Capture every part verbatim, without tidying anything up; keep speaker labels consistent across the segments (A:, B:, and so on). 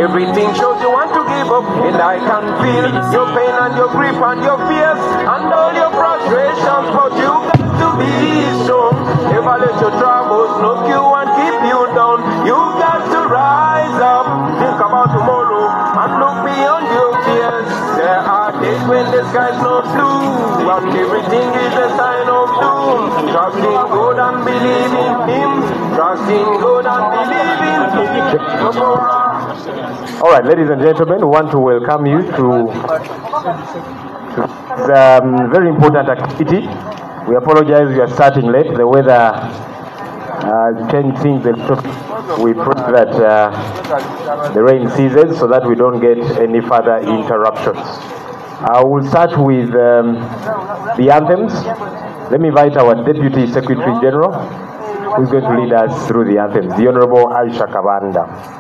A: Everything shows you want to give up, and I can feel your pain and your grief and your fears and all your frustrations, but you got to be strong. Never let your troubles knock you and keep you down. You got to rise up, think about tomorrow and look beyond your fears. There are days when the sky's not blue and everything is a sign of doom. Trust in God and believe in Him. Trust in God and believe in Him.
B: All right, ladies and gentlemen, we want to welcome you to, to the um, very important activity. We apologize we are starting late. The weather uh, changed things a little. We pray that uh, the rain ceases so that we don't get any further interruptions. I will start with um, the anthems. Let me invite our Deputy Secretary General, who is going to lead us through the anthems, the Honorable Aisha Kabanda.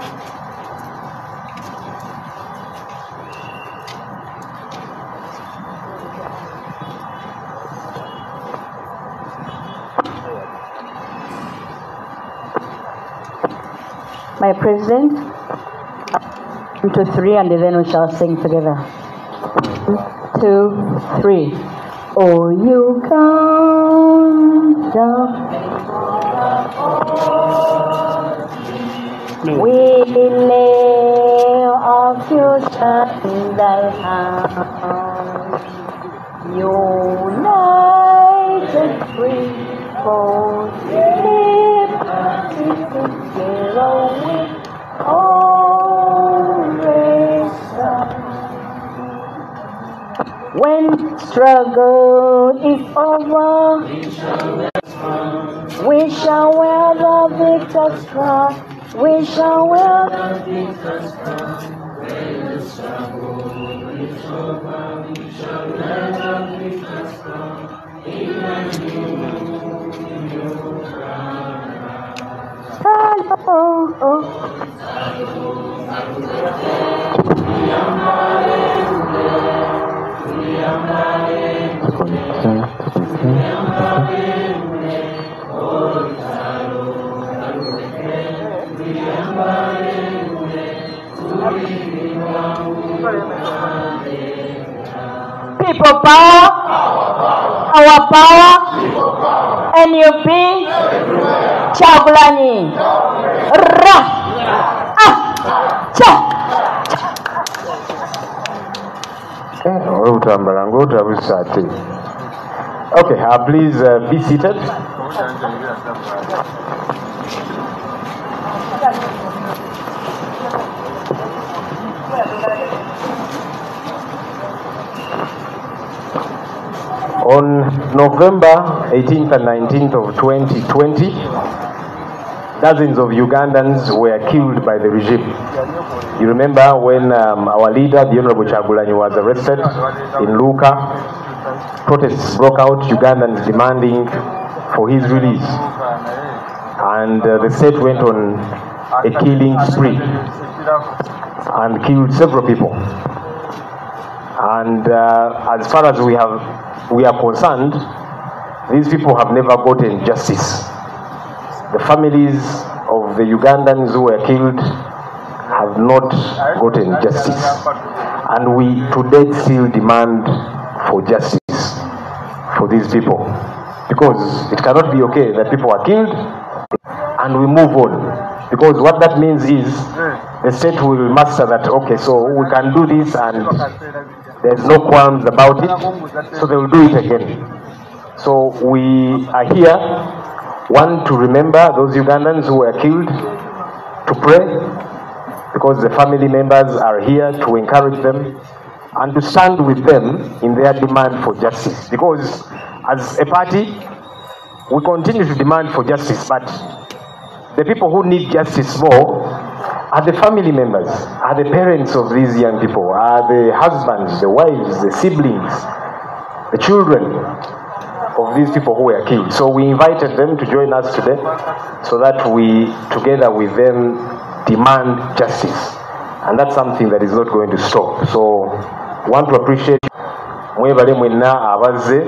C: My President, one, two, three, and then we shall sing together. One, two, three. Oh, you come down. We lay our future in thy hand. United free for liberty together with always. When struggle is over, we shall wear the victor's crown. We shall wear the victor's crown. When the struggle is over, we shall wear the victor's crown. In the new crown. Oh, oh. People power, our power, N U P, Chagulani, Ra, Ah, Cha.
B: Okay, uh, please uh, be seated. On November eighteenth and nineteenth of twenty twenty, dozens of Ugandans were killed by the regime. You remember when um, our leader, the Honorable Chagulani, was arrested in Luuka. Protests broke out, Ugandans demanding for his release. And uh, the state went on a killing spree and killed several people. And uh, as far as we have we are concerned, these people have never gotten justice. The families of the Ugandans who were killed have not gotten justice. And we today still demand for justice for these people. Because it cannot be okay that people are killed and we move on. Because what that means is the state will master that, okay, so we can do this and there's no qualms about it, so they will do it again. So we are here, one, to remember those Ugandans who were killed, to pray, because the family members are here to encourage them, and to stand with them in their demand for justice. Because as a party, we continue to demand for justice, but the people who need justice more are the family members, are the parents of these young people, are the husbands, the wives, the siblings, the children of these people who were killed. So we invited them to join us today so that we, together with them, demand justice. And that's something that is not going to stop. So I want to appreciate mwebale mwenna abaze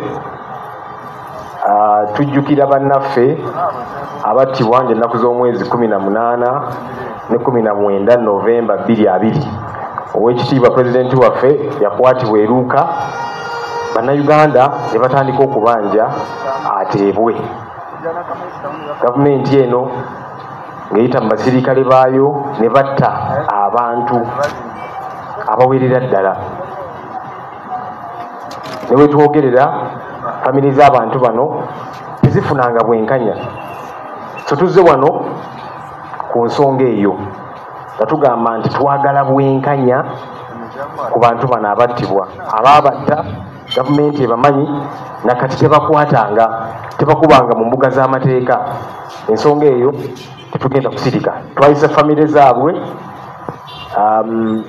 B: tujjukira bannaffe abattibwa ennaku z'omwezi kumi na munaana ne kumi na mwenda Novemba bbiri abiri owekitiibwa pulezidenti waffe yakwatibwa e Luuka, bannayuganda ne batandika okubanja ateebwe. Gavumenti eno ng'eyita mu basirikale baayo ne batta abantu abawerera ddala. Ne bwe twogerera famiri z'abantu bano tezifunanga bwenkanya. So tuzze wano ku nsonga eyo nga tugamba nti twagala bwenkanya ku bantu bano abattibwa. Abaabatta gavumenti ebamanyi nakati tebakwatanga, tebakubanga mu mbuga z'amateeka. Ensonga eyo tetugenda kusirika. Twayise famire zaabwe um,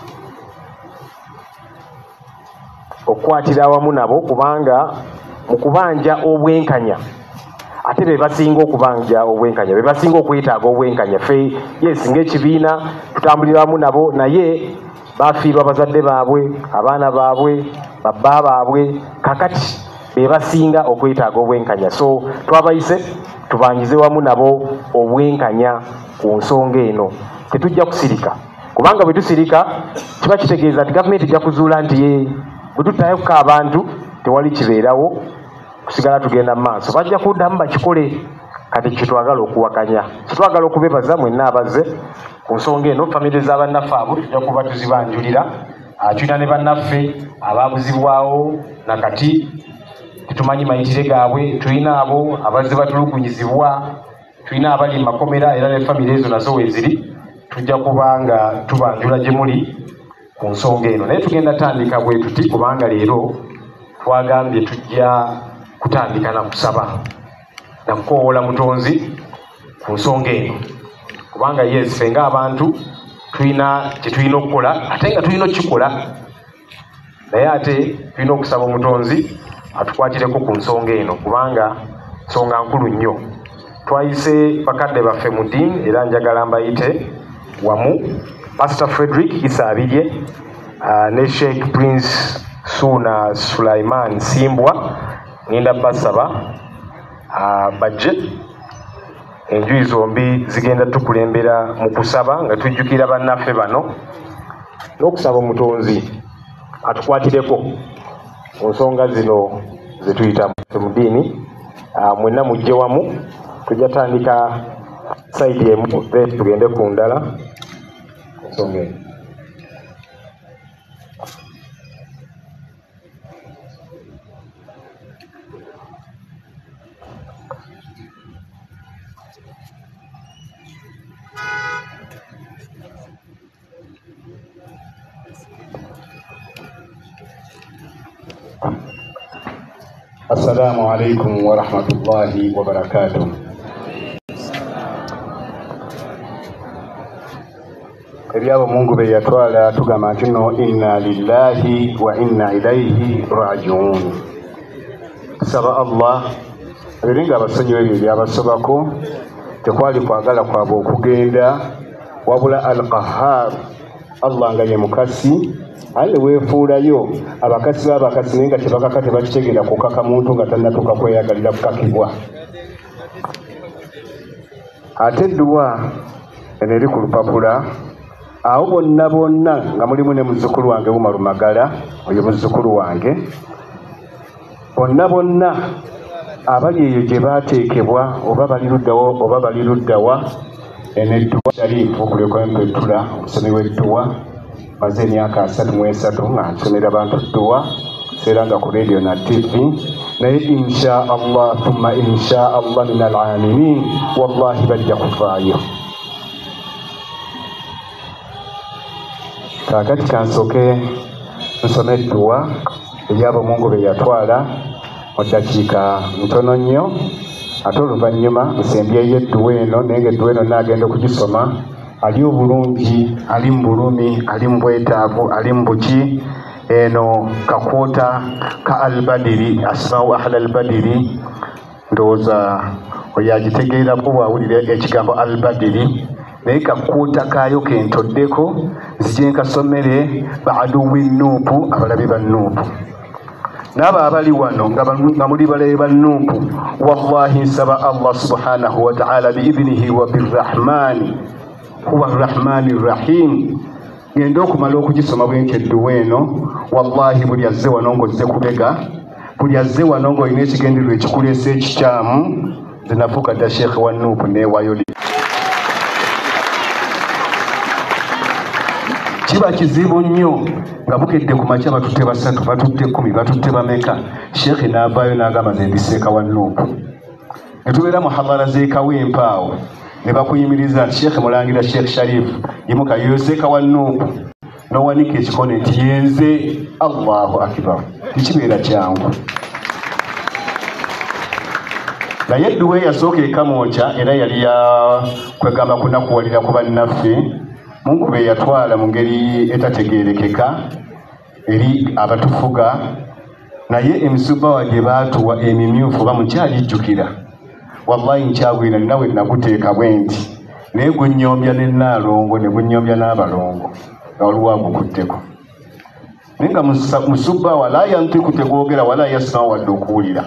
B: okukwatira awamu nabo, kubanga mu kubanja obwenkanya ate be basinga okubanja obwenkanya, be basinga okwetaaga obwenkanya. Ffe yes ng'ekibiina tutambulira wamu nabo, naye bafiirwa bazadde baabwe, abaana baabwe, babba baabwe, kakati be basinga okwetaaga obwenkanya. So twabayise tubanjize wamu nabo obwenkanya ku nsonga eno. Tetujja kusirika, kubanga bwe tusirika kiba kitegeeza nti gavumenti ejja kuzuula nti ye bwe tutayoka abantu tewali kibeerawo, kusigala tugenda mu maaso. Bajja kuddamu bakikole. Kati kitwagala okuwakanya, kitwagala okubebaza mwenna abaze ku nsonga eno. Famire z'abannaffe abo tujja kuba tuzibanjulira. Tulina ne bannaffe abaabuzibwawo nakati tetumanyi mayitire gaabwe, tulina abo abazze batulugunyizibwa, tulina abali mu makomera, era ne famire ezo nazo weeziri. Tujja kubanga tubanjula gye muli ku nsonga eno, naye tugenda tandika bwe tuti, kubanga leero twagambye tujja kutandika na kusaba na kukoowola Mutonzi ku nsonga eno, kubanga yes ffe ng'abantu tulina kye tulina okukola, ate nga tulina okukikola, naye ate tulina okusaba Omutonzi atukwatireko ku nsonga eno, kubanga nsonga nkulu nnyo. Twayise bakadde baffe mu ddiini, era njagala mbayite wamu Pastor Frederick Isaabirye uh, ne Sheikh Prince Suna Sulaiman Simbwa. Ngenda basaba uh, bajje enjuyi zombi zigenda tukulembera mu kusaba nga tujjukira bannaffe bano n'okusaba Omutonzi atukwatireko ku nsonga zino ze tuyita mu ddiini. Uh, mwenna mujje wamu, tujja tandika sayidi emu then tugende ku ndala nsonga eno.
D: Assalamu alaikum wa rahmatullahi wa barakatuh. Ebyabo Mungu be yatwala tugamba nti no inna lillahi wa inna ilaihi rajiun. Saba Allah eringa abasonyiwa ebyo byabasobako tekwali kwagala kwabwe okugenda, wabula al-Qahhar Allah nga ye mukasi ale weefuulayo abakasi b'abakasi naye nga tebakaka tebakitegera kukaka muntu nga tannatuuka kweyagalira kukakibwa. Ate edduwa eno eri ku lupapula, awo bonna bonna nga mulimu ne muzzukulu wange Buma Lumagala, oyo muzzukulu wange, bonna bonna abali eyo gye baateekebwa oba bali luddawa oba bali luddawa, eno edduwa Sharifu kulekwempetula omusomi w'edduwa, maze emyaka asatu mu esatu nga nsomera abantu dduwa seera nga ku radio na T V, naye insha Allah thumma insha Allah min al-aminin wallahi bajja kufaayo. Kakati kansoke nsome edduwa ebyabo Mungu be yatwala mu ddakiika ntono nnyo, ate oluvannyuma nsembyeyo edduwa eno, naye ng'edduwa eno naagenda okugisoma. Ali obulungi, ali mu bulumi, ali mu bwetaavu, ali mu buki. Eno kakwota ka albadiri, asmau ahla albadiri, ndowooza oyo agitegeerako bw'awulira ekigambo albadiri, naye kakwota kaayo kentoddeko nzije nkasomere baaduwi nuupu, abalabe ba nuupu. N'abo abali wano nga muli balabe ba nuupu, wallahi nsaba Allah subhanahu wa ta'ala biidhnihi wa birrahmani huwa arrahmani rrahim. Ngenda okumala okugisoma bwenkedde weeno, wallahi buli azze wano ng'ozze kubega, buli azze wano ng'olina ekigendererwa ekikuleesa ekikyamu, nze nafuuka dda sheekhe wa N U P neewaayo. Kiba kizibu nnyo nga bukedde ku makya batutte basatu, batutte kkumi, batutte bameka, sheekhe n'avaayo n'agamba nze ndiseeka wa N U P. Ne tubeera mu hadhara z'ekawempa awo ne bakuyimiriza nti sheekhe mulangira Sheekh Sharif yimuka yoseeka wa N U P, n'owanika ekikone nti yenze. Allahu akbar, tekibeera kyangu. Naye edduwa eyasooka ekamwokya era yali ya kwegamba kunakuwalira ku bannaffe, Mungu be yatwala mu ngeri etategeerekeka eri abatufuga, naye emisubbawa gye baatuwa emimyufu bamukyagijjukira. Wallahi nkyagwira nawe naguteeka bwe nti naye gunnyombya ne Nnaalongo ne gunnyombya n'abalongo nga waliwo agukutteko. Naye nga musubbawa la yantiku tegwogera wala yasma'u wadde okuwulira,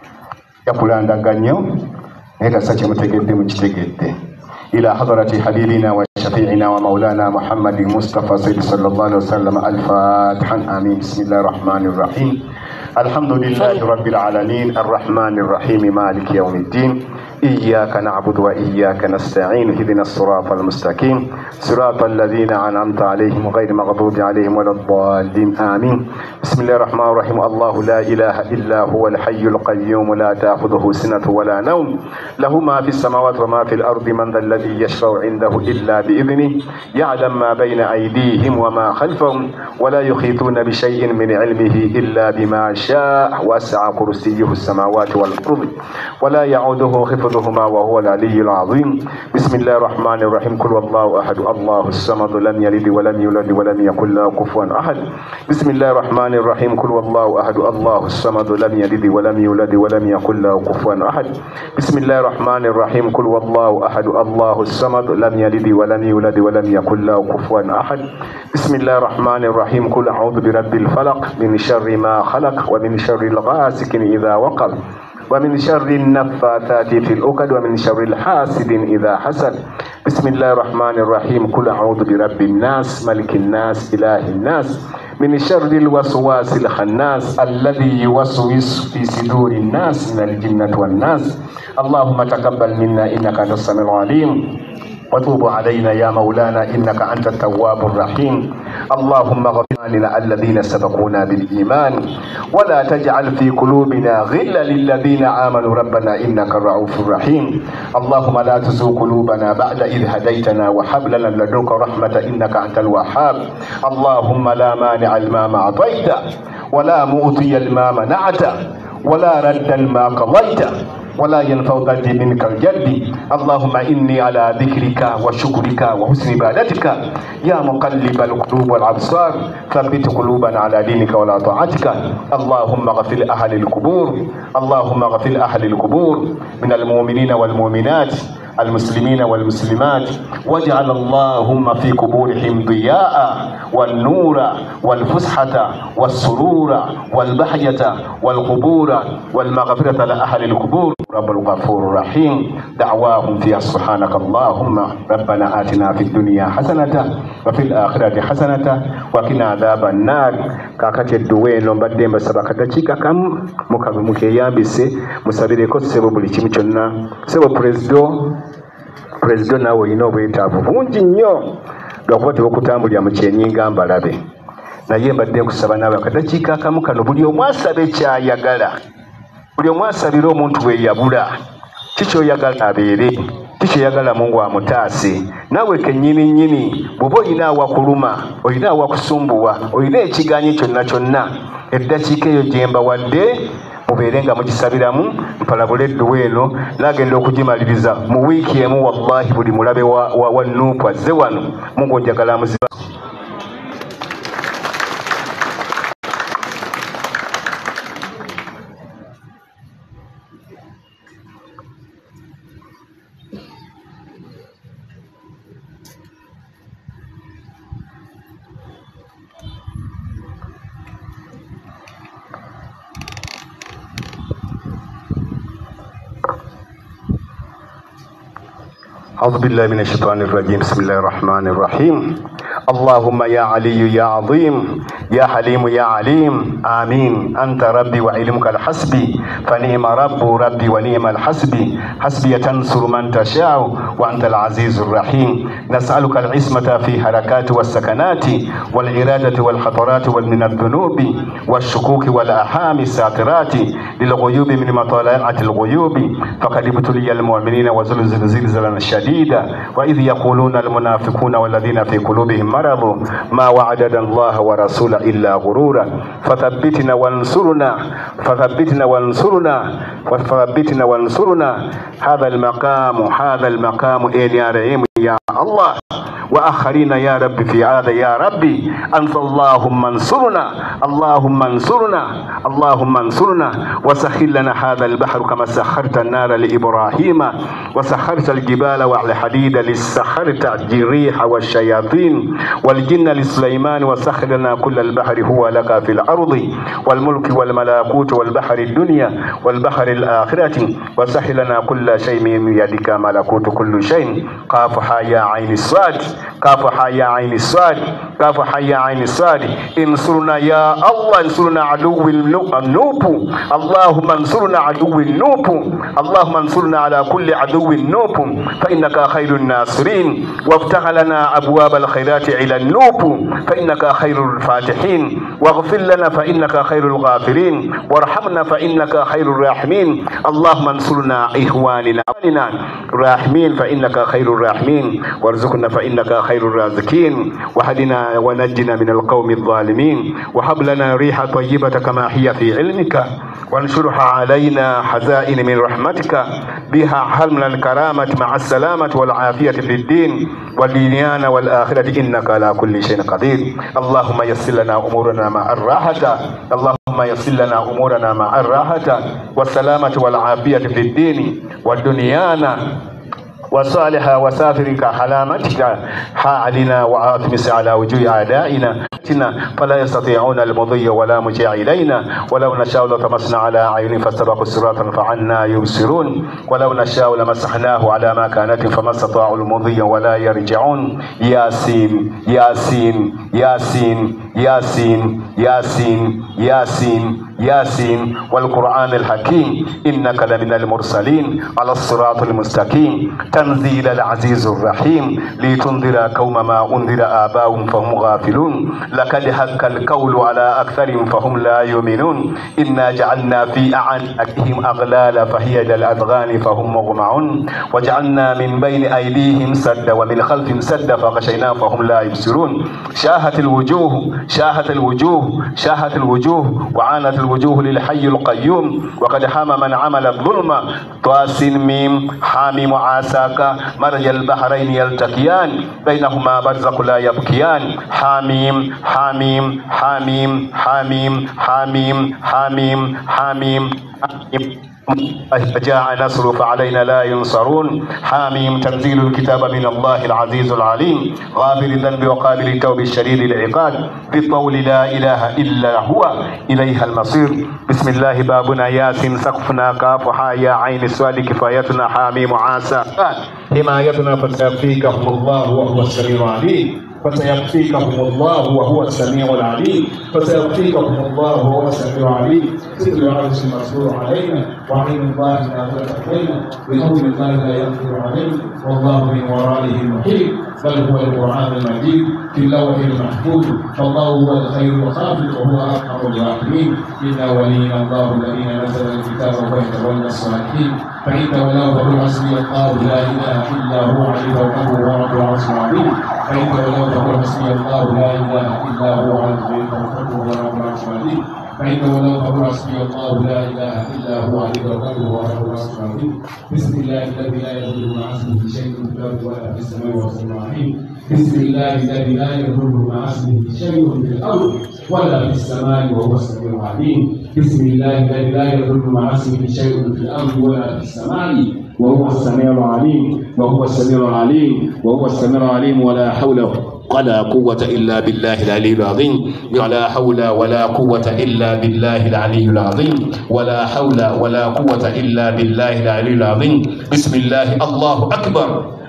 D: yakulandaga nnyo naye gasa kyemutegedde mukitegedde. Ila hadarati habibina wa shafi'ina wa maulana Muhammadin Mustafa Sayyid sallallahu alaihi wasallam. Al-Fatiha. Amin. Bismillahir Rahmanir Rahim. Alhamdulillahi Rabbil Alamin. Ar-Rahmanir Rahim. Maliki Yawmiddin. إياك نعبد وإياك نستعين. اهدنا الصراط المستقيم صراط الذين أنعمت عليهم غير المغضوب عليهم ولا الضالين. آمين. بسم الله الرحمن الرحيم. الله لا إله إلا هو الحي القيوم لا تأخذه سنة ولا نوم له ما في السماوات وما في الأرض من ذا الذي يشفع عنده إلا بإذنه يعلم ما بين أيديهم وما خلفهم ولا يحيطون بشيء من علمه إلا بما شاء وسع كرسيه السماوات والأرض ولا يعوده حفظهما وهو العلي العظيم. بسم الله الرحمن الرحيم. قل والله أحد الله الصمد لم يلد ولم يولد ولم يكن له كفوا أحد. بسم الله الرحمن الرحيم. قل والله أحد الله الصمد لم يلد ولم يولد ولم يكن له كفوا أحد. بسم الله الرحمن الرحيم. قل والله أحد الله الصمد لم يلد ولم يولد ولم يكن له كفوا أحد. بسم الله الرحمن الرحيم. قل أعوذ برب الفلق من شر ما خلق ومن شر الغاسق إذا وقب ومن شر النفاثات في العقد ومن شر الحاسد إذا حسد. بسم الله الرحمن الرحيم. قل أعوذ برب الناس ملك الناس إله الناس من شر الوسواس الخناس الذي يوسوس في صدور الناس من الجنة والناس. اللهم تقبل منا إنك أنت السميع العليم وتوب علينا يا مولانا إنك أنت التواب الرحيم. اللهم اغفر لنا الذين سبقونا بالإيمان ولا تجعل في قلوبنا غلا للذين آمنوا ربنا إنك الرؤوف الرحيم. اللهم لا تزغ قلوبنا بعد إذ هديتنا وهب لنا من لدنك رحمة إنك أنت الوهاب. اللهم لا مانع لما أعطيت ولا معطي لما منعت ولا رد لما قضيت ولا ينفع ذا منك الجد. اللهم إني على ذكرك وشكرك وحسن عبادتك يا مقلب القلوب والأبصار ثبت قلوبنا على دينك ولا طاعتك. اللهم اغفر أهل القبور اللهم اغفر أهل القبور من المؤمنين والمؤمنات المسلمين والمسلمات واجعل اللهم في قبورهم ضياء والنور والفسحة والسرور والبهجة والقبور والمغفرة لأهل القبور. رب الغفور الرحيم. دعواهم فيها سبحانك اللهم ربنا آتنا في الدنيا حسنة وفي الآخرة حسنة وقنا عذاب النار. kakati edduweeno mbadde mbasaba kadakiika kamu mukeyambise musabireko ssebo buli kimu kyonna. Ssebo puleziddo puleziddo naawe olina obwetaavu bungi nnyo lwakuba tebakutambulira mu kyenyinga mbalabe, naye mbadde nkusaba naawe akadakiika akamu kano buli omu asaba ekyayagala, buli omu asabire omuntu we yabula kikyoyagala abeere, kikyoyagala Mungu amutaase. Naawe kennyini nnyini bw'oba olina awakuluma, olina awakusumbuwa, olina ekiganyi kyonna kyonna, eddakiika eyo gye mbawadde mubeere nga mukisabiramu. Mpalabula edduweeno n'agenda okugimaliriza mu wiiki emu. Wallahi buli mulabe wa, wa, wa N U P azze wano, Mungu njagala amuziba. أعوذ بالله من الشيطان الرجيم بسم الله الرحمن الرحيم اللهم يا علي يا عظيم يا حليم يا عليم آمين أنت ربي وعلمك الحسبي فنعم رب ربي ونعم الحسبي حسبي تنصر من تشاء وأنت العزيز الرحيم نسألك العصمة في حركات والسكنات والإرادة والخطرات ومن الذنوب والشكوك والأحام الساترات للغيوب من مطالعة الغيوب فقد ابتلي المؤمنين وزلزل زلزلا شديدا وإذ يقولون المنافقون والذين في قلوبهم مرض ما وعدنا الله ورسوله إلا غرورا فثبتنا وانصرنا فثبتنا وانصرنا فثبتنا وانصرنا هذا المقام هذا المقام إن يا رحيم يا الله وآخرين يا رب في هذا يا ربي أنت اللهم انصرنا اللهم انصرنا اللهم انصرنا وسخر لنا هذا البحر كما سخرت النار لإبراهيم وسخرت الجبال والحديد لسخرت الريح والشياطين والجن لسليمان وسخر لنا كل البحر هو لك في الأرض والملك والملكوت والبحر الدنيا والبحر الآخرة وسخر لنا كل شيء من يدك ملكوت كل شيء قاف يا عين الصاد كاف حيا عين الصاد كاف حيا عين الصاد انصرنا يا الله انصرنا عدو النوب اللهم انصرنا عدو النوب اللهم انصرنا على كل عدو النوب فإنك خير الناصرين وافتح لنا أبواب الخيرات إلى النوب فإنك خير الفاتحين واغفر لنا فإنك خير الغافرين وارحمنا فإنك خير الراحمين اللهم انصرنا إخواننا راحمين فإنك خير الراحمين وارزقنا فإنك خير الرازقين وهدنا ونجنا من القوم الظالمين وهب لنا ريح طيبة كما هي في علمك وانشرها علينا حزائن من رحمتك بها حلمنا الكرامة مع السلامة والعافية في الدين والدنيان والآخرة إنك على كل شيء قدير اللهم يسر لنا أمورنا مع الراحة اللهم يسر لنا أمورنا مع الراحة والسلامة والعافية في الدين والدنيانا وصالحا وسافرك حلامتك حالنا وأطمس على وجوه أعدائنا فلا يستطيعون المضي ولا مجيء إلينا ولو نشاء لطمسنا على أعين فاستبقوا الصراط فعنا يبصرون ولو نشاء لمسحناه على ما كانت فما استطاعوا المضي ولا يرجعون ياسين ياسين ياسين ياسين ياسين ياسين ياسين والقرآن الحكيم إنك لمن المرسلين على الصراط المستقيم تنزيل العزيز الرحيم لتنذر قوم ما أنذر آباؤهم فهم غافلون لقد حق القول على أكثرهم فهم لا يؤمنون إنا جعلنا في أعناقهم أغلالا فهي للأذقان فهم مغمعون وجعلنا من بين أيديهم سدا ومن خلفهم سدا فغشيناهم فهم لا يبصرون شاهت الوجوه شاهت الوجوه شاهت الوجوه وعانت الوجوه للحي القيوم وقد حام من عمل الظلم طاسين ميم حاميم عاساك مرج البحرين يلتقيان بينهما برزخ لا يبكيان حاميم حاميم حاميم حاميم حاميم حاميم حاميم جاء نصر فعلينا لا ينصرون حاميم تنزيل الكتاب من الله العزيز العليم غافر الذنب وقابل التوب الشديد العقاب بالقول لا إله إلا هو إليها المصير بسم الله بابنا ياسين سقفنا كافها يا عين السؤال كفايتنا حاميم عاسى حمايتنا فسيكفيكهم الله وهو السميع العليم فسيكفيكهم الله وهو السميع العليم فسيكفيكهم الله وهو السميع العليم ستر العرش المسرور علينا وعين الله نافذة علينا بقول الله لا يقدر علينا والله من ورائه محيط بل هو القرآن المجيد في اللوح المحفوظ فالله هو الخير الخافض وهو أرحم الراحمين إنا ولينا الله الذين نزل الكتاب ويتولى الصالحين فإن تولوا فقل حسبي الله لا إله إلا هو عليه توكلوا ورب العرش العظيم فإن تولوا فقل حسبي الله لا إله إلا هو عليه توكلوا ورب العرش العظيم فإن تولوا فقل حسبي الله لا إله إلا هو عليه توكلوا ورب العرش العظيم بسم الله الذي لا يضر مع اسمه شيء في الأرض ولا في السماء وهو السميع العليم بسم الله الذي لا يضر مع اسمه شيء في الأرض ولا في السماء وهو السميع العليم بسم الله الذي لا يضر مع اسمه شيء في الأرض ولا في السماء وهو السميع العليم وهو السميع العليم وهو السميع العليم ولا حول ولا قوة إلا بالله العلي العظيم ولا حول ولا قوة إلا بالله العلي العظيم ولا حول ولا قوة إلا بالله العلي العظيم بسم الله الله أكبر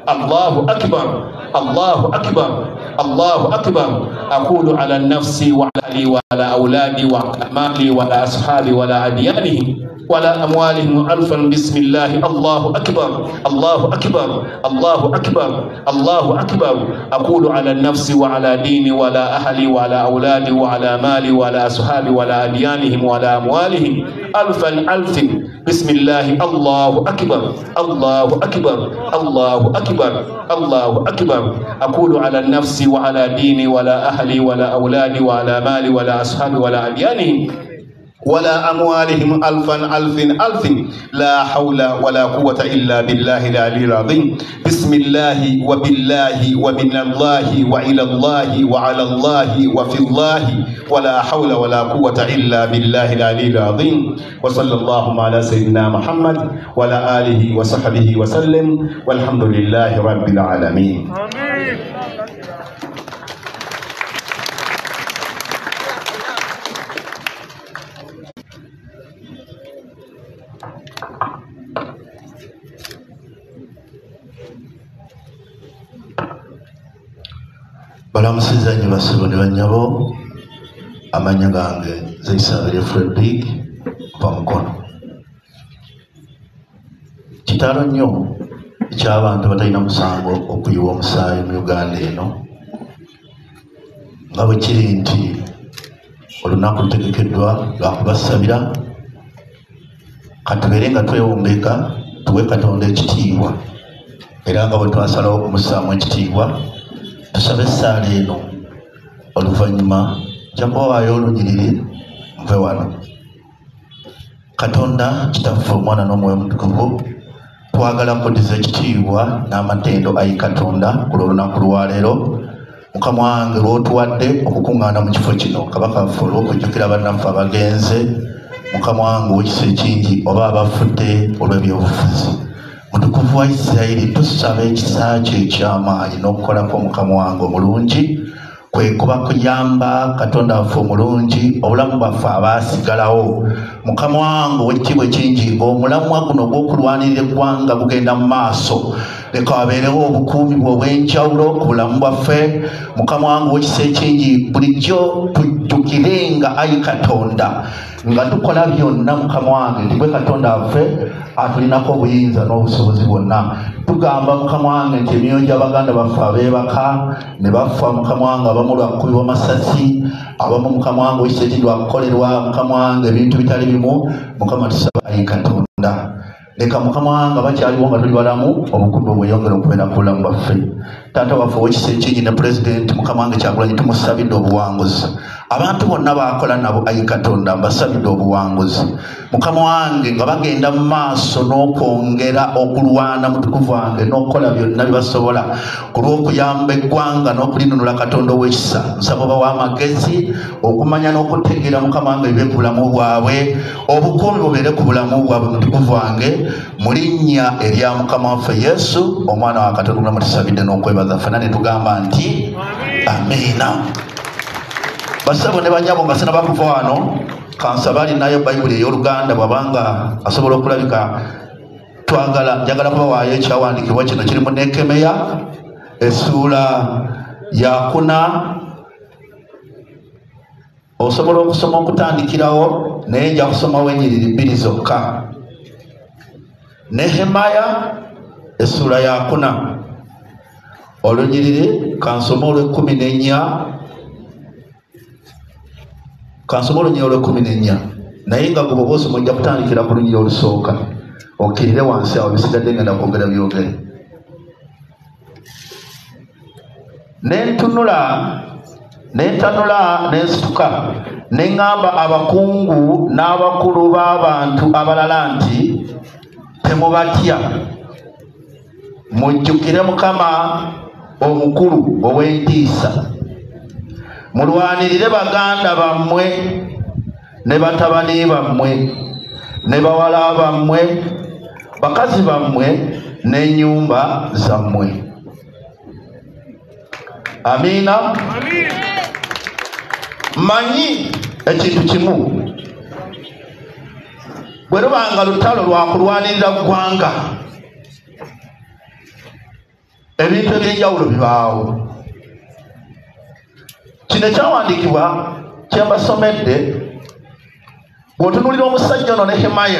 E: الله أكبر الله أكبر الله أكبر أقول على نفسي وعلى أهلي وعلى أولادي وعلى مالي وعلى أصحابي وعلى أديانهم ولا أموالهم ألفا بسم الله الله أكبر الله أكبر الله أكبر الله أكبر أقول على النفس وعلى ديني ولا أهلي وعلى أولادي وعلى مالي وعلى أصحابي وعلى أديانهم وعلى أموالهم ألفا ألف بسم الله الله أكبر الله أكبر الله أكبر الله أكبر أقول على النفس وعلى ديني ولا أهلي ولا أولادي وعلى مالي ولا أصحابي ولا أديانهم ولا أموالهم ألفا ألف ألف لا حول ولا قوة إلا بالله العلي العظيم بسم الله وبالله ومن الله وإلى الله وعلى الله وفي الله ولا حول ولا قوة إلا بالله العلي العظيم وصلى الله على سيدنا محمد وعلى آله وصحبه وسلم والحمد لله رب العالمين آمين.
F: balamusizanyi basibo ne banyabo amanya gange Zaisabire Frederick Pamukono kitalo nnyo eky'abantu batalina musango okuyiwa omusaayi mu Uganda eno nga bwe kiri nti olunaku lutegekeddwa lwakubasabira katubeere nga twewombeeka tuwe Katonda ekitiibwa era nga bwe twasalawo okumusaamu ekitiibwa tusabe essaala eno oluvannyuma jakowaayo olunyiriri nve wano. Katonda kitaffe omwana n'omwoyo mutukuvu twagala kuddiza ekitiibwa n'amatendo ayi Katonda ku lw'olunaku lwaleero mukama wange lw'otuwadde okukuŋŋaana mu kifo kino kabaka waffe olw'okujjukira bannaffe abagenze mukama wange ow'ekisa ekingi oba abafudde olw'ebyobufuzi mutukuvu wa Isirayiri tusaba ekisa kye eky'amaanyi n'okukolako mukama wange omulungi kwe kuba kuyamba Katonda waffe omulungi obulamu bwaffe abaasigalawo mukama wange ow'ekitiibwa ekingi ng'omulamu guno gw'okulwanirira eggwanga gugenda mu maaso leka wabeerewo obukuumi bwe obw'enjawulo ku bulamu bwaffe mukama wange ow'ekisa ekingi bulijjo tujjukirenga ayi Katonda nga tukola byonna mukama wange nti gwe Katonda waffe atulinako obuyinza n'obusobozi bwonna tugamba mukama wange nti emyoyo gy'abaganda baffe abeebaka ne bafa mukama wange abamu lwakukubibwa masasi abamu mukama wange ow'ekisa ekingi lwakukolerwa mukama wange ebintu bitali bimu mukama tusaba ayi Katonda leka mukama wange bakyaliwo nga tuli balamu obukubi obweyongera okubeera ku bulamu bwaffe taata waffe ow'ekisa ekingi ne pulezidenti mukama wange Kyagulanyi tumusabidde obuwanguzi abantu bonna bakola nabo ayi Katonda mbasabidde obuwanguzi mukama wange nga bagenda mu maaso n'okwongera okulwana mutukuvu wange n'okukola byonna bye basobola ku lw'okuyamba eggwanga n'okulinunula Katonda ow'ekisa nsaba obawa amagezi okumanya n'okutegeera mukama wange bibe ku bulamu bwabwe obukuumi bubeere ku bulamu bwabwe mutukuvu wange mu linnya erya mukama waffe Yesu omwana wa Katonda mutusabidde n'okwebaza ffenna ne tugamba nti amiina. Basabo ne banyabo nga sinaba kuva wano kansaba alinayo Bayibuli ey'Oluganda bw'abanga asobola okulabika twagala njagala kubawaayo ekyawandiikibwa kino kiri mu Nekemeya essuula ya kuna osobola okusoma okutandikirawo naye nja kusomawo ennyiriri bbiri zokka. Nehemaya essuula ya kuna olunyiriri kansoma olw'ekkumi n'ennya kansoma olunyiriri olw'ekkumi n'ennya naye nga gwe bw'oba osoma ojja kutandikira ku lunyiriri olusooka okkirire wansi awo bisigadde ngenda kwogera byogere. Nentunula nentanula nensituka neŋŋamba abakungu n'abakulu b'abantu abalala nti temubatya mujjukire mukama omukulu ow'entiisa mulwanirire baganda bammwe ne batabani bammwe ne bawala bammwe bakazi bammwe n'ennyumba zammwe. Amiina. Manyi ekintu kimu bwe lubanga lutalo lwa kulwanirira ggwanga ebintu ebyenjawulo bibaawo. Kino ekyawandiikibwa kyembasomedde bw'otunuulira omusajja ono Nehemaya,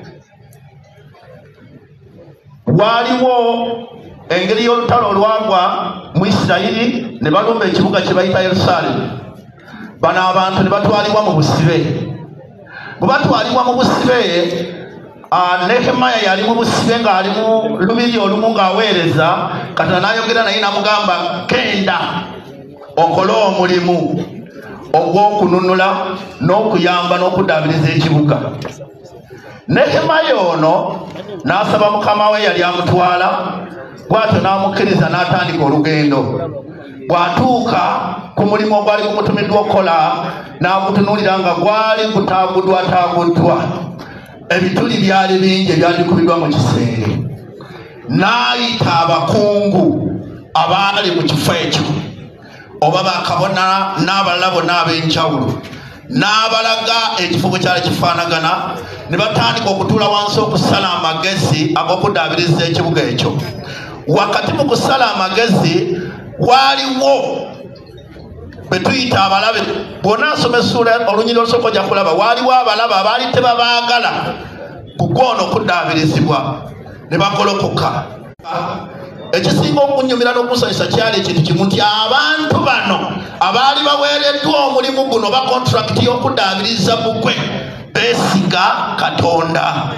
F: waaliwo engeri y'olutalo olwagwa mu Isirayiri ne balumba ekibuga kye bayita Yerusaalemi. Bano abantu ne batwalibwa mu busibe. Bwe batwalibwa mu busibe, Nehemaya yali mu busibe ng'ali mu lubiri olumu ng'aweereza. Katonda n'ayogera naye n'amugamba, genda okole omulimu ogw'okununula n'okuyamba n'okuddaabiriza ekibuga. Nehemaya ono n'asaba mukama we yali amutwala, bw'atyo n'amukkiriza n'atandika olugendo. Bw'atuuka ku mulimu ogwali gumutumiddwa okukola, n'agutunuulira nga gwali gutaaguddwataaguddwa. Ebituli byali bingi ebyali bikubiddwa mu kisenge. N'ayita abakungu abaali mu kifo ekyo, oba bakabona n'abalala bonna ab'enjawulo, n'abalaga ekifo bwe kyali kifaanagana, ne batandika okutuula wansi okusala amagezi ag'okuddaabiriza ekibuga ekyo. Wakati mu kusala amagezi waaliwo be tuyita abalabe. Bw'ona asoma essuula olunyiriri olusooka ojja kulaba waaliwo abalabe abaali tebabaagala ku gwono okuddaabirizibwa ne bagolokoka. Ekisinga okunyumira n'okusanyusa kyali ekintu kimu nti abantu bano abaali baweereddwa omulimu guno ba kontrakiti y'okuddaabiriza bugwe beesiga Katonda.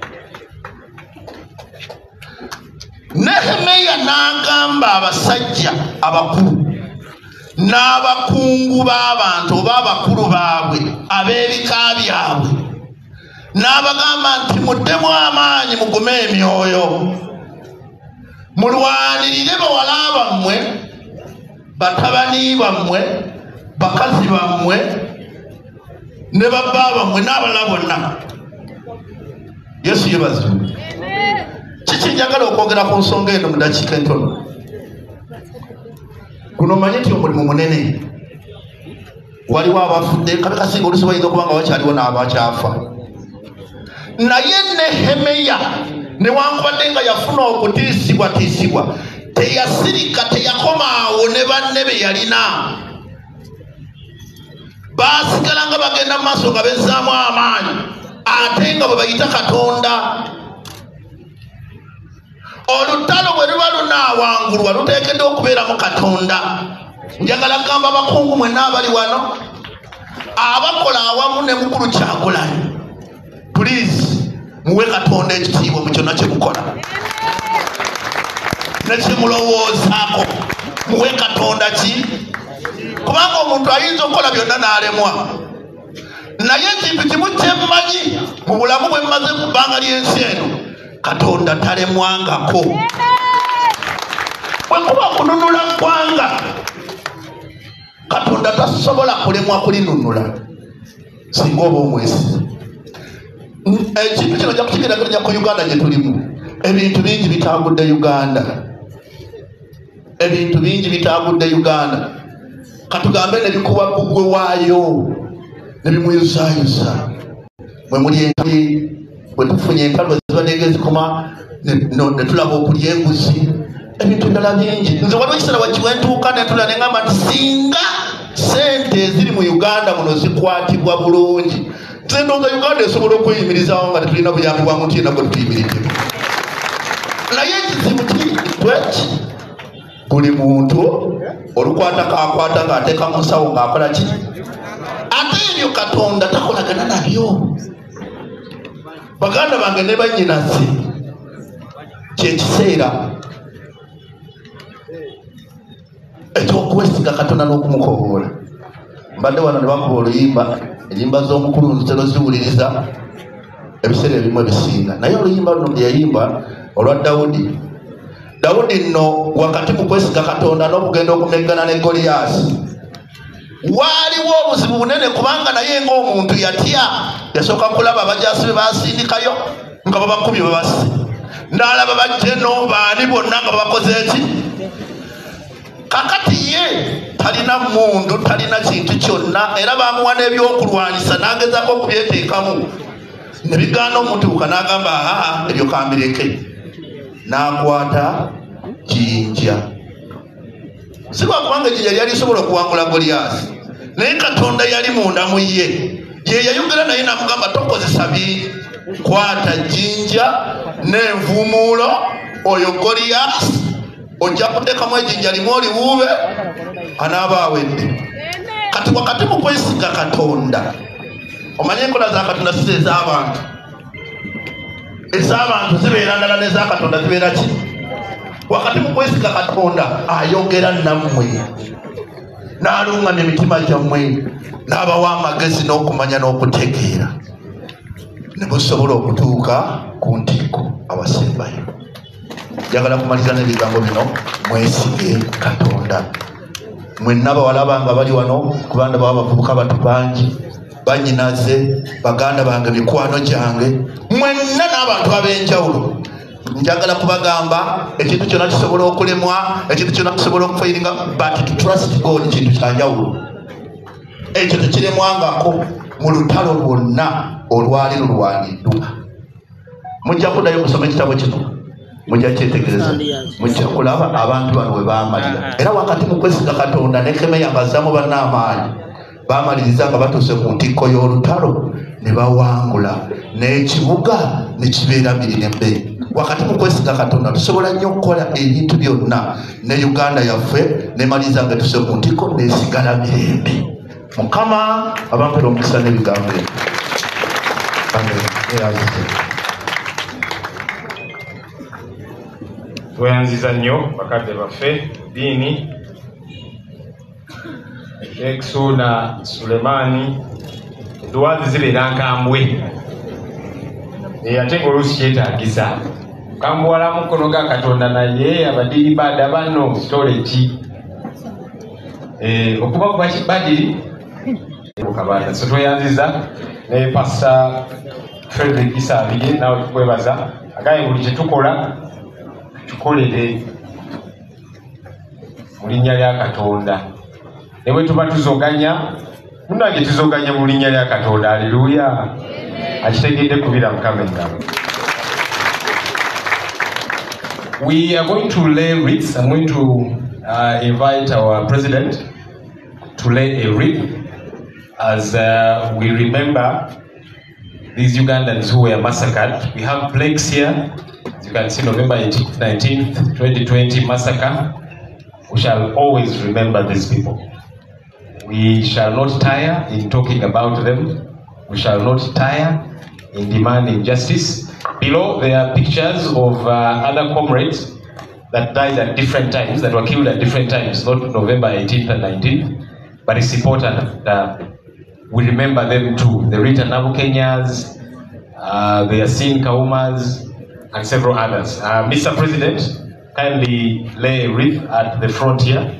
F: Nehemaya n'agamba abasajja abakulu n'abakungu b'abantu oba abakulu baabwe ab'ebika byabwe, n'abagamba nti muddemu amaanyi mugume emyoyo, mulwanirire bawala bammwe, batabani bammwe, bakazi bammwe ne babba bammwe n'abalala bonna. Yesu yeebazibwe. Kiki njagala okwogera ku nsonga eno mu dakiika entono? Guno manye nti omulimu munene. Waliwo abafudde, kabe kasinga oluusi bayinza okuba nga wakyaliwo n'abakyafa. Naye Nehemaya newankubadde nga yafuna okutiisibwatiisibwa, teyasirika, teyakoma awo ne banne be yalina. Baasigala nga bagenda mu maaso nga bezzaamu amaanyi, ate nga bwe bayita Katonda. Olutalo bwe luba lunaawangulwa luteekeddwa okubeeramu Katonda. Njagala kugamba abakungu mwenna abali wano, abakola awamu ne mukulu Kyagulanyi, please muwe Katonda ekitiibwa mu kyonna kye mukola ne kye mulowoozaako. Muwe Katonda ki? Kubanga omuntu ayinza okukola byonna n'alemwa. Naye ekintu kimu kye mmanyi mu bulamu bwe mmaze ku bbanga ly'ensi eno, Katonda talemwangako. Bwe kuba kununula ggwanga, Katonda tasobola kulemwa kulinunula singa oba omwesize. Ekintu kino nja kukigeraganya ku Uganda gye tulimu. Ebintu bingi bitaagudde Uganda. Ebintu bingi bitaagudde Uganda. Katugambe ne bikuba bbugwe waayo ne bimuyusaayusa. Mwe muli enti bwe tufunye entalo ezibadde ng'ezikoma ne tulaba okulya enguzi, ebintu endala bingi. Nze waliwo ekiseera wakiwe ntuuka ne tulaba ne ngamba nti singa sente eziri mu Uganda muno zikwatibwa bulungi, nze ndowooza Uganda esobola okweyimirizawo nga tetulina buyambi bwa muntu yenna gwe tutuyimiriddemu. Naye ekizibu kiri tweki, buli muntu olukwatako akwata ng'ateeka mu nsawo ng'akola ki? Ate ebyo Katonda takolagana nabyo. Baganda bange ne bannyinaze, kyekiseera ekyokwesiga Katonda n'okumukoowoola. Mbadde wano ne bakuba oluyimba, ennyimba z'omukulu nzitero ziwuliriza ebiseera ebimu ebisinga. Naye oluyimba luno bye yayimba olwa Dawudi. Dawudi nno wakati mu kwesiga Katonda n'okugenda okumeggana ne Goliyaasi, waaliwo obuzibu bunene kubanga naye ng'omuntu yatya. Yasooka kulaba abajaasi be baasindikayo nga babakubye babasi, n'alaba bajjeno baani bonna nga babakoze eki. Kakati ye talina mundu, talina kintu kyonna, era baamuwa n'ebyokulwanyisa n'agezaako okubyeteekamu. Ne bigaana omutuuka n'agamba aha ebyo kambireke. N'akwata Jinja siba kubanga Jinja yali sobola okuwangula Goliath naye Katonda yali munda mu ye ye yayogera naye namugamba tokozesa bi kwata Jinja n'envumuulo oyo Goliath ojja kuteekamu ejinja limu oliwuube anaaba awedde kati wakati mu kwesiga Katonda omanye enkola za Katonda si ez'abantu ez'abantu zibeera ndala n'eza Katonda zibeera ki wakati mu kwesiga Katonda ayogera nammwe n'alungana emitima gyammwe n'abawa amagezi n'okumanya n'okutegeera ne musobola okutuuka ku ntiiko awasembayo. Njagala kumaliza n'ebigambo bino mwesige Katonda mwenna bawala bange bali wano kubanda baba bavubuka batu bangi banyinaze baganda bange mikwano gyange mwenna n'abantu ab'enjawulo njagala kubagamba ekintu kyonna kisobola okulemwa ekintu kyonna kisobola okufairinga but to trust God kintu kyanjawulo ekyo tekiremwangako mu lutalo lwonna olwali lulwaniddwa. Mujja kuddayo okusoma ekitabo kino mujja kyetegereza mujja kulaba abantu bano bwe baamalira era wakati mu kwesiga Katonda ne Kemeya bazaamu bannaamaanyi baamaliriza nga batuuse ku ntikko y'olutalo ne bawangula n'ekibuga ne kibeera mirembe. Wakati mu kwesiga Katonda tusobola nnyo okukola ebintu byonna ne Uganda yaffe nemaliriza nga tuuse ku ntikko n'esigala mirembe. Mukama abampera omukisa n'ebigambo ebyo.
G: Tweyanziza nnyo bakadde baffe ddiini Eksu na Sulemani duwazi zibeera nkambwe ate ng'oluusi kyetaagisa kambuwala mukono ga Katonda naye abadiri baada bano storage okuba kuba kibadiri mukabanda. So tweyanziza ne Pastor Frederick Isabire nawe tukwebaza agaye buli kye tukola tukolere mu linnya lya Katonda ne bwe tuba tuzoganya munange tuzoganya mu linnya lya Katonda. Haleluya akitegedde kubira Mukama engabo. We are going to lay wreaths. I'm going to uh, invite our president to lay a wreath as uh, we remember these Ugandans who were massacred. We have plaques here. As you can see, November eighteenth, nineteenth, twenty twenty massacre. We shall always remember these people. We shall not tire in talking about them. We shall not tire in demanding justice. Below there are pictures of uh, other comrades that died at different times, that were killed at different times, not November eighteenth and nineteenth, but it's important that we remember them too. The Rita Nabu Kenyas, uh, the Yasin Kaumas, and several others. Uh, Mister President, kindly lay a wreath at the front here.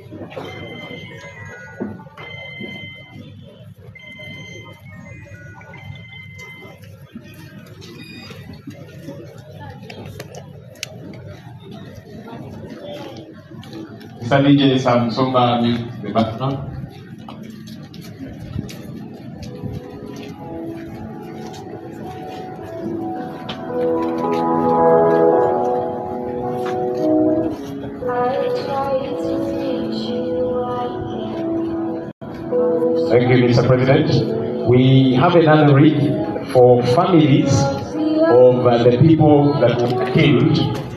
G: Mister D J Samsonga with the background. Thank you, Mister President. We have another wreath for families of uh, the people that were killed.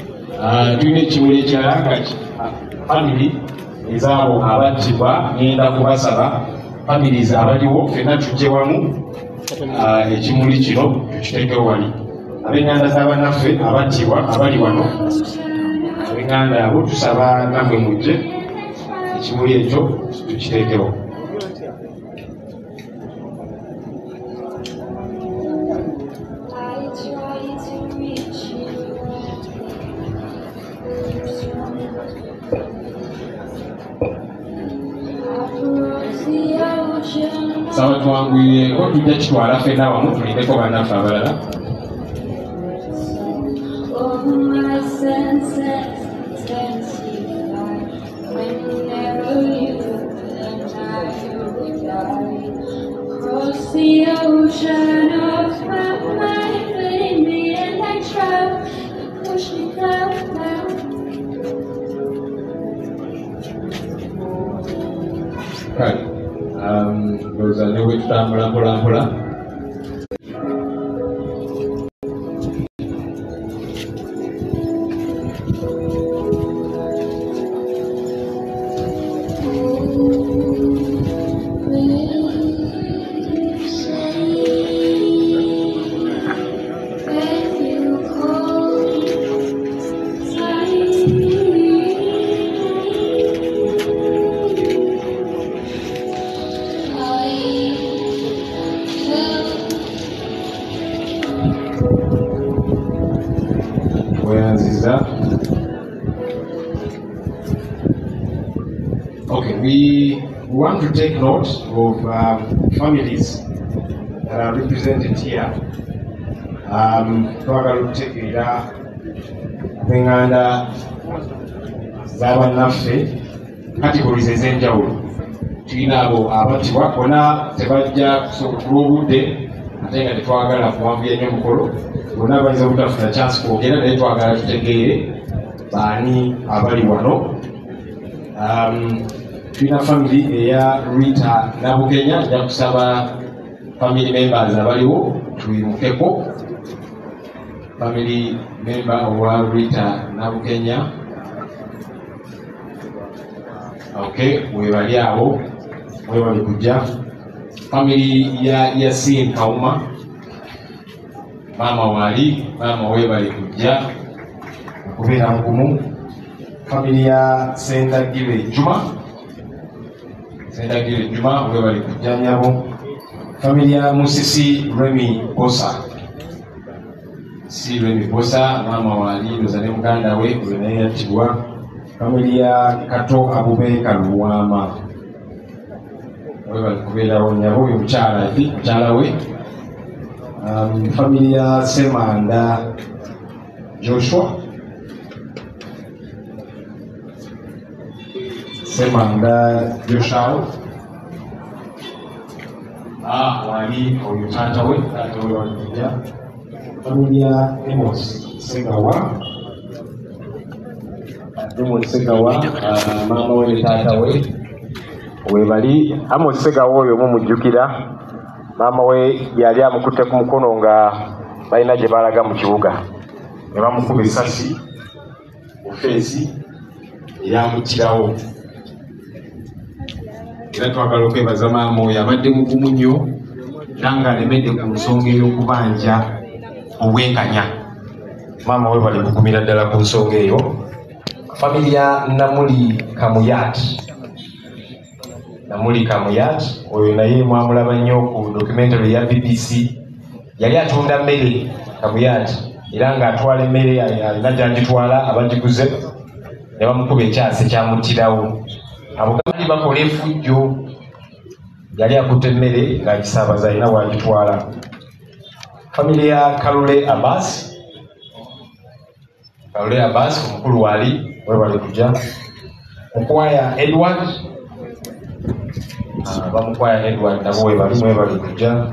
G: Family ezabo abattibwa ngenda kubasaba families abaliwo fena tujje wamu ekimuli kino tukiteekewo wali ab'enganda z'abannaffe abattibwa abali wano ab'enganda abo tusaba nammwe mujje ekimuli ekyo tukiteekewo. Sawa tuwanguye ko tujja kitwala ffenna wamu tulindeko bannaffe abalala. bwe tutambula mpola mpola. Okay, we want to take note of um, families that are represented here. Um, twagala okutegeera ab'enganda z'abannaffe categories ez'enjawulo. Tulina abo abattibwa bonna tebajja kusooka olw'obudde ate nga tetwagala kuwanvuya nnyo omukolo. Bonna bayinza obutafuna chance kwogera naye twagala tutegeere baani abali wano. Um, tulina family eya Rita Nabukenya, nja kusaba family members abaliwo tuyimukeko. Family member owa Rita Nabukenya. Okay, webali abo webali kujja. Family ya Yasin Kauma, mama wali mama webali kujja okubeera mugumu. Family ya Sendagire Juma, Sendagire Juma webali kujja nyabo. Family ya Musisi Remy Bosa, si Remy Bosa mama wali nozane muganda we naye yattibwa. Family ya Kato Abubeka Luwama webali kubeerawo nyabo oyo mukyala ati mukyala we. Um, family ya Semanda Joshua, Semanda Joshua ah wali oyo taata we taata we walijja. Family ya Amos Segawa, Amos Segawa uh, mama we ne taata we webali. Amos Segawa oyo mumujjukira mama we yali amukutte ku mukono nga balina gye balaga mu kibuga ne bamukuba essasi mu feesi eyamuttirawo. Era twagala okwebaza maama oyo abadde mugumu nnyo era nga alemedde ku nsonga ey'okubanja obwenkanya. Maama we bali kugumira ddala ku nsonga eyo. Family ya Namuli Kamuyat, Namuli Kamuyat oyo naye mwamulaba nnyo ku documentary ya B B C. Yali atunda mmere Kamuyat era ng'atwala emmere alina gy'agitwala abagiguze ne bamukuba ekyasi kyamuttirawo. Abuganda bakola effujjo, yali akutte emmere ng'agisaabaza alina wagitwala. Family ya Kalule Abbas, Kalule Abbas omukulu wali webali kujja. Mukwaya Edward, bamukwaya Edward nabo webali webali kujja.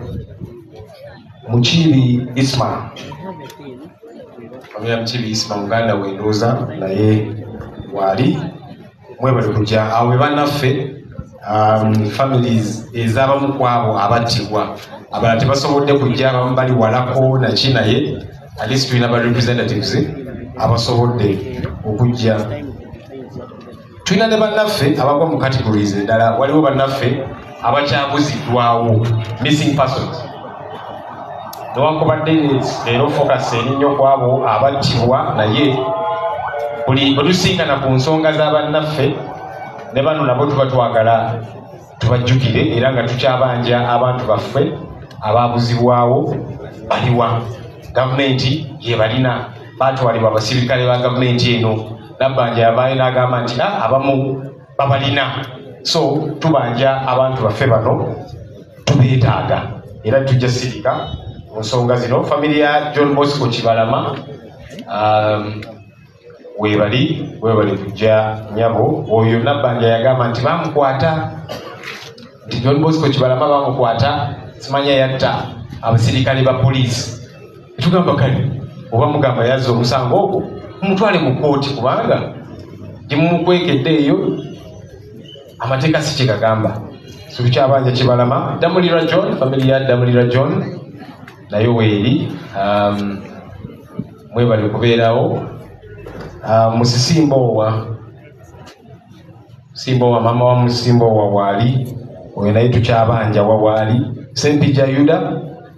G: Mukibi Isma, family ya Mukibi Isma muganda we ndooza naye wali mwebali kujja. Awo bannaffe um, families ez'abamu ku abo abattibwa abalala tebasobodde kujja, abamu bali walako naki, naye at least tulina ba representatives abasobodde okujja. Tulina ne bannaffe abagwa mu categories endala. Waliwo bannaffe abakyabuziddwawo, missing persons. Newankubadde leero focus eri nnyo ku abo abattibwa, naye buli bwe tusinkana ku nsonga z'abannaffe ne bano nabo tuba twagala tubajjukire era nga tukyabanja abantu baffe abaabuzibwawo baliwa. Gavumenti ye balina baatwalibwa abasirikale ba gavumenti eno. Nabbanja yavaayo n'agamba nti abamu babalina, so tubanja abantu baffe bano tubeetaaga era tujja sirika mu nsonga zino. Family ya John Bosco Kibalama um, webali webali kujja nyabo. Oyo Nabbanja yagamba nti bamukwata, nti John Bosco Kibalama bamukwata, simanya yatta abasirikale ba poliisi. Tugamba kale oba mugamba yazza omusango ogwo mumutwale mu kooti, kubanga gye mumukwekedde eyo amateeka si kye gagamba. So Subikyabanja Kibalama, Damulira John, family ya Damulira John, nayo weeri, um, mwebali kubeerawo. Uh, Musisimbowa, Simbowa, mama wa Musimbowa waali, oyo naye tukyabanja wawaali. Sempija Yuda,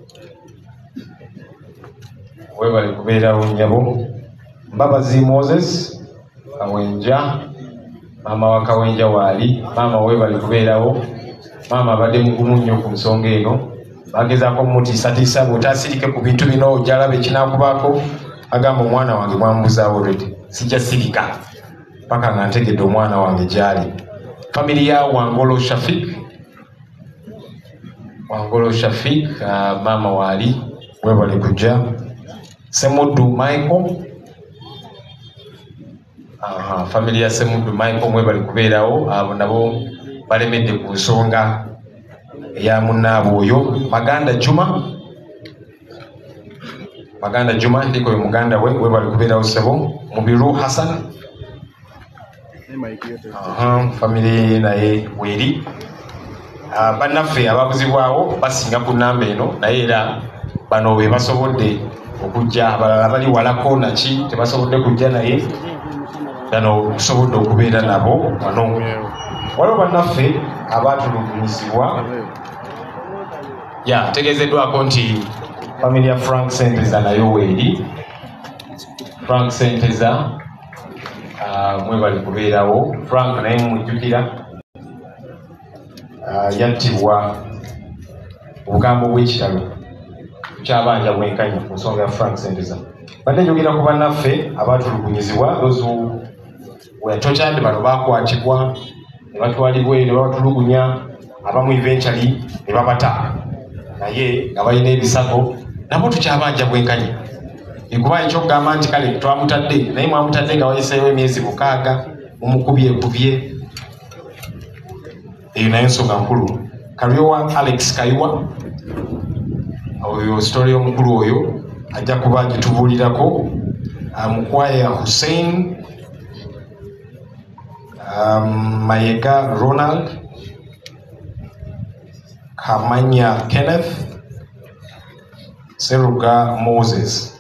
G: webali kubeerawo nnyabo. Mbabazi Moses, Kawenja, mama wa Kawenja waali, mama webali kubeerawo. Mama abadde mugumu nnyo ku nsonga eno, bagezaako mutiisatiisa bw'otaasirike ku bintu bino ojalabe kinaakubaako, agamba omwana wange mwambuzaawo already, sijja sirika paka nga ntegedde omwana wange gyali. Family ya Wangolo Shafik, Wangolo Shafik, uh, mama waali, webali kujja. Semuddu Michael, aha, family ya Semuddu Michael mwebali kubeerawo, abo nabo balemedde ku nsonga eya munnaabwe oyo. Maganda Juma, Maganda Juma ndiko yo muganda we, webali kubeerawo sebo. Mubiru Hassan, aha, family naye weeri. Uh, bannaffe ababuzibwawo basinga ku nnamba eno, naye era bano be basobodde okujja, abalala bali walako naki tebasobodde kujja, naye bano tusobodde okubeera nabo wano. Waliwo bannaffe abaatulugunyizibwa, ya tegeezeddwako nti family ya Frank Senteza nayo weeri. Frank Senteza, uh, mwebali kubeerawo. Frank naye mujjukira, uh, yattibwa obugambo bw'ekitalo kyabanja bwenkanya ku nsonga ya Frank Senteza. Badde njogera ku bannaffe abaatulugunyizibwa, those who were tortured, bano baakwatibwa ne batwalibwa ne babatulugunya, abamu eventually ne babata, naye nga balina ebisago, nabo tukyabanja bwenkanya. Ekuba ekyokugamba nti kale twamutadde, naye mwamutadde nga wayiseewo emyezi mukaaga, mumukubyekubye, eyo naye nsonga nkulu. Kalyowa Alex Kaiwa, oyo story omukulu oyo ajja kuba agitubuulirako. Mukwaya Hussein, um, Mayega Ronald, Kamanya Kenneth, Seruga Moses.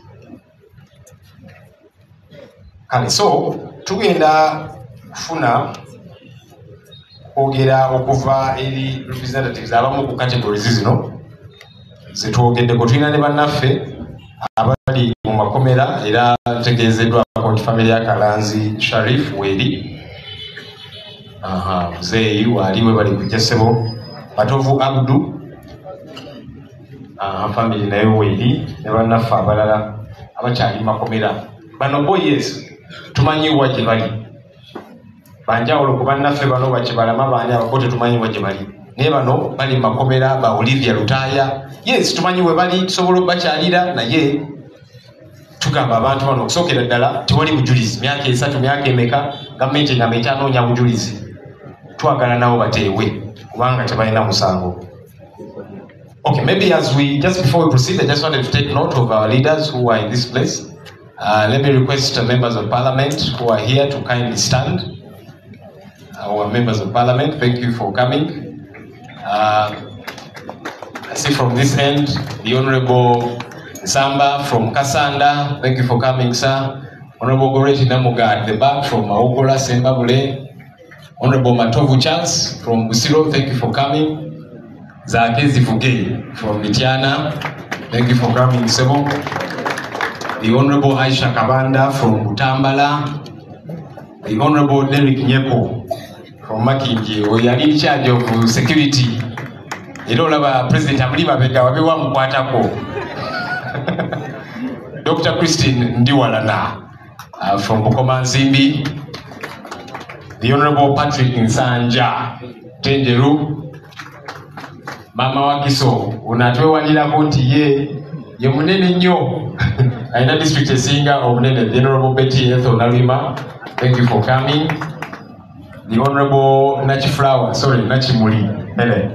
G: Kale so tugenda kufuna kwogera okuva eri representatives abamu ku categories zino zetwogeddeko. Tulina ne bannaffe abali mu makomera, era tegeezeddwako nti family ya Kalanzi Sharif weeri, aha, muzeeyi waali we bali kujja ssebo. Batovu Abdu, aha, family nayo weeri, ne bannaffe abalala abakyali makomera. Bano boys tumanyiwa gye bali, banjawulo ku bannaffe bano Bakibalama baani abako tetumanyiwa gye bali, naye bano bali makomera. Ba Olivia Lutaya, yes tumanyi we bali, tusobola obakyalira, naye tugamba abantu bano okusookera ddala tewali bujulizi. Myaka esatu myaka emeka gavumenti nga ekyanoonya bujulizi, twagala nabo bateewe kubanga tebalina musango. Okay, maybe as we, just before we proceed, I just wanted to take note of our leaders who are in this place. Uh, let me request uh, members of parliament who are here to kindly stand. Our members of parliament, thank you for coming. Uh, I see from this end, the Honorable Samba from Kasanda, thank you for coming, sir. Honorable Goreti Namuga at the back from Maogola, Sembabule. Honorable Matovu Charles from Busiro, thank you for coming. Zakezi Fuge from Mitiana, thank you for coming, Sebo. The Honorable Aisha Kabanda from Butambala. The Honorable Derek Nyepo from Makinji, we are in charge of security. You don't have a president, I believe I will Doctor Christine Ndiwalana uh, from Bukoma Nsimbi. The Honorable Patrick Nsanja Tenjeru. Mama Wakiso, unatwe wanila konti ye, ye munene nyo. Aina district singer of Nene, the Honorable Betty Etho Nalima. Thank you for coming. The Honorable Nachi Flower, sorry, Nachi Muli. Hele.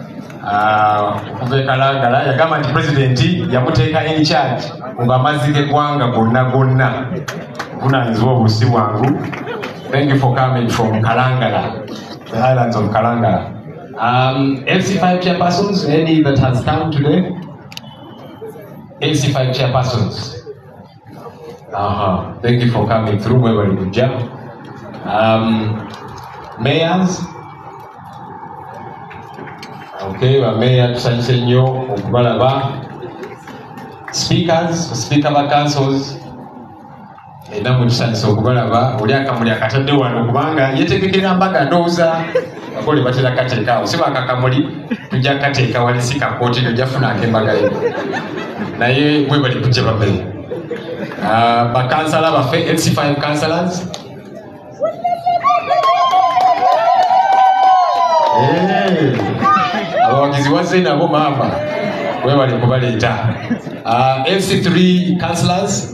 G: Kuve Kalangala, ya kama ni presidenti, ya muteka in charge. Unga mazike kwanga gonna gonna. Kuna nzuwa usi wangu. Thank you for coming from Kalangala, the islands of Kalangala. Um, L C five chairpersons, any that has come today? L C five chairpersons. Uh-huh. Thank you for coming through. Very good job. Um, mayors. Okay, our mayor Sansenyo Okubalaba. Speakers, speaker of councils. Ena mutusanisa okubalaba oli akamuli akatadde wano kubanga yetegekera mbaga ndowooza akole batera kateekaawo si bakakamuli tujja kateeka wali si kakooti nojafunanga embaga ye naye bwe bali kujja babe bakansala baffe L C five councillors abawagizi wazze nabo maama bwe bali kubaleeta L C three councillors.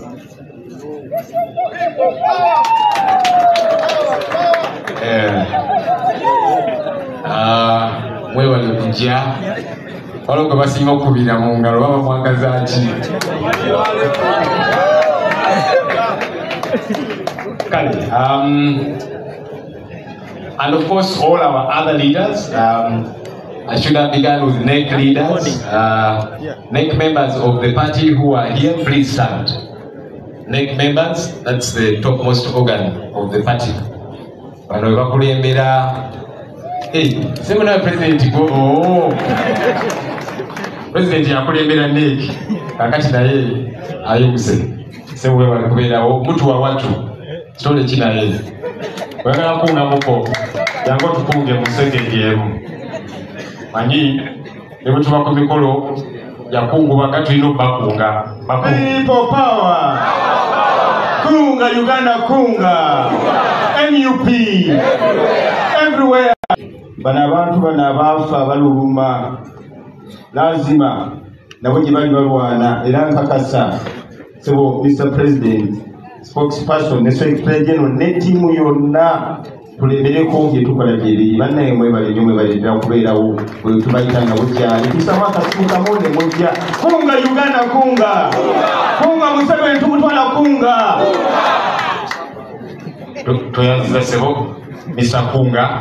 G: Mwe wali kujja waliwo gwe basinga okubira mu ngalo baba mwagaza ki kale um, and of course all our other leaders. um, I should have begun with N E C leaders, uh, N E C members of the party who are here, please stand. N E C members, that's the topmost organ of the party. Bano bakulembera. Hey, seminar president go. Oh, president yakulembera N E C. Kakati naye ayuse. Sewe balikuberawo mutu wa watu. Stole china yeye. Wengala kunga muko. Yango tukunge musengejemu. Manyi ne tuba ku mikolo yakungu bakati ino bakunga.
H: People power. Kunga Uganda kunga. N U P. Everywhere. Bana abantu bana bafa baluluma. Lazima nabo gye bali balwana era nkakasa. So Mister President, spokesperson, ne Secretary General ne timu yonna tulemereko bye tukola gyeri bannaye mwe bali nyumwe balira kubeerawo bwe tubayitanga bukyali tusaba akasuka mone mujja kunga Uganda kunga kunga Museveni tumutwala kunga
G: toyanziza sebo Mister Kunga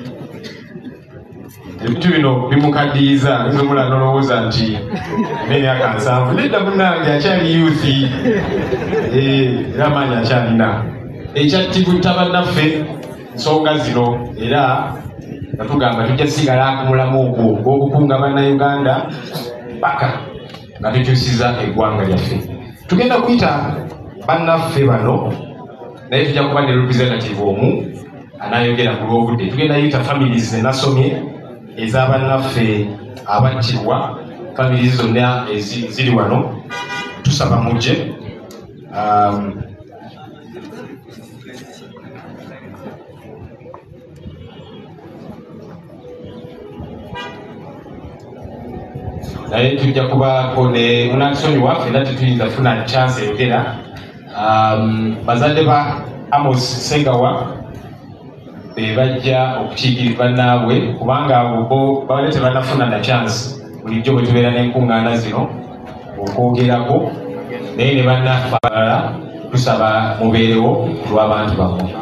G: ebintu bino bimukaddiyiza nzomula nolowooza nti emyaka nsanvu nedda munnange akyali youthi era amaanyi akyalina ekyattibuta bannaffe nsonga zino era nga tugamba tujja sigala akumulamu ogwo ogw'okukunga bannayuganda paka nga tukyusiza eggwanga lyaffe. Tugenda kuyita bannaffe bano naye tujja kuba ne representative omu anayogera ku lw'obudde. Tugenda yita families enasomye ez'abannaffe abattirwa, families zonna ziri wano tusaba mujje. Um, naye tujja kubaako ne munansonyi waffe era tetuyinza funa chance eyogera. Um, bazadde ba Amos Segawa be bajja okukiikirira bannaabwe kubanga abo bo babadde tebannafuna na chance bulijjo bwe tubeera n'enkuŋŋaana zino okwogerako naye ne bannaffe abalala tusaba mubeerewo lw'abantu bammwe.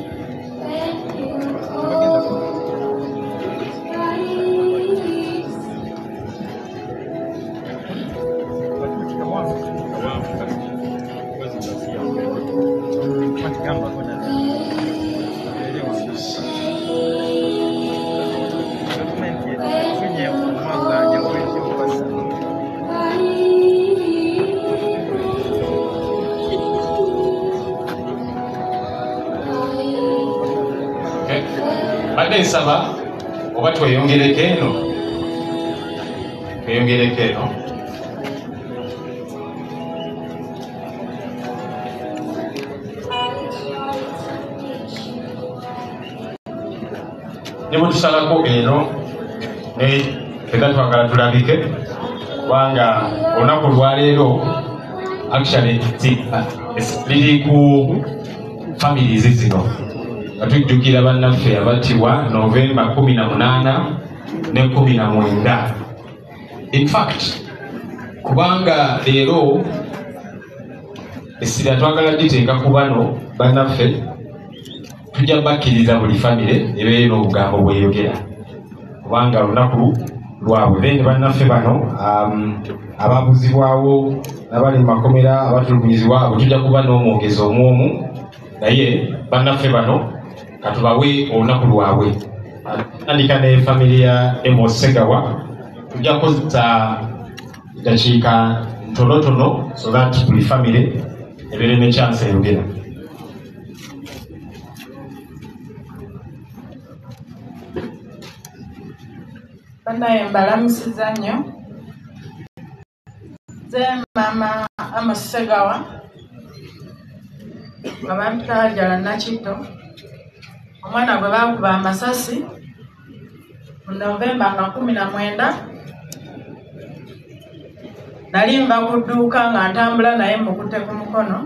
G: Badde nsaba oba tweyongereko eno tweyongereko eno ne bwe tusalako eno ne fenna twagala tulabike kubanga olunaku lwaleero actually liri ku families zino nga tujjukira bannaffe abattibwa Novemba kumi na munaana ne kumi na mwenda. In fact kubanga leero essira twagala diteeka ku bano bannaffe tujja bakkiriza buli famire ebeera n'obugambo bweyogera kubanga lunaku lwabwe. Then bannaffe bano um, ababuzibwawo n'abali mu makomera abatulugunyizibwa abo tujja kuba n'omwogezi omwomu, naye bannaffe bano katubawe olunaku lwabwe. Tandika ne family ya Amos Segawa tujja kukozesa dakiika ntonotono so that buli family ebeere ne chance eyogera.
I: Banaye mbalamusiza nnyo. Nze mama Amos Segawa nga bampita Nakitto, omwana gwe baakuba amasasi mu Novemba nga kumi na mwenda. Nali nva ku dduuka nga ntambula naye mukutte ku mukono,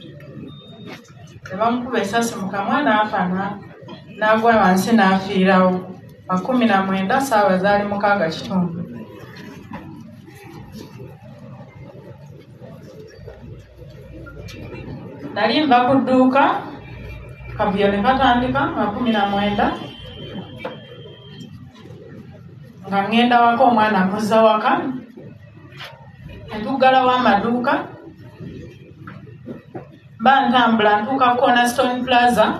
I: ne bamukuba essasi mu kamwa n'afa n'agwa wansi n'afiirawo. Wa kumi na mwenda saawa zaali mukaaga kitundu. Nali nva ku dduuka kavuyo ne katandika nga kumi na mwenda nga ngenda waka omwana muzza waka netuggalawo amaduuka mba ntambula ntuuka Cornerstone Plaza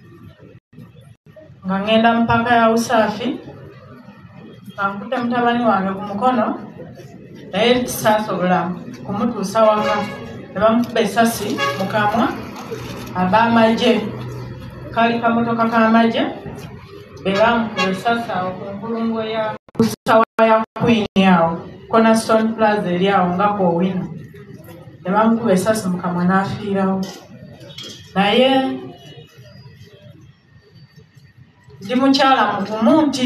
I: nga ngenda mu paka ya Usaafi nga nkutte mutabani wange ku mukono naye saasobola kumutuusa waka. Ne bamukuba essasi mu kamwa ab'amagye, kaali kamotoka k'amagye be bamukuba essasi awo ku nkulungo ya sawa ya Queen awo Cornerstone Plaza eri awo nga koowina. Ne bamukuba essasi mu kamwa n'afiirawo. Naye ndi mukyala mugumu nti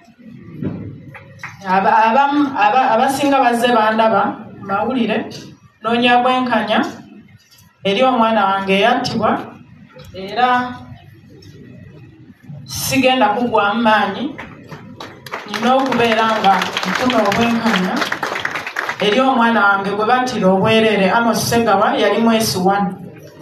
I: abasinga bazze bandaba mawulire noonya bwenkanya eri omwana wange eyattibwa, era sigenda kugwamu maanyi, nina okubeera nga ntuma obwenkanya eri omwana wange gwe battira obwerere. Amos Segawa yali mwesi wano.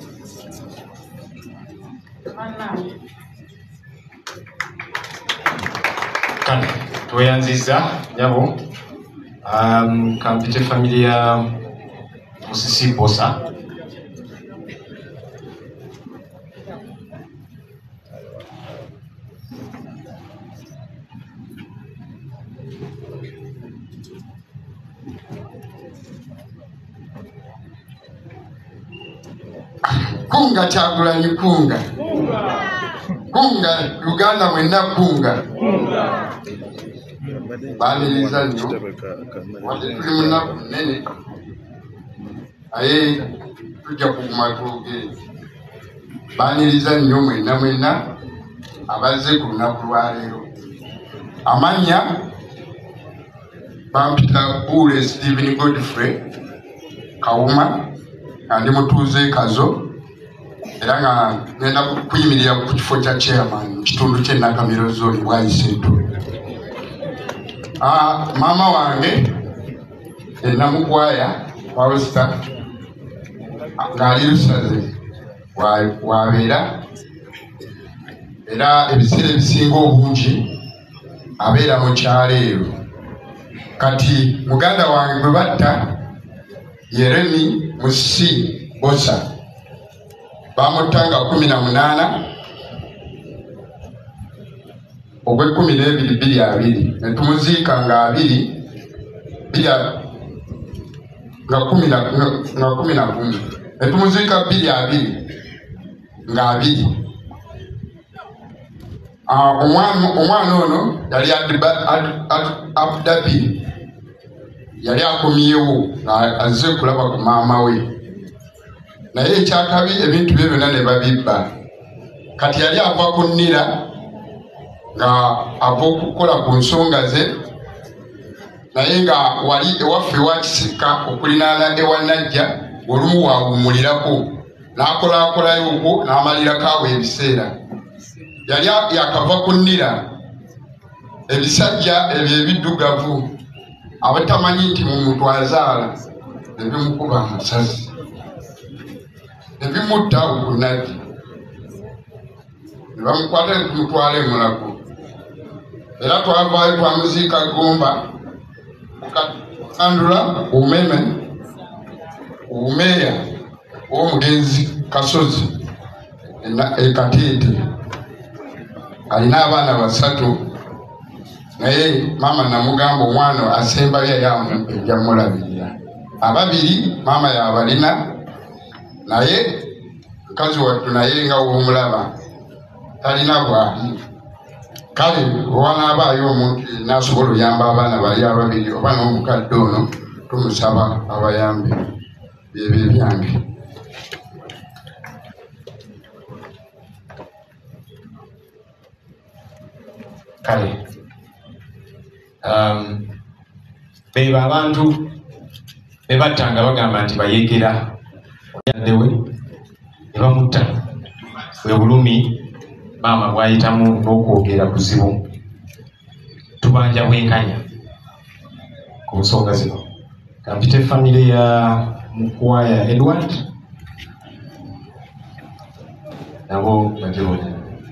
G: Kale tweyanziza nyabo um, kampite family ya Musisi Bosa.
J: Kunga Kyagulanyi kunga kunga Uganda mwenna kunga baniriza nnyo wadde tuli mu nnaku nnene aye tujja kuguma twogere. Baniriza nnyo mwenna mwenna abazze ku lunaku lwaleero. Amannya bampita Buule Stephen Godfrey Kawuma, ndi mutuuze Kazo, era nga ngenda kuyimirira ku kifo kya chairman mu kitundu ky'e Nakamiro zone Bwayiseetu. Maama wange ennamukwaya Wawesta ng'ali Lusaze wabeera, era ebiseera ebisinga obungi abeera mu kyalo eyo. Kati muganda wange gwe batta Yeremi Musisi Bosa bamutanga kumi na munaana ogw'ekkumi n'ebiri bbiri abiri ne tumuziika nga abiri bbiri nga kumi nga kumi na kumi ne tumuziika bbiri abiri nga abiri. Omwana ono yali Abu Dhabi, yali akomyewo azze kulaba ku maama we, naye ekyakabi ebintu bye byonna ne babibba. Kati yali ava ku nnira nga ava okukola ku nsonga ze, naye nga wali ewaffe ewakisika okulinaana ewa Najja olumu waawummulirako n'akolaakolayo okwo n'amalirako awo ebiseera. Yali yakava ku nnira, ebisajja ebyo ebiddugavu abatamanyi nti mu muntu azaala ne bimukuba amasasi ne bimutta ku Najja, ne bamukwata ne tumutwala e Mulago. era twavaayo twamuziika Gomba andula umeme umeya w'omugenzi Kasozi ekatiiti alina abaana basatu naye mama namugamba omwana asembayo yayamu ejamulabirira ababiri mama yabalina naye mukazi wattu naye nga womulaba talina bwali kale owanabaayo omuntu nasobola oyamba abaana bali ababiri oba n'omukadde ono tumusaba abayambe byebyo ebyange.
G: Kale um, beba abantu bebattanga bagamba nti bayegera oyaddewe ne bamutta bwe bulumi maama bwayitamu n'okwogera kuzibu tubanja bwenkanya ku nsonga zino. Kampite famire ya Mukwaya Edward nabo bagironya.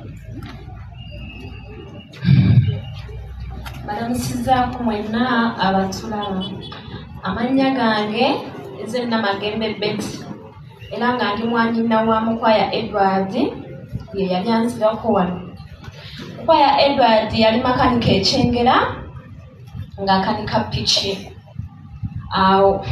K: Balamusizaako mwenna abatulaba. Amannya gange Nzenna Magembe Betty era nga ndi mwannyina wa Mukwaya Edward ye yali anzirako wano. Mukwaya Edward yali makanika ekyengera ng'akanika piki. Awo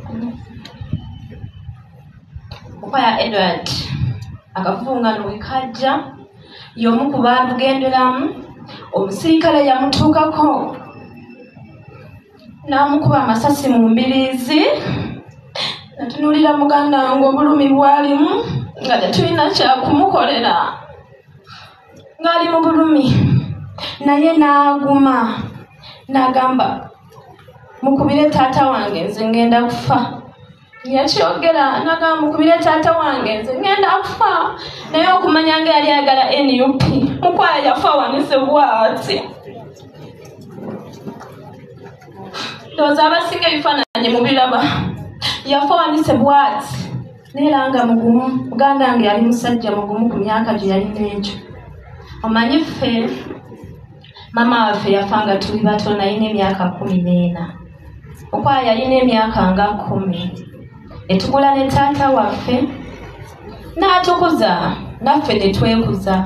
K: Mukwaya Edward akavungano bwe kajja y'omu ku baalugenderamu, omusirikale yamutuukako n'amukuba amasasi mu mbiriizi. Natunulira muganda wange obulumi bwalimu nga tetulina kyakumukolera ng'ali mu bulumi, naye n'aguma n'agamba mukubire taata wange nze ngenda kufa. Yakyogera n'agamba mukubire taata wange nze ngenda kufa, naye okumanya nga yali ayagala N U P Mukwaya yafa wanise bw'ati. Ndowooza abasinga ebifaananyi mubiraba. Yafa wanise bw'ati neera nga mugumu. Muganda wange yali musajja mugumu ku myaka gye yalina egyo. Omanyi ffe mama waffe yafa nga tuli bato nayina emyaka kumi n'ena. Mukwaya yalina emyaka nga kumi. Netugula ne taata waffe n'atukuza naffe ne twekuza.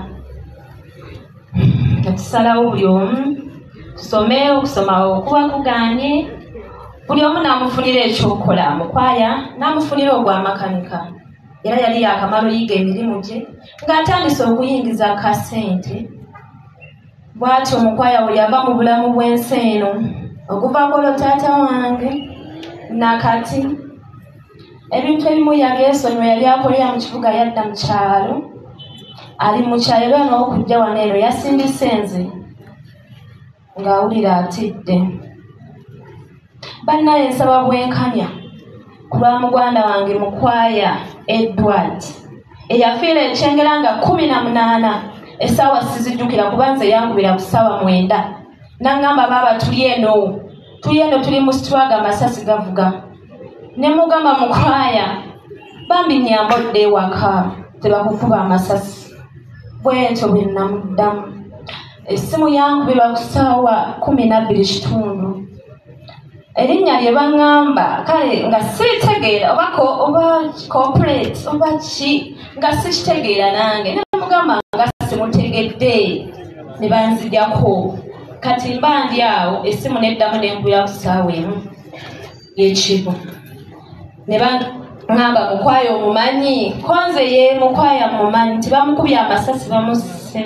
K: Netusalawo buli omu tusome, okusoma okuba kuganye, buli omu n'amufunira ekyokukola. Mukwaya n'amufunira ogw'amakanika era yali yakamala oyiga emirimu gye ng'atandise okuyingiza akasente. Bw'atyo Mukwaya we yava mu bulamu bw'ensi eno okuvaako olwo taata wange nakati ebintu ebimu yageesonyiwa yali akolera mu kibuga yadda mu kyalo. Ali mu kyalo era n'okujja wano eno yasindise nze ng'awulira atidde. Bannaye nsaba bwenkanya ku lwa muganda wange Mukwaya Edward eyafiira ekyengera nga kumi na munaana. Essaawa sizijjukira kuba nze yangubira ku ssaawa mwenda. N'angamba baaba tuli eno tuli eno tuli mu sitwaga amasasi gavuga. Ne mugamba Mukwaya bambi nnyambodde ewaka tebakukuba amasasi. Bw'etyo bwe namuddamu. Essimu yankubirwa ku ssaawa kumi na bbiri kitundu. Erinnya lye baŋŋamba kale nga siritegeera oba oba corporate oba ki nga sikitegeera nange. Ne mugamba nga simutegedde ne banzijjako. Kati mba ndi awo essimu neddamu n'engulira ku ssaawa emu y'ekibu. Ne baŋŋamba Mukwaya omumanyi? Ko nze ye Mukwaya mumanyi nti bamukubye amasasi bamusse.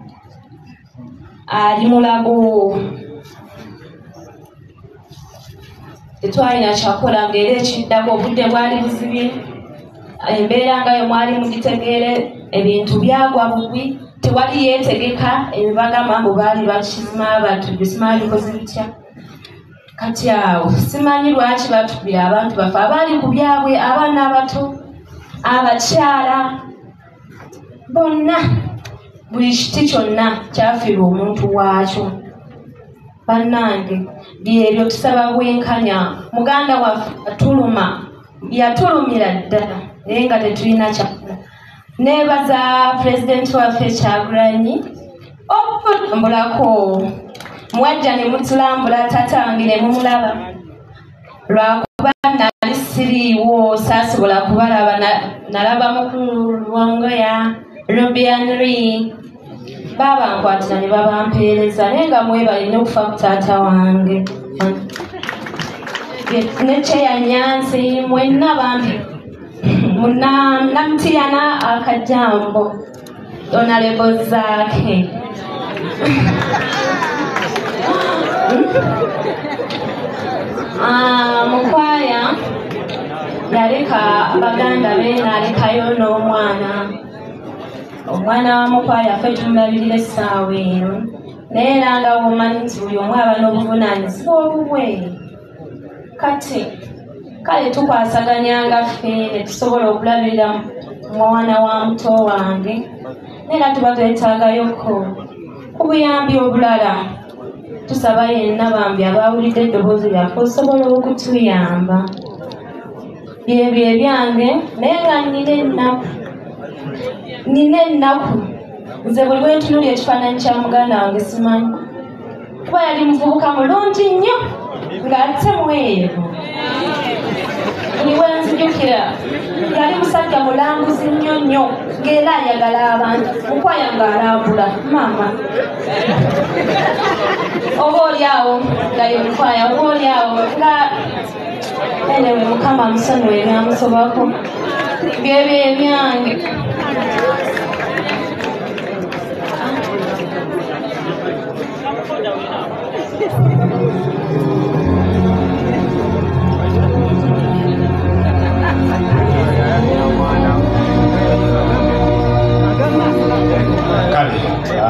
K: Ali mulago. Tetwalina kyakola ng'era ekiddako obudde bwali buzibye. Embeera ngayo mwali mugitegeere, ebintu byagwa bubi, tewali yeetegeka. Ebibagamba mbu baali bakizima abantu bisima bikoze bitya. Kati awo simanyi lwaki batukubira abantu bafe abaali ku byabwe, abaana abato, abakyala, bonna buli kiti kyonna kyafiirwa omuntu waakyo. Bannange byebyo tusaba bwenkanya. Muganda waffe atuluma yatulumira ddala naye nga tetulina kyakola. Neebaza pulezidenti waffe Kyagulanyi okutambulako mwajja ne mutulambula taata wange ne mumulaba lwakuba nali siriiwo saasobola kubalaba nalaba mukulu lwongoya rubianri babankwatira ne babampeereza naye nga mwebalina okufa ku taata wange necheya nyanzi mwenna bambi muna namtiyana akajambo onalebo zake ah mukwaya yaleka abaganda be nalekayo n'omwana omwana wa mukwaya ffe tumulabirira essaawa eno naye era nga womanyi nti buli omu aba n'obuvunaanyizibwa obubwe kati kale tukwasaganyanga ffe ne tusobola okulabirira mwana wa muto wange naera tuba twetaagayoko ku buyambi obulala tusaba yenna bambi abawulidde eddoboozi lyaffe osobola okutuyamba byebyo ebyange naye nga nnina ennaku nina ennaku nze buli bwentunulya ekifaananyi kya muganda wange simanyi kuba yali muvubuka mulungi nnyo ng'ate mweru buli wenzijukira yali musajja mulambuzi nnyo nnyo ng'era ayagala abantu mukwaya ng'alambula maama oba oli awo nga ye mukwaya oba oli awo nga enewe mukama musonyiwe ebyamusobako byebyo ebyange
G: kale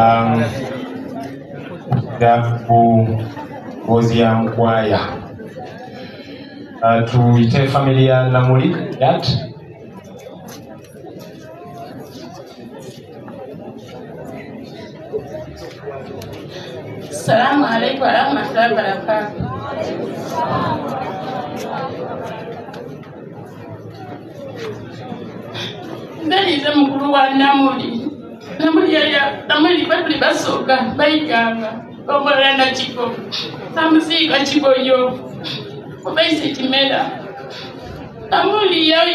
G: gaku ngozi ya mkwaya tuyite family ya Namuli yat
L: Assalamu alaikum warahmatullahi wabarakatuh. Ndalize mukulu wa Namuli. Namuli ya Namuli batuli basoka bayiganga. Omala na chiko. Samusika chiko yo. Obaise timela. Namuli ya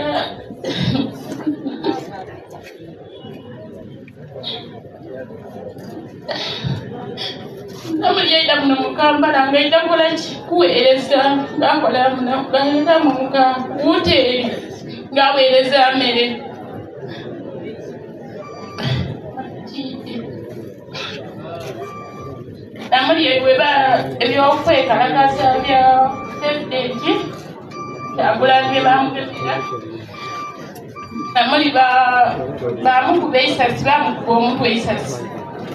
L: Namuli yaida muno mukambala ngaida kola kuweereza ngakola muno ngaida muka hoteli ngaweereza amere Namuli yeweba ebyokwekalaga bya president yagulange bamugezera Namuli ba bamukuba isasi bamukuba omuntu isasi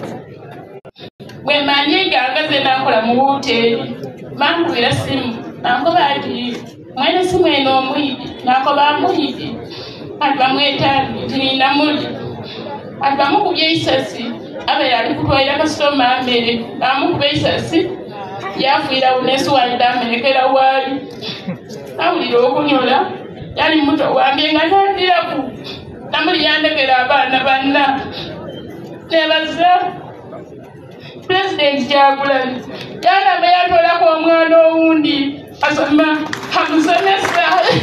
L: When manye gagaze nakola mu hoteli mangwira simu nango bati mwene simu eno omwidi nako bamuyidi ati bamwetani tini Namuli ati bamukubye isasi abe yali kutwaira kasitoma amere bamukubye isasi yafuira unesu walida amerekera wali awulira okunyola yali muto wange nga tandiraku Namuli yandekera abaana banna nebaza President Jagulani yana meyatola kwa omwana owundi asoma amusomesa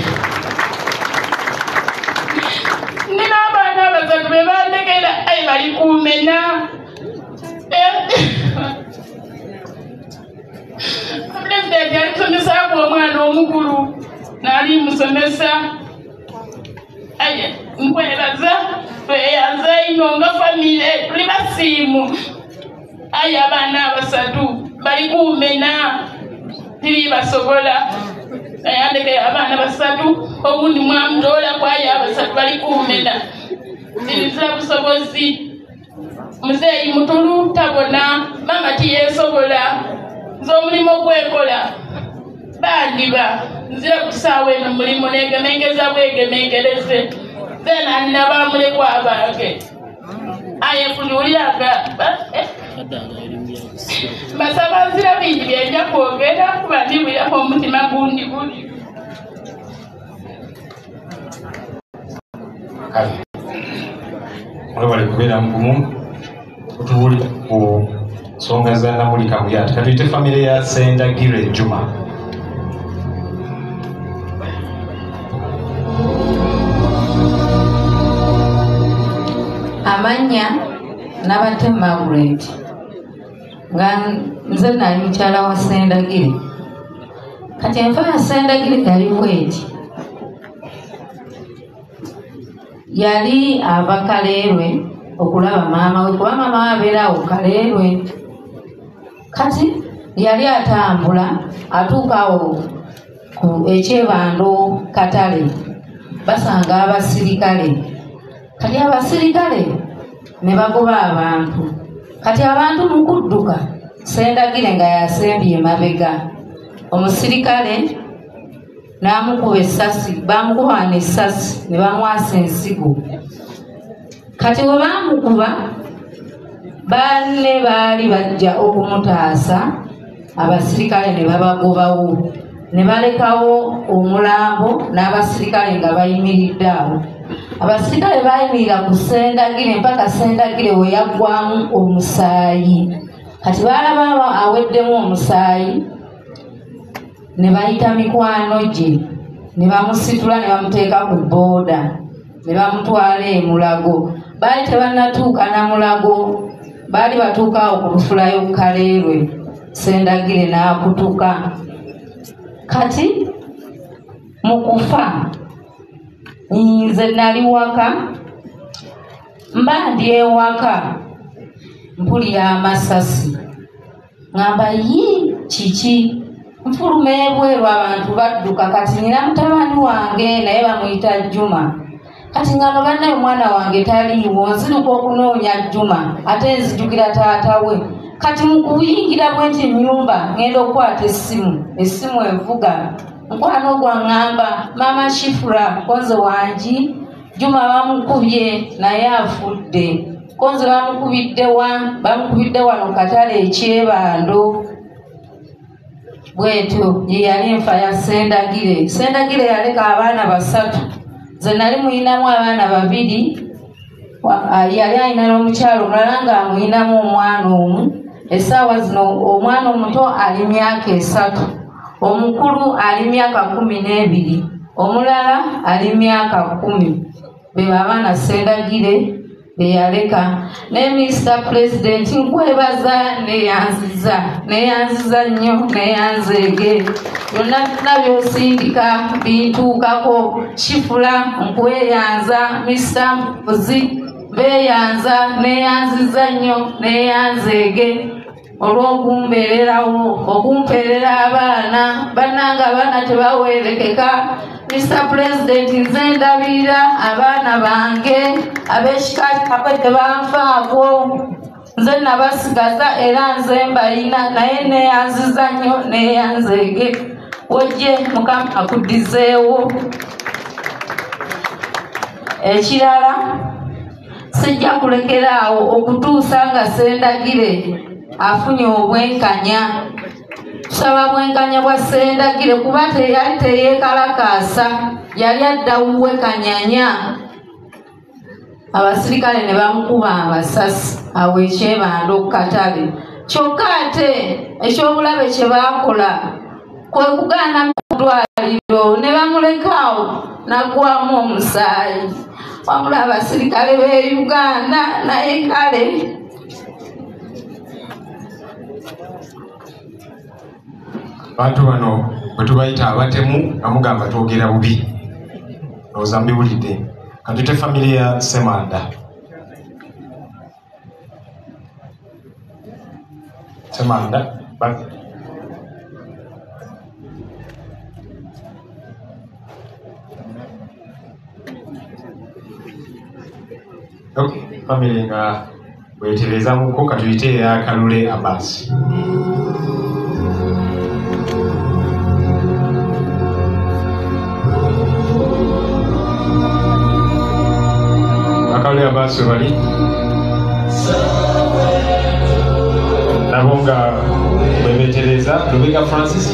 L: nina abaana abasatu be bandekera ayi bali kumena President yalisomesa kwa omwana omukulu nali musomesa aye nkwebaza tweyaza ino nga famire tuli basiimu Aya bana abasatu bali kumena tiri basobola ayandeke abana basatu obundi mwamdola kwa aya abasatu bali kumena tiriza busobozi muzeyi mutulu tabona mama tiyesobola zo mulimo gwekola bandiba nzira kusawe no mulimo negemengeza bwegemengereze zena naba mule kwa abake aye kujuliaga basaba nzira bingi byenja kwogera kuba ndibwirako omutima gundi guli
G: kale olwo bali kubeera mugumu otuwulira ku nsonga za namulika muyata katuyite famire ya Sendagire Juma.
M: Amanya nabate Margaret nga nze nali mukyala wa Sendagire. Kati enfa ya Sendagire yali bweti, yali ava Kaleerwe okulaba maama we kuba maama we abeerawo Kaleerwe. Kati yali atambula atuukawo ku ekyebando Katale basanga abasirikale. Kati abasirikale ne bagoba abantu. Kati abantu mu kudduka Sendagire nga yasembye emabega, omusirikale n'amukuba essasi, bamukuba n'essasi ne bamwasa ensigo. Kati we bamukuba banne baali bajja okumutaasa, abasirikale ne babagobawo ne balekawo omulambo n'abasirikale nga bayimiridde awo. Abasirikale bayimirira ku Sendagire mpaka Sendagire we yaggwamu omusaayi. Kati balaba aweddemu omusaayi ne bayita mikwano gye ne bamusitula ne bamuteeka ku booda ne bamutwala e Mulago. Baali tebannatuuka na Mulago, baali batuukaawo ku lufulayo Kaleerwe, Sendagire n'akutuka. Kati mu kufa nze nali waka, mba ndi ewaka mpulira amasasi ngamba yi kiki, nfuluma ebweru abantu badduka. Kati nina mutabani wange naye bamuyita Juma. Kati ngamba bannaye omwana wange taliiwo, nziruka okunoonya Juma ate nzijukira taata we. Kati mu kuyingira bwe nti nnyumba ngenda okukwata essimu, essimu evuga. Mukwano gwaŋŋamba maama Shifura konze wangi Juma bamukubye naye afudde. Konze bamukubidde wa bamukubidde wano Katale ekyebando. Bwetyo ye yali enfa ya Sendagire. Sendagire yaleka abaana basatu, nze nali muyinamu abaana babiri, yali ayina n'omukyalo omulala nga amuyinamu omwana omu. Essaawa zino omwana omuto ali myaka esatu, omukulu ali myaka kumi n'ebiri, omulala ali myaka kumi. Be abaana Sendagire be yaleka. Ne Mister President nkwebaza neyanziza neyanziza nnyo neyanzeege, byonna nabyosindika bintuukako. Shifura nkweyanza, Mister Mpuzi beyanza neyanziza nnyo neyanzeege olw'okumbeererawo okumpeerera abaana bannanga. Abaana tebawerekeka. Mister President nze ndabirira abaana bange ab'ekika kyabe tebanfaako, nze nabasigaza era nze mbalina, naye neyanziza nnyo neyanzeege. Wojje Mukama akuddizeewo. Ekirala sijja kulekeraawo okutuusa nga Sendagire afunye obwenkanya. Tusaba bwenkanya bwa Sendagire kuba teyali teyeekalakaasa, yali adda wuwe kanyanya. Abasirikale ne bamukuba amasasi awo ekyebando Katale. Kyokka ate ekyobulabe kye baakola kwe kugaana mu ddwaliro ne bamulekaawo naggwamu omusaayi. Wabula abasirikale b'e Uganda naye kale
G: abantu bano bwe tubayita abatemu bamugamba twogera bubi, olowooza mbiwulidde. Katuyite famire ya Semanda. Semanda okay. Famire nga bwetereezamuko katuyite eya Kalule Abbas. Kalule Abbas bali nabo nga bwebetereza Lubega Francis.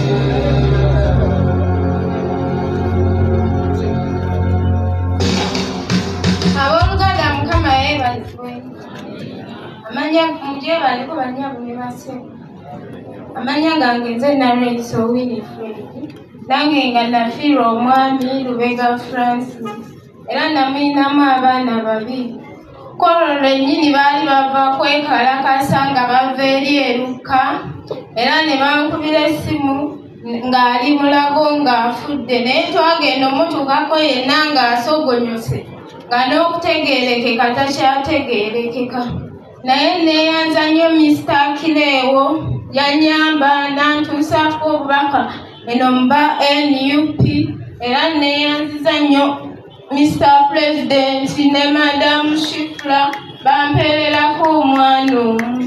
N: Abooluganda Mukama yeebazibwe. amanya muje baliko banya bumibase amanya gange nze naredi so Winifred nange nga nafiirwa omwami Lubega Francis era namwinamu abaana babiri kolo lwennyini baali bava kwekalakasa nga bava eri eruka era ne bankubira essimu ng'ali mulago ng'afudde naye twagenda omutuukako yenna ng'asogonyose nga n'okutegeerekeka takyategeerekeka naye neeyanza nnyo mister Kireewo yanyamba nantuusaako obubaka eno muba N U P era neeyanziza nnyo mister President ne Madam Shifra bampeererako omwana omu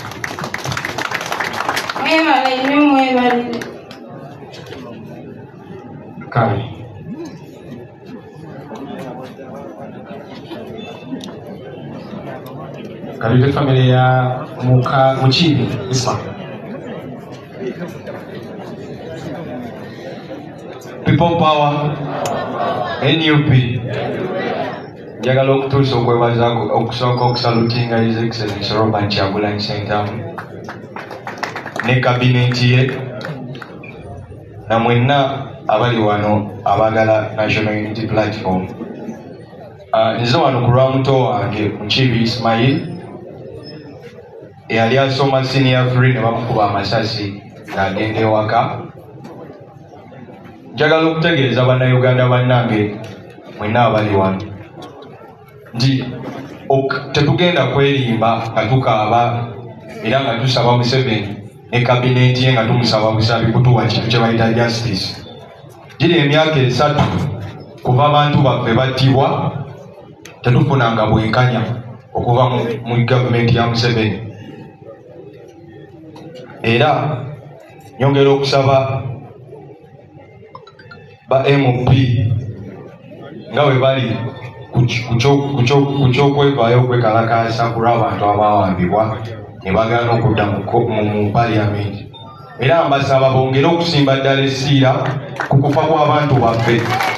N: mwebale nnyo mwebalire
G: kale kalite family ya muka muchibi isma people power N U P njagala okutuusa okwebaza okusooka okusalutinga His Excellency Robert Kyagulanyi Ssentamu ne kabineti ye na mwenna abali wano abagala National Unity Platform. Uh, nze wano ku lwa muto wange Mukiibi Ismail eyali asoma senior three ne bamukuba amasasi ng'agenda ewaka. Njagala okutegeeza bannayuganda bannange mwenna abali wano nti tetugenda kwerimba nga tukaaba era nga tusaba Museveni ne kabineti ye nga tumusaba busabi kutuwa kintu kye bayita justice. Giri emyaka esatu kuva abantu baffe battibwa tetufunanga bwenkanya okuva mu gavumenti ya Museveni. Era nyongera okusaba ba M P nga bwe bali ku kyokwevaayo okwekalakaasa ku lw'abantu abawambibwa ne bagaana okudda mu paliamenti. Era mbasaba bongere okusimba ddala essiira ku kufa kw'abantu baffe.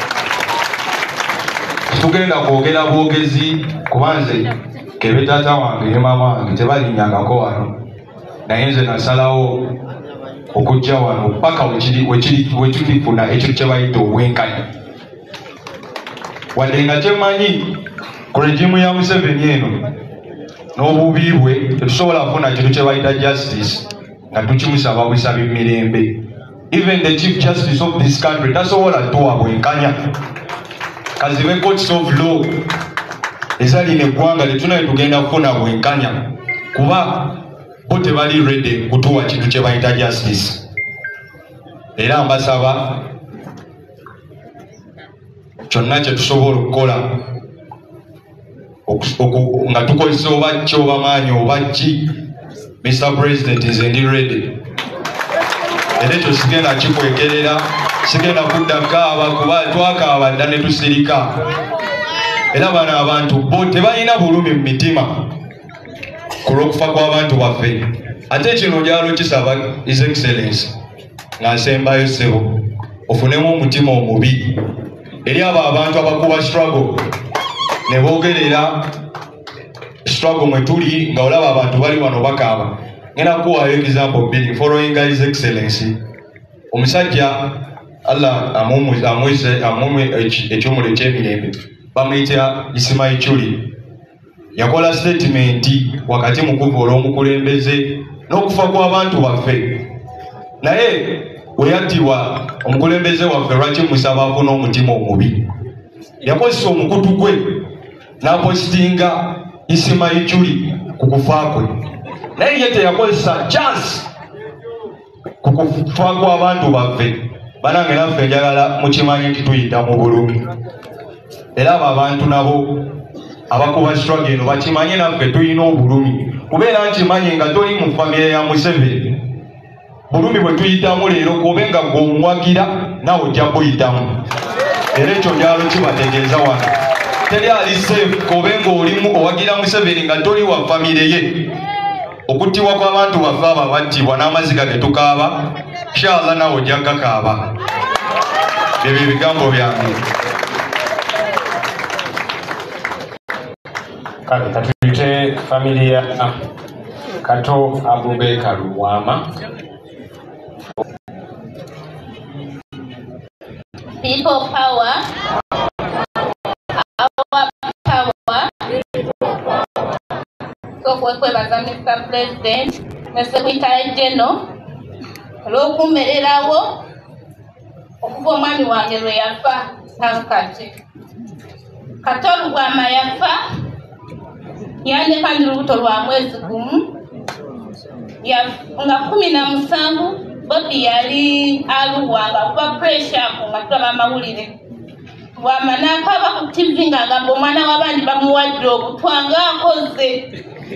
G: Tugenda kwogera bwogezi kuba nze kebe taata wange ne maama wange tebalinnyangako wano naye nze nasalawo okujja wano paka wekirifuna ekyo kye bayita obwenkanya. Wadde nga temanyi ku regimu ya Museveni eno n'obubi bwe tetusobola kufuna kintu kye bayita justice nga tukimusaba busabi mirembe. Even the Chief Justice of this country tasobola tuwa bwenkanya. Kazibe courts of law ezali ne gwanga letuna tugenda kufuna bwenkanya kuba bo tebali ready kutuwa kintu kye bayita justice. Era mbasaba kyonna kye tusobola okukola nga tukozesa oba ki oba maanyi oba ki Mister President nze ndi ready. Era ekyo sigenda kikwegerera sigenda kudda kaaba kuba twakaaba dda ne tusirika. Era bano abantu bo tebalina bulumi mu mitima ku lw'okufa kw'abantu baffe. Ate kino njagala okisaba His Excellency nga nsembayo ssebo ofunemu omutima omubi eri abo abantu abakuba struggle ne boogerera struggle mwe tuli nga olaba abantu bali wano bakaaba. Ngenda kuwaayo example bbiri following His Excellency omusajja Allah amumwe ekyomuli ekyemirembe bamuyita Ismail Chuli yakola statement wakati mu kuvoola omukulembeze n'okufa kw'abantu baffe. Naye we yattibwa omukulembeze waffe lwaki musabaako n'omutima omubi yakozesa omukutu gwe n'apositinga Ismail Chuli ku kufa kwe. Naye ye teyakozesa chance ku kufa kw'abantu baffe. Banange naffe njagala mukimanyi nti tuyita mu bulumi. Era abo abantu nabo abakuba struggle eno bakimanye naffe tulina obulumi. Kubeera nkimanyi nga toli mu famire ya Museveni bulumi bwe tuyitamu leero kubenga gw'omuwagira nawe ojja kuyitamu. Era ekyo njalo kibategeeza wano teri ali safe kubenga olimu owagira Museveni nga toli wa famire ye. Okuttibwa kw'abantu baffe abo abattibwa n'amaziga ge tukaaba inshallah nawe ojja kakaaba. Ebyo ebigambo byange.
B: Kale katuyite
G: tuyite family ya Kato Abubeka Luwama.
L: People power. Our power. So kwebaza Mister President, Mister Secretary General, olw'okumererawo okuva omwami wange lwe yafa nankati. Kato Luwama yafa yandeka ndi lubuto lwa mwezi gumu nga kumi na musanvu Bobi yali aluwanga kuba pressure nga tulaba amawulire. Luwama n'akaaba ku T V ng'agamba omwana w'abandi bamuwadde obutwanga akoze.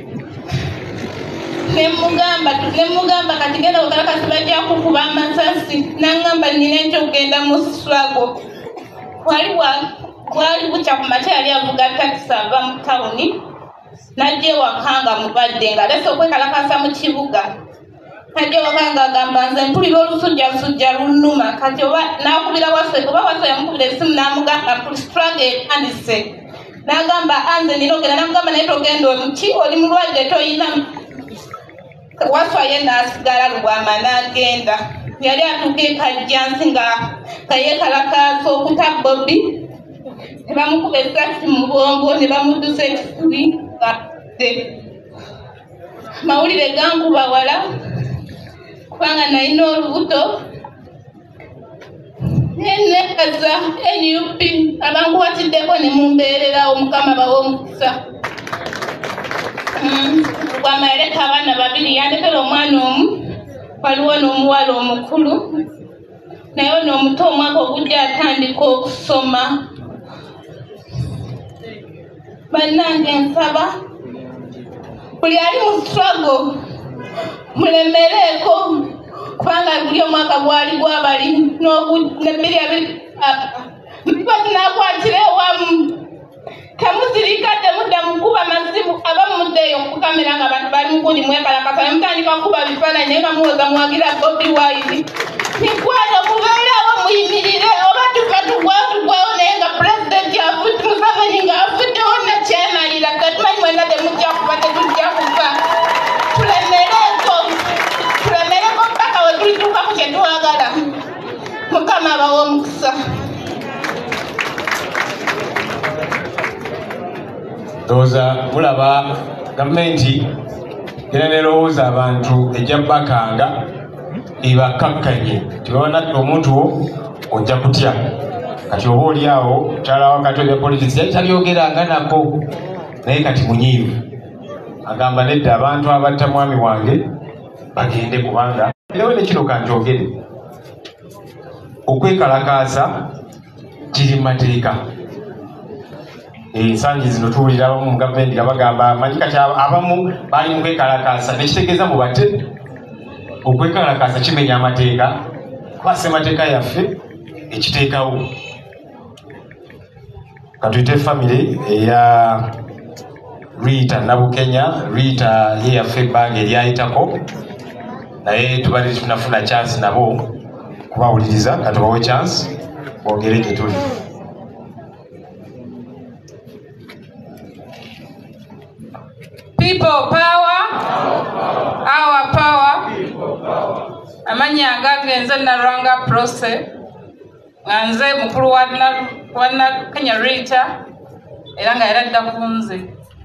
L: Nemugamba nemugamba kati genda okalakasi bajja kukuba amasasi n'angamba nina ekyokugenda mu struggle. Wali wali bukya ku makya yali avuga takisi ava mu tawuni najja ewakanga mubadde nga alese okwekalakasa mu kibuga. Najja ewakanga agamba nze mpulira olusujjasujja lunnuma kati oba n'akubira wase oba wase yamukubira essimu n'amugamba ku struggle etandise. N'agamba anze nina ogenda n'amugamba naye togenda omuki oli mulwadde toyina waswa ye n'asigala Luwama n'agenda. Yali atuuka e Kajjansi nga kayeekalakaasa okuta Bobi ne bamukuba essasi mu bwongo ne bamuddusa ekifubi ng'adde. Mawulire gankuba wala kubanga nalina olubuto ne neebaza N U P abankuwatiddeko ne mumbeererawo Mukama bawe omukisa. Luwama yaleka abaana babiri yandekera omwana omu waliwo n'omuwala omukulu naye ono omuto omwaka ogujja atandika okusoma. Bannange nsaba buli ali mu struggle mulemereko kubanga buli omwaka gwali gwabali n'ebbiri abiri batinakwatira ewamu temuzirikadde mudda mukuba mazibu aba muddeeyo ku kamera nga bantu bali mukuli mwekalakasa ne mutandika kuba bifaananyi naye nga muwoza muwagira Bobi Wine. Mikwano mubeerawo muyimirire oba tufa tugwawo tugwawo naye nga pulezidenti afudde Museveni nga afuddewo nekyemalira tetumanyi mwena temujja kuba tetujja kufa. Tulemereko tulemereko mpaka we tulituuka ku kye twagala. Mukama abawe omukisa.
G: Ndowooza mulaba gavumenti era nerowooza abantu ejja bakanga ebakakkanye tibabona omuntu wo ojja kutya kati oba oli awo mukyala wakati obya politics yali talyogeranga nako naye kati munyiivu agamba nedda abantu abatta mwami wange bagende kubanga erawe nekino kanjogere okwekalakaasa kiri mu mateeka. Ensangi zino tuwulira abamu mu gavumenti nga bagamba manyi kati abamu bali mu kwekalakaasa nekitegeeza mu bate okwekalakaasa kimenya amateeka kuba ssemateeka yaffe ekiteekawo. Katuyite famire eya Rita Nabukenya. Rita ye yaffe ebbanga eryayitako naye tubadde tunafuna chance nabo kubawuliriza katubawe chance boogere gye tuli.
O: People power, our power. Amanya gange nze Naranga Prose nga nze mukulu wa Kenya Rita era nga yaradda kunze.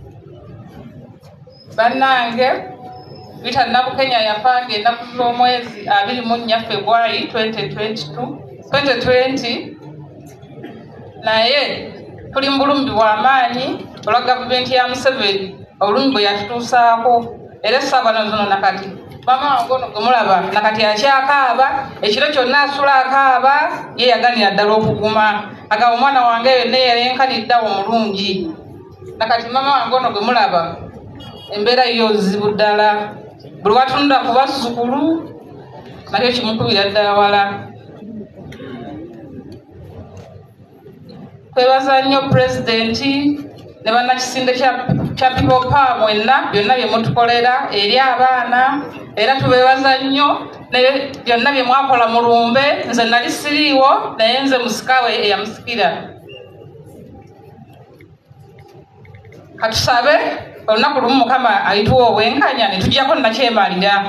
O: Bannange Rita Nabukenya yafange ennaku z'omwezi abiri mu nnya February twenty twenty naye tuli mu bulumbi bw'amaanyi olwa gavumenti ya Museveni. Olumbi bwe yatutuusaako era essaawa zino nakati mama wange ono gumulaba nakati akyakaaba ekiro kyonna asula akaaba ye yaganira ddala okuguma agaba omwana wange yenna yerenkaniddawo omulungi nakati mama wange ono gumulaba embeera yo zibu ddala buli watunula kuba sukulu nakyo kimukubira ddala wala. Kwebaza nnyo pulezidenti ne bannakisinde kya people power mwenna byonna bye mutukolera eri abaana era tubeebaza nnyo byonna bye mwakola mu lumbe. Nze nali siriiwo naye nze musikawe eyamusikira. Katusabe olunaku lumu mukama alituwa obwenkanya ne tujjako nakyemalira.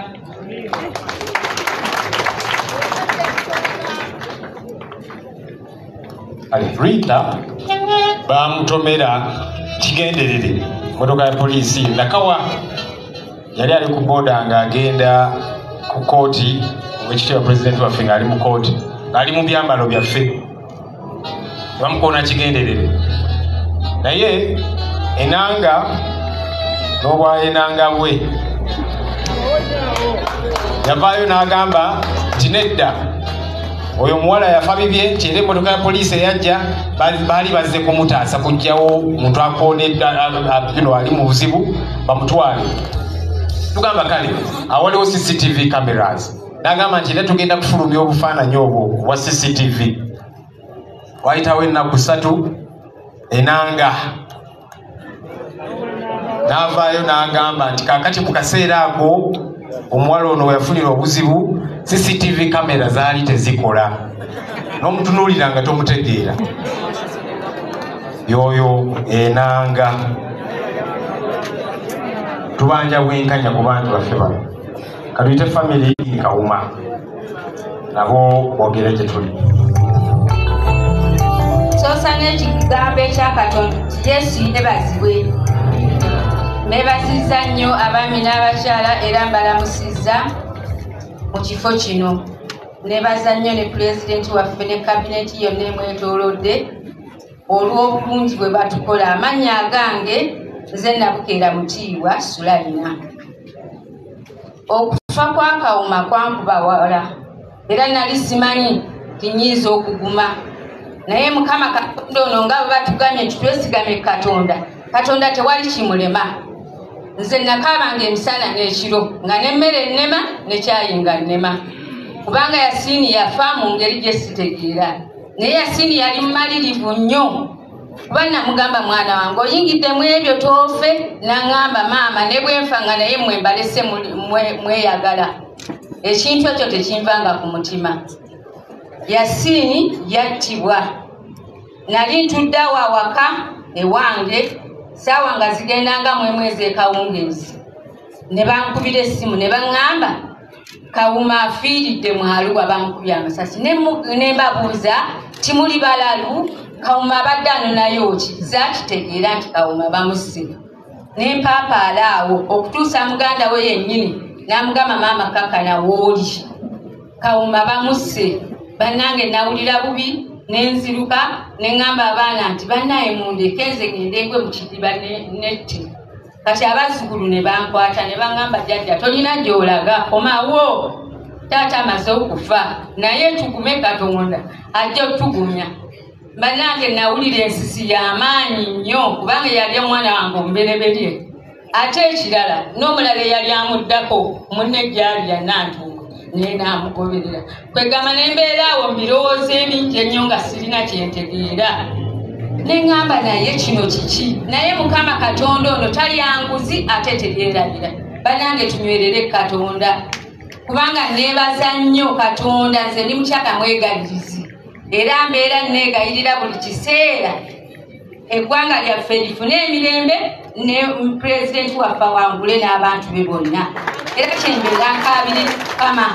G: Rita bamutomera kigenderere motoka ya polisi nakawa yali ali ku boda nga agenda ku kooti wekitiibwa president waffe ng'ali mu kooti ng'ali mu byambalo byaffe bamukona kigenderere naye enanga n'obwa enanga bwe yavaayo n'agamba nti nedda oyo muwala yafa bibye nti era emmotoka ya poliisi eyajja baali bazze kumutaasa kujjawo muntu akoonedda bino ali mu buzibu bamutwale tugamba kale awaliwo C C T V cameras n'agamba nti era tugenda kufulumya obufaananyi obwo bwa C C T V wayitawo ennaku ssatu enanga n'avaayo n'agamba nti kaakati mu kaseera ako omuwala ono weyafunira obuzibu C C T V kamera zaali tezikola n'omutunuulira nga tomutegeera yoyo enanga tubanja bwenkanya ku bantu baffe bano katuyite family Kawuma nabo boogere gye tuli
M: sosana ekigambo ekyakatonda yesu nebazibwe nebazizza nnyo abaami n'abakyala era mbalamusizza mu kifo kino nebaza nnyo ne pulezidenti waffe ne kabineti yonna emwetoolodde olw'obulungi bwe batukola. Amannya agange nze Nabukeera Mutiibwa Sulayina. Okufa kwa Kawuma kwankuba wala era nali simanyi tinyiiza okuguma naye Mukama Katonda ono nga bwe batugambye nti twesigame Katonda, Katonda tewali kimulema. Nze nakaabanga emisana n'ekiro nga n'emmere ennema n'ekyayi nga nnema kubanga Yasiini yafa mu ngeri gye sitegeera naye Yasiini yali mumalirivu nnyo kuba namugamba mwana wange oyingidde mu ebyo toofe n'aŋŋamba maama ne bwe nfa nga naye mmwe mbalese mweyagala. Ekintu ekyo tekinvanga ku mutima. Yasiini yattibwa nali ntudde awo awaka ewange saawa nga zigendanga mu emwezi ekawungeezi ne bankubira essimu ne baŋŋamba Kawuma afiiridde mu Arua bankubye amasasi ne mbabuuza timuli balalu Kawuma abadde anonayo ki zaakitegeera nti Kawuma bamusse ne mpaapaala awo okutuusa muganda we yennyini n'amugamba maama kankana wooli Kawuma bamusse. Bannange nawulira bubi nenziruka neŋŋamba abaana nti bannaye mundeke nze ngende engwe mu kidiba netti. Kati abazzukulu ne bankwata ne baŋŋamba jjajja tolina gy'olaga komawo taata amaze okufa naye tugume Katonda ajja otugumya. Bannange nawulira ensisi y'amaanyi nnyo kubanga yali omwana wange omubereberye ate ekirala n'omulala eyali amuddako munne gyali yannantunga naye naamugoberera kwegamba nembeera awo mbirowooza ebingi ennyo nga sirina kyentegeera neŋŋamba naye kino kiki naye Mukama Katonda ono talyanguzi ate teyeerabira. Bannange tunywerere Katonda kubanga neebaza nnyo Katonda nze ndi mukyaka mwegalirizi era mbeera neegayirira buli kiseera eggwanga lyaffe lifune emirembe ne pulezidenti waffe wangule n'abantu be bonna era kyembeera nkaabire Mukama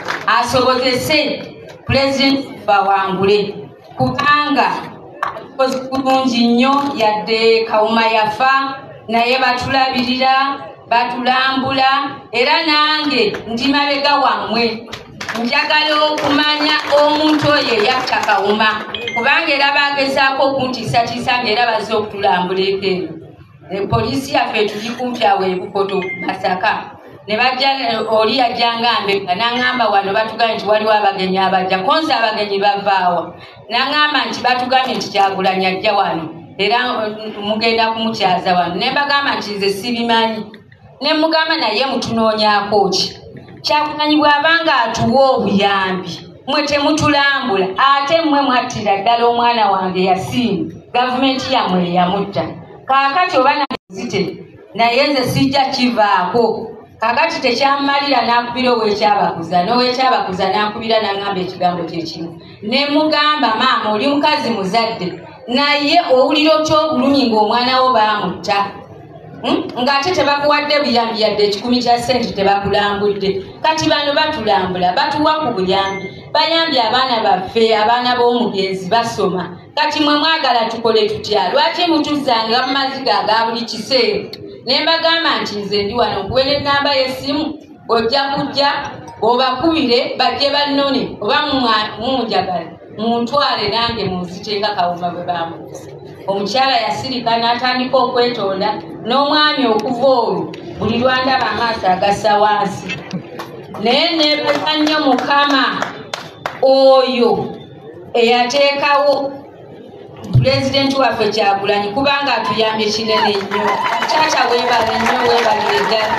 M: asobozese pulezidenti waffe wangule kubanga akoze bulungi nnyo yadde Kawuma yafa naye batulabirira batulambula era nange ndi mabega wammwe njagala okumanya omuntu oyo yatta Kawuma kubanga era bagezaako okuntiisatiisa ng'era bazze okutulambula ekeero. Poliisi yaffe tugikumpi awo e Bukoto Masaka ne bajja oli yajjanga mbeka n'aŋŋamba wano batugambye nti waliwo abagenyi abajja konse abagenyi bavaawa n'aŋŋamba nti batugambye nti Kyagulanyi ajja wano era mugenda kumukyaza wano ne mbagamba nti nze sibimanyi ne mugamba naye mutunoonyaako ki Kyagulanyi bw'abanga atuwa obuyambi mwe temutulambula ate mmwe mwattira ddala omwana wange Yasiini gavumenti yammwe eyamutta kaakati oba nazite naye nze sijja kivaako kakati tekyammalira n'akubira ow'ekyabakuza n'ow'ekyabakuza n'akubira n'aŋŋamba ekigambo kyekimu ne mugamba maama oli mukazi muzadde naye owulira okyobulumi ng'omwana wo baamutta ng'ate tebakuwadde buyambi yadde ekikumi kya sente tebakulambudde. Kati bano batulambula batuwa ku buyambi bayambye abaana baffe abaana b'omugenzi basoma. Kati mwe mwagala tukole tutya? Lwaki mutuzanga mu maziga aga buli kiseera? Ne mbagamba nti nze ndi wano nkuwe n'ennamba y'essimu ojja kujja obakubire bajje bannone oba munjagala muntwale nange munzite nga Kawuma bwe bamukusa. Omukyala yasirika n'atandika okwetonda n'omwami okuva olwo buli lwandaba amaaso agassa wansi. Naye neebaza nnyo Mukama oyo eyateekawo pulezidenti waffe Kyagulanyi kubanga atuyambye kinene nnyo. Taata weebale nnyo weebalire ddala.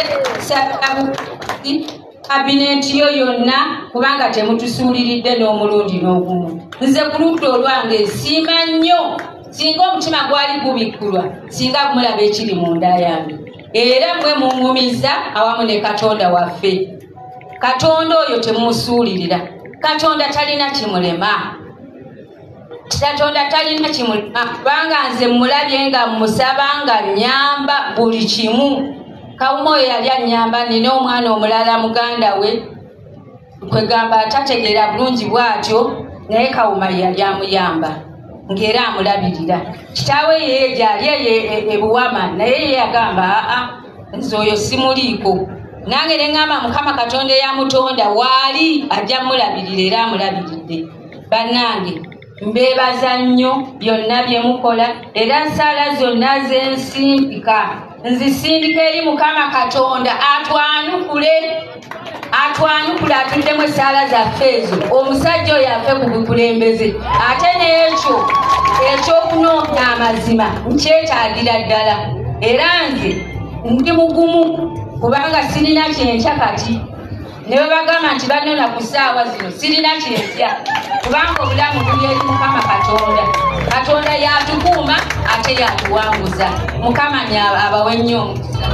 M: Kabinenti yo yonna kubanga temutusuuliridde n'omulundi n'ogumu. Nze ku ludda olwange siima nnyo singa omutima gwali gubikkulwa singa mulaba ekiri munda yange. Era mwe muŋŋumiza awamu ne Katonda waffe. Katonda oyo temumusuulirira. Katonda talina kimulema. Katonda talina kimulema kubanga nze mulabye nga musaba nga nnyamba buli kimu. Kawuma oyo yali annyamba nina omwana omulala muganda we kwegamba atategeera bulungi bw'atyo naye Kawuma yali amuyamba ng'era amulabirira. Kitaawe yeye gyali ebuwama naye ye yagamba aa nze oyo simuliiko. Nange ne ŋŋamba Mukama Katonda eyamutonda waali ajja mulabirira era amulabiridde. Bannange mbeebaza nnyo byonna bye mukola era nsaala zonna ze nsindika nzisindika eri Mukama Katonda atwanukule atwanukule atuddemu essaala zaffe ezo. Omusajja oyo afe ku bukulembeze ate n'ekyo ekyokunoonya amazima nkyetaagira ddala era nze ndi mugumu kubanga sirina kyenkya kati. Ne bwe bagamba nti bannona ku ssaawa zino sirina kyenkya kubanga obulamu buli eri Mukama Katonda. Katonda yatukuuma ate yatuwanguza. Mukama abawe nnyo omukisa.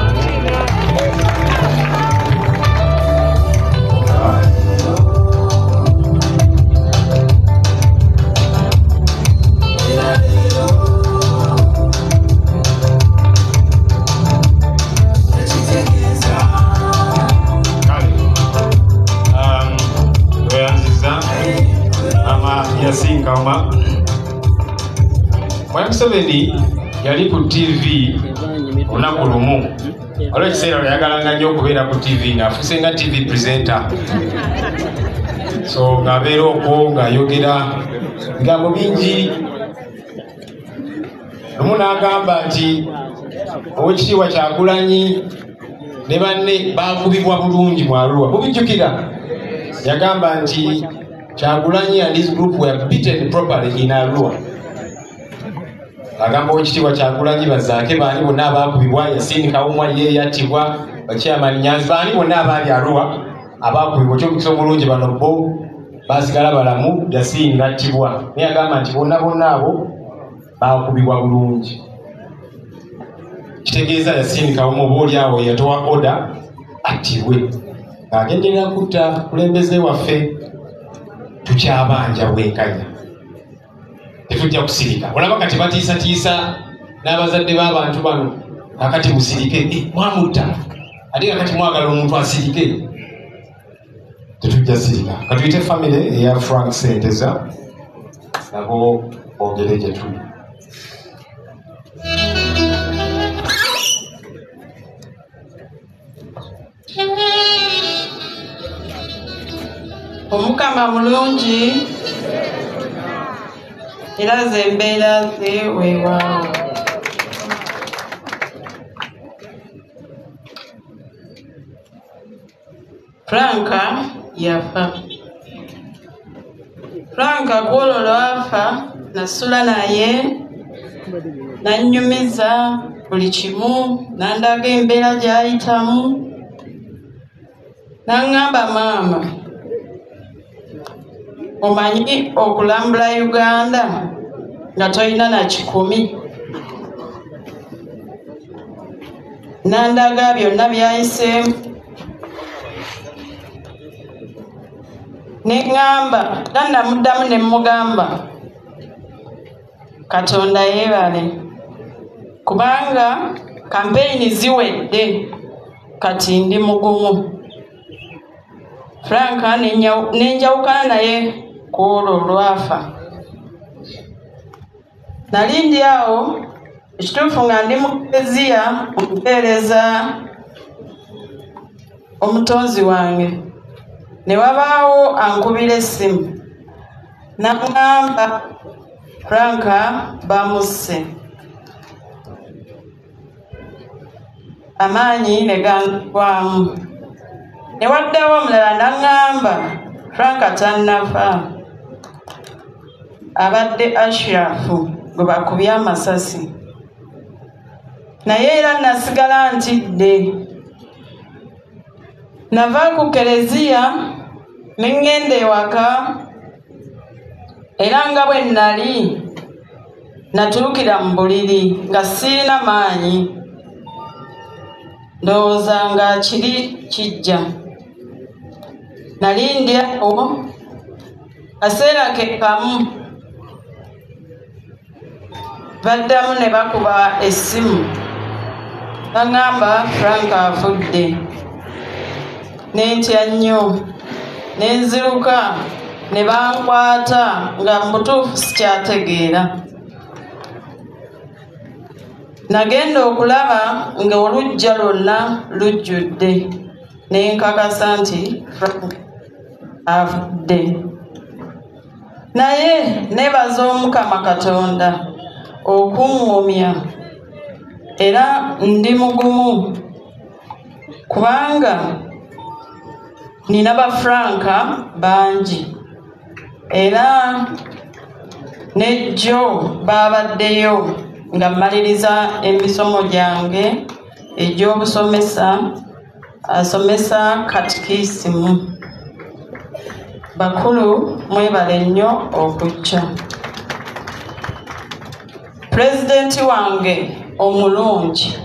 G: Kawuma Mwami Museveni yali ku T V olunaku lumu. Olwo ekiseera yagalanga nnyo okubeera ku T V ng'afuuse nga T V presenter. So ng'abeera okwo ng'ayogera bigambo bingi. Lumu n'agamba nti Oweekitiibwa Kyagulanyi ne banne baakubibwa bulungi mu Arua. Mubijjukira? Yagamba nti Kyagulanyi and his group were beaten properly in Arua. Agamba Oweekitiibwa Kyagulanyi bazaake baani bonna abaakubibwa Yasin Kawuma ye yattibwa Chairman Nyanzi baani bonna abaali Arua abaakubibwa ky'omukisa omulungi bano bo baasigala balamu Yasin n'attibwa. Naye agamba nti bonna bonna abo baakubibwa bulungi. Kitegeeza Yasin Kawuma oba oli awo yatowa order attibwe ng'agenderera kutta kulembeze waffe. Tukyabanja bwenkanya tetujja kusirika. Olaba kati batiisatiisa n'abazadde b'abantu bano akati musirike mwamutta ate kakati mwagala omuntu asirike. Tetujja sirika. Katuyite famire eya Frank Senteza nabo bongere gye tuli.
I: Omukama mulungi era ze embeera ze weewaawo. Franka yafa. Franka gwolwo lwafa nasula naye nannyumiza buli kimu nandaga embeera gy'ayitamu naŋŋamba maama omanyi okulambula Uganda nga tolina na kikumi. Nandaga byonna byayiseemu neŋŋamba nannamuddamu ne mmugamba Katonda yeebale kubanga kampeyini ziwedde kati ndi mugumu. Franka nenjawukana naye ku olwo olwafa. Nali ndi awo ekituufu nga ndi mu Eklezia okuteereza omutonzi wange. Ne wabaawo ankubira essimu n'aŋŋamba Franka bamusse. Amaanyi ne gangwamu. Ne waddewo omulala n'aŋŋamba Franka tannafa, abadde Ashrafu gwe bakubye amasasi. Naye era nasigala ntidde. Nava ku Klezia ne ŋŋenda ewaka, era nga bwe nnali natuukira mu buliri nga sirina maanyi, ndowooza nga kiri kijja. Nali ndi awo kaseera ke kamu baddamu ne bakuba essimu baŋŋamba Franka afudde. Ne ntya nnyo ne nziruka ne bankwata nga mu butuufu sikyategeera. Nagenda okulaba nga oluggya lwonna lujjudde ne nkakasa nti Frank afudde. Naye neebaza Omukama Katonda okuŋŋumya era ndi mugumu kubanga nina ba Franka bangi era ne jjo baabaddeyo nga mmaliriza emisomo gyange egy'obusomesa, asomesa katikisimu. Bakulu mwebale nnyo okujja. Pulezidenti wange omulungi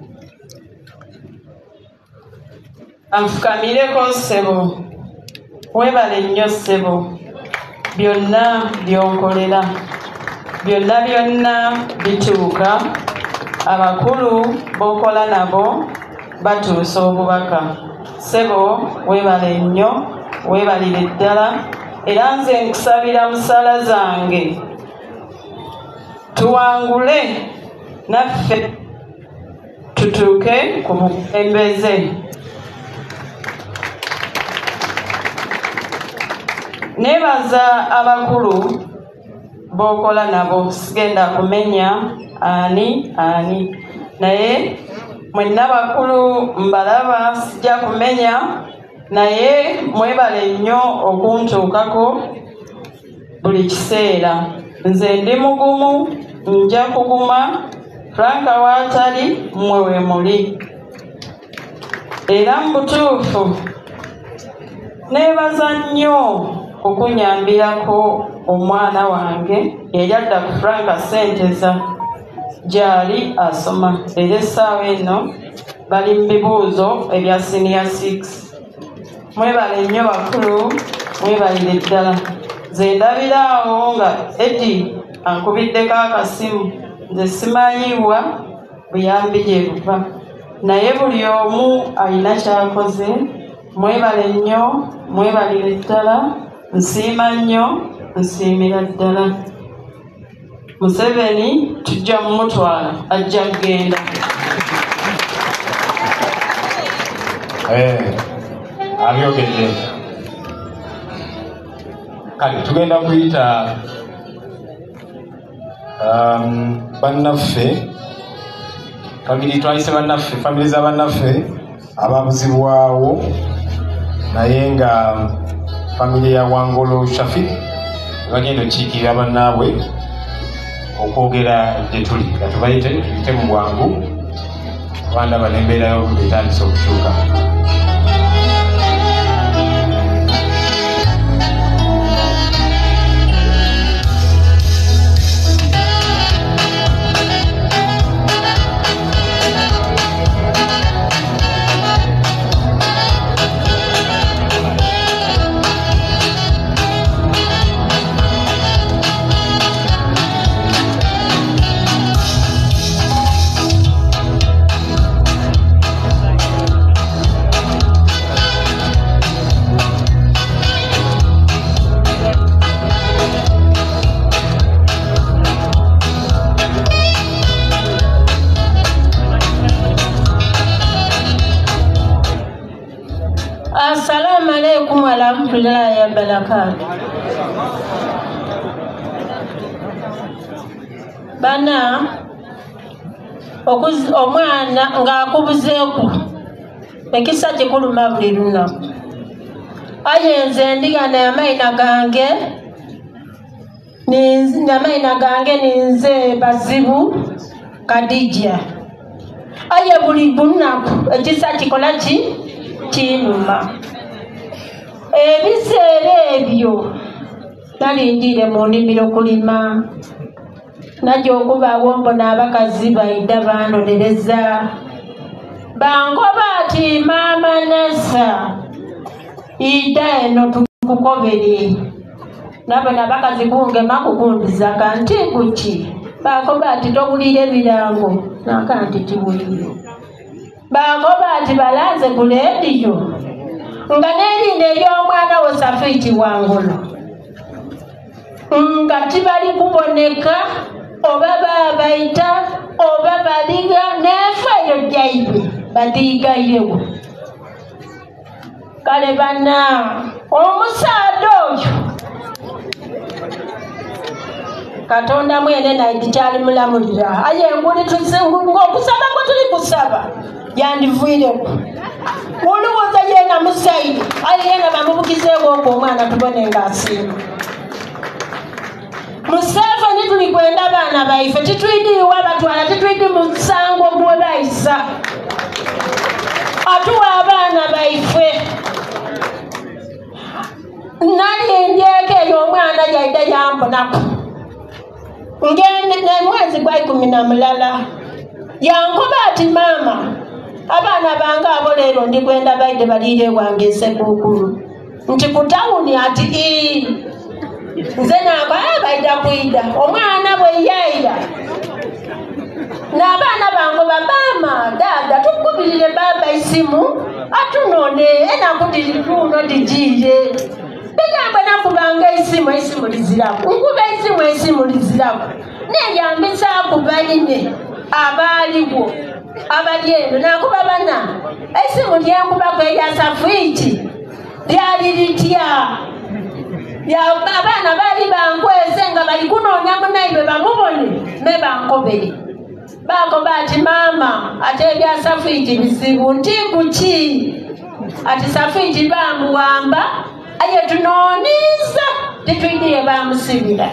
I: anfukamireko ssebo, weebale nnyo ssebo, byonna byonkolera, byonna byonna bituuka, abakulu b'okola nabo batuusa obubaka. Ssebo weebale nnyo, weebalire ddala, era nze nkusabira mu ssala zange tuwangule naffe tutuuke ku bukulembeze. Neebaza abakulu b'okola nabo, sigenda kumenya ani ani, naye mwenna bakulu mbalaba, sijja kumenya, naye mwebale nnyo okuntuukako buli kiseera. Nze ndi mugumu, nja kuguma, Franka waatali mmwe we muli. Era mu butuufu neebaza nnyo okunyambirako omwana wange yali adda ku Franka Senteza gy'ali asoma, era essaawa eno bali mu bibuuzo ebya senior six. Mwebale nnyo bakulu, mwebalire ddala. Nze ndabira awo nga Edi ankubiddeko akasimu, nze simanyiibwa buyambi gye buva, naye buli omu alina ky'akoze. Mwebale nnyo, mwebalire ddala, nsiima nnyo, nsiimira ddala. Museveni tujja mumutwala, ajja kugenda.
G: Abyogedde. Kale tugenda kuyita um, bannaffe, famiri twayise bannaffe, famiri za bannaffe ababuzibwawo, naye nga famiri ya Wangolo Shafi bagenda okiikirira bannaabwe okwogera gye tuli. Katubayite tuyite mu bwangu, abanda bano embeera y'obudde etandise okukyuka.
P: warahmatullahi wabarakatuh. Bana okuz omwana ng'akubuzeeku ekisa kikuluma buli lunaku. Aye nze ndigana y'amayina gange n'amayina gange ninze Bazibu Kadija. Aye buli lunaku ekisa kikola ki kinuma. Ebiseera ebyo nalindire mu nnimiro kulima. Najja okubaawo mbona abakazi baida bandolereza bangoba ati maama Nessa ida eno tukukobere nabona abakazi kungema kukundiza kanti kuki bakoba ati towulira ebirango nakanti tiwulire bakoba ati balaze ku leediyo nga n'erinde ery'omwana wo Safiti Wangulo nga tibali kuboneka oba babaita oba baliga n'efeeyo gyaibe badiigairewo. Kale bana omusaada oyo Katonda mwene naidi kyali mulamulira. Aye nguli ng'okusaba kwe tuli kusaba yandivuireku oluwoza yena musaidi aye yena bamubukizeewo okwo omwana tubone ng'asiima. Museveni tuli kwenda baana baife titwidiwa batwala titwidi musango gwe bayisa atuwa abaana baife nali ndyeko eyo omwana yaida yambonaku ngende mwezi gwa ikumi na mulala yankuba ati maama abaana bange abo leero ndi kwenda baide baliire wange Ssekukulu nti ku tawuni ati ii nze nabo baida kwida omwana bwe yaira n'abaana bange babama dada tukubirire baba isimu atunone enakudiriruno digiire bigamba nakubanga isimu isimu liziraku nkuba isimu isimu liziraku neyambisa kubaline abaaliwo abali eno nakuba bana isimu lyenkubako erya Safiti lyali litya abaana baali bankweze nga bali kunoonya munaibe bamubone me bankobere bakoba ati maama ate ebya Safiti bizibu nti kuki ati Safiti bamuwamba aye tunooniza titwidiye bamusibira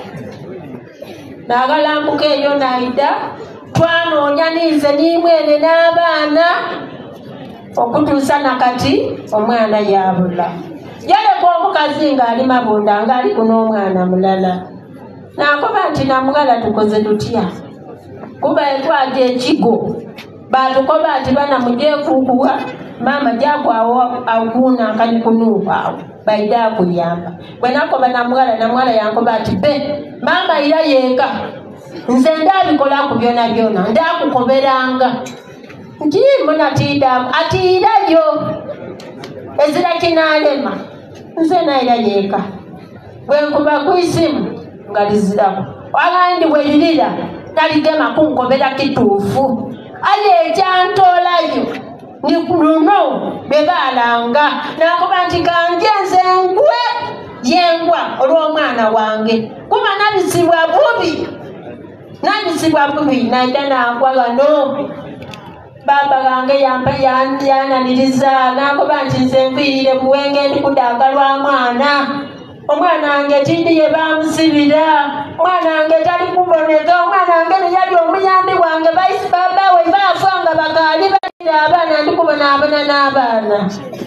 P: nagalambuka eyo naida twanoonya ninze nimwene n'abaana okutuusa nakati omwana yabula yaleka omukazi ng'ali mabunda ng'ali kuno omwana mulala nakoba nti namugala tukoze tutya kuba etwaja ekigo batukoba ati bana mujekukuwa maama jakwawo akuna nkani kunuuka awo baida akuyamba bwenakoba namugala namugala yankoba ati be maama ira yeka nze ndabikolaku byona byona ndakukoberanga nti mbona tiidaku ati irayo ezira kinalema nze naira yeka bwenkuba ku isimu nga liziraku agandi bweririra taligema kunkobera kituufu aye ekyantolayo ni luno bebalanga nakuba nti kanje nze ngwe yengwa olw'omwana wange kuba nabisibwa bubi nabisibwa bubi naida nagwa no baba gange yampa yananiriza nakuba nti nze nviirire buwenge ndi kudagalwa mwana omwana wange tindiye bamusibira omwana wange tali kuboneka omwana wange neyali omuyambi wange baisi babawe baafa nga bakaali balira abaana ndikubonaabona n'abaana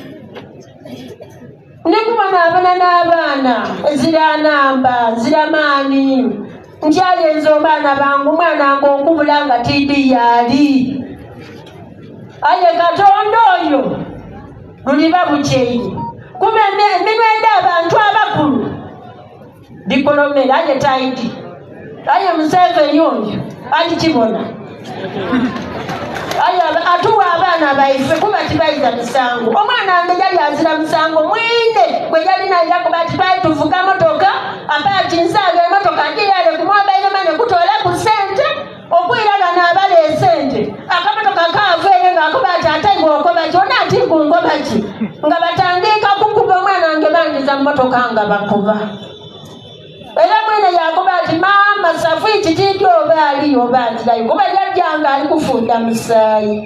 P: ndikubonaabona n'abaana ezira namba zira maani nkyayenza omwana bange omwana wange okubula nga tindi yaali aye Katonda oyo luliba bukyeire kuba eminwenda abantu abakulu bikolomera aye taidi aye Museveni oyo alikibona aye atuwa abaana baife kuba tibayiza misango omwana wange yali azira musango mwine gwe yali nairako bati twali tuvuga motoka apati nsaaga emotoka ngiyale kumwabaire mane kutola ku sente okwiraga n'abala esente akamotoka kaaveeyo ng'akuba ati ate ng'okoba ki ona ati ngungoba ki nga batandika kukuba omwana wange bange emmotoka nga bakuba era mwene yakuba ati maama safiti kindi oba aliyo oba azirayo kuba yajjanga ali kufunda musaayi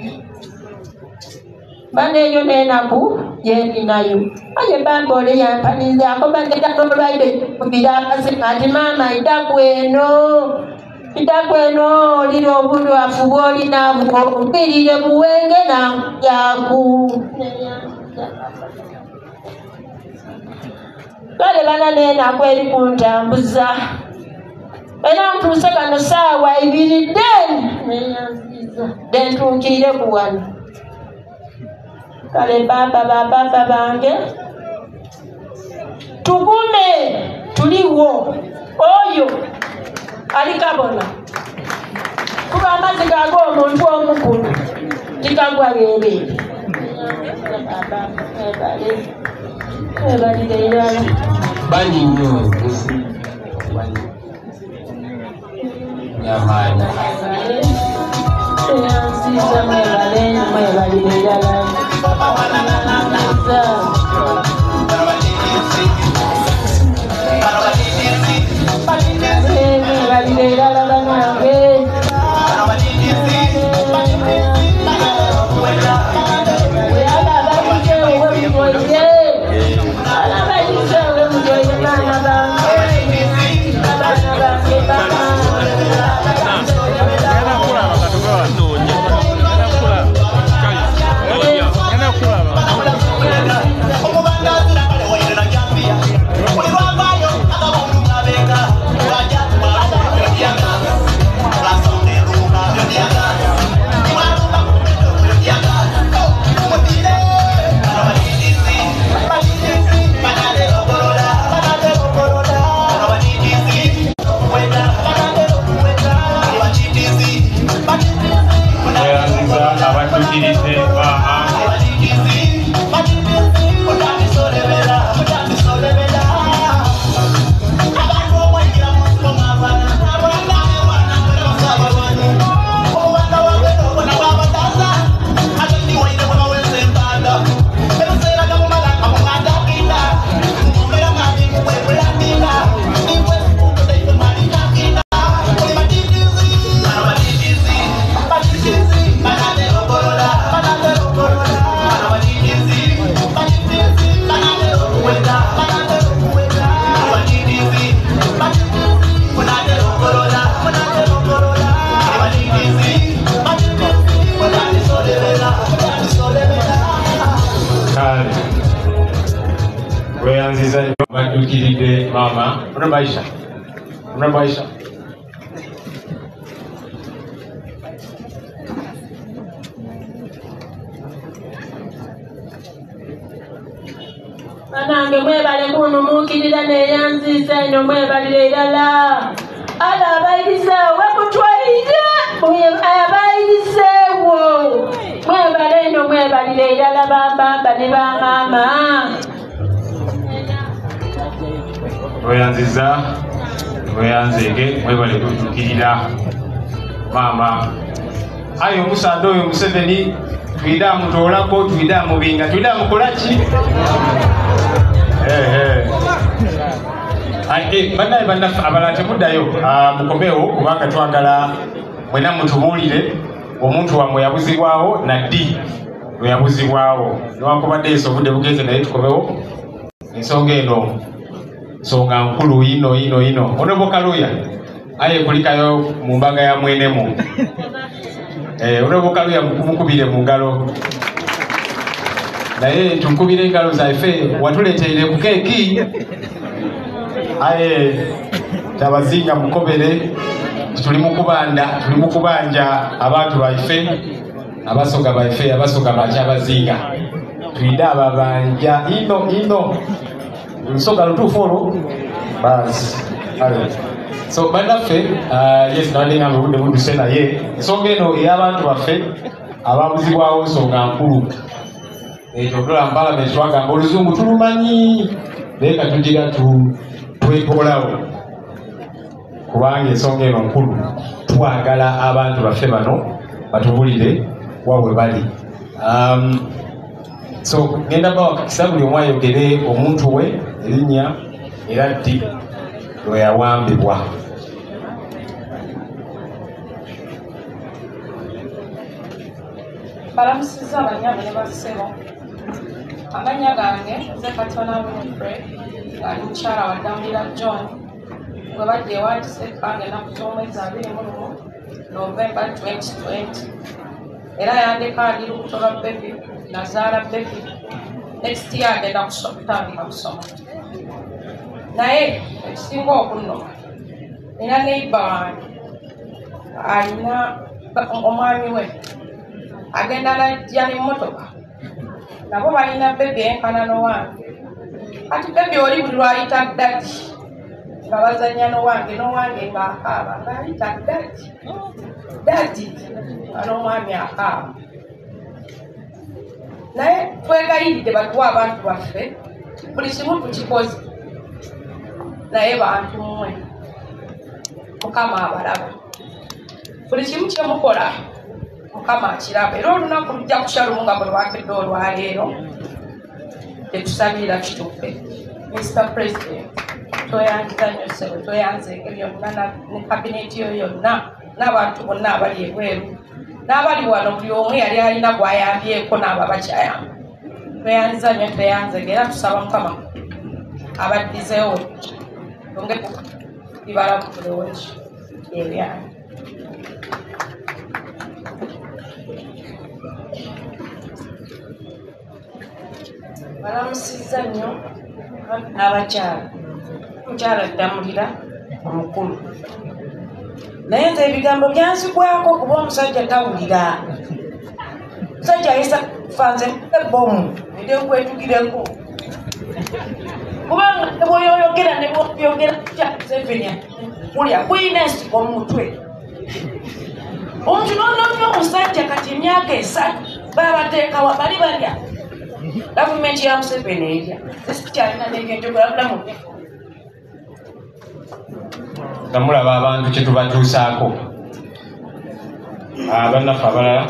P: baneeyo n'enaku gyendinayo aye bamba ole yampaniza akoba ngenda n'olwaire kubira akasima ati maama idaku eno idaku eno olira obulwafu bw'olina obwirire buwenge nayaku kale bana n'enaku eri kuntambuza era ntuuse kano saawa ibiri den neyanziza dentuukirire ku wano kale baba bababa bange tugume tuliwo oyo alikabona kuba amazzi gago omuntu omukulu tikagwa bere
G: banyi nnyo nyamanya
P: eyansiza mwebale mwebalire irala mwebalire irala banange
G: badukiride mama unabaisha unabaisha
P: banange mwebale kunumukirira neyanziza eno mwebalire irala ala abayirizeewo bakutwalire abayirizeewo mwebale eno mwebalire irala bambamba ne bamama
G: weyanziza weyanzege mwebale kutukirira mama ayo omusaadde oyo Museveni twida mutoolako twida mubinga twida mukolaki bannaye bannaffe abalala temuddayo mukomewo kubanga twagala mwena mutubuulire omuntu wamwe yabuzibwawo naddi lwe yabuzibwawo newankubadde eso obudde bugenze naye tukomewo ensonga eno nsonga nkulu ino ino ino onobokaluya aye kulikayo mu mbaga ya mwenemu onobokaluya mukubire mu ngalo naye tunkubire engalo zaffe watuleteire ku keeki aye tabazinga mukobere tuli mukubanda tuli mukubanja abantu baife abasoga baife abasoga bakyabazinga twida ababanja ino ino nsoga lutuufu olwo basi so bannaffe yes nabalinga obudde buduse naye ensonga eno ey'abantu baffe ababuzibwawo nsonga nkulu ekyo dola mpalamenti twagamba oluzungu tulumanyi naye katugira twekolawo kubanga ensonga eno nkulu twagala abantu baffe bano batubulire wabwe bali So ngenda bawakakisa buli omu ayogere omuntu we erinnya era ddi lwe yawambibwa.
O: balamusiza abanyago ne basebo amannya gange nze katona winfred ngaali mukyala wa dawulira john gwe badde ewatise bange ennaku z'omwezi abiri mu lumu novemba twenty twenty era yandeka ali lubuto lwa bebi nazaala bebi next year agenda kutandika kusoma naye ekisinga okunnoma nina neiba wange alina omwami we agenda najja n'emmotoka nabo balina bebi enkanano wange kati bebi oli buli lwayita dadi nga bazanya n'owange n'owange ng'akaaba ng'ayita dadi dadi nga n'omwami akaaba naye twegayiridde batuwa abantu baffe buli kimu tukikoze naye bantu mmwe mukama abalaba buli kimu kyemukola mukama akiraba era olunaku lujja kushalumu nga bwe lwakedde olwaleero tetusabira kituufe. Mister President, toyanziza nnyo ssebo toyanzeeko byonna ne kabineti yo yonna n'abantu bonna abali ebweru n'abali wano buli omu yali alina gwayambyeko n'abo abakyayamba toyanziza nnyo toyanzega era tusaba mukama abaddizeewo tongeku bibala bulungi ebyange. balamusizza nnyo abakyala mukyala ddamulira omukulu naye nze ebigambo byanzigwako kuba omusajja tawulira musajja ayisa fanze ebomu eryokwetukireko kubanga nebwoyoyogera nebwoyogera kyasevenya kulya kuyina ensiko mumutwe omuntu nonomya omusajja kati emyaka esatu babateekawa bali balya gavumenti ya Museveni erya tesikyalina negenjogolabulamu
G: nga mulaba abantu kye tubatuusaako bannaffe abalala.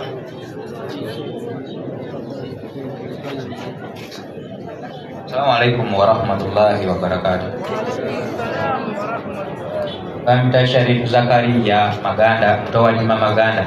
Q: Assalamu alaikum warahmatullahi wabarakatuh. Bamita Sharifu Zakaria Maganda mutowalima Maganda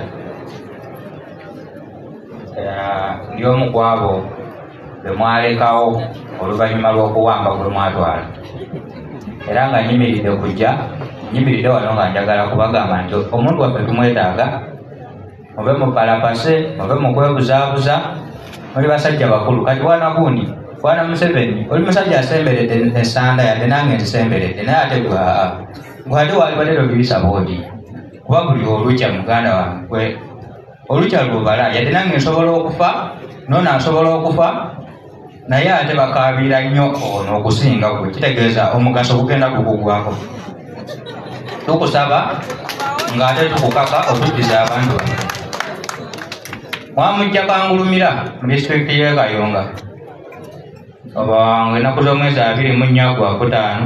Q: ndi omu ku abo bwe mwalekawo oluvannyuma lw'okuwamba gwe mwatwala era nga nyimiridde kujja nyimiridde wano nga njagala kubagamba nti omuntu waffe tumwetaaga mube mupalapase mube mukwebuzaabuza muli basajja bakulu kati wana gundi wana Museveni oli musajja asemberedde esanda yadde nange ntisemberedde naye ate gwali walibadero bibisa boodi kuba buli olukya muganda wange olukya lubala yadde nange nsobola okufa nona nsobola okufa naye ate bakaabira nnyo ono okusinga gwe kitegeeza omugaso gugenda gukugwako tukusaba ng'ate tukukaka okuddiza abantu bano mwamujja kangulumira mu disitulikiti y'e Kayunga oba wange ennaku z'omwezi abiri mu nnya gwakutaano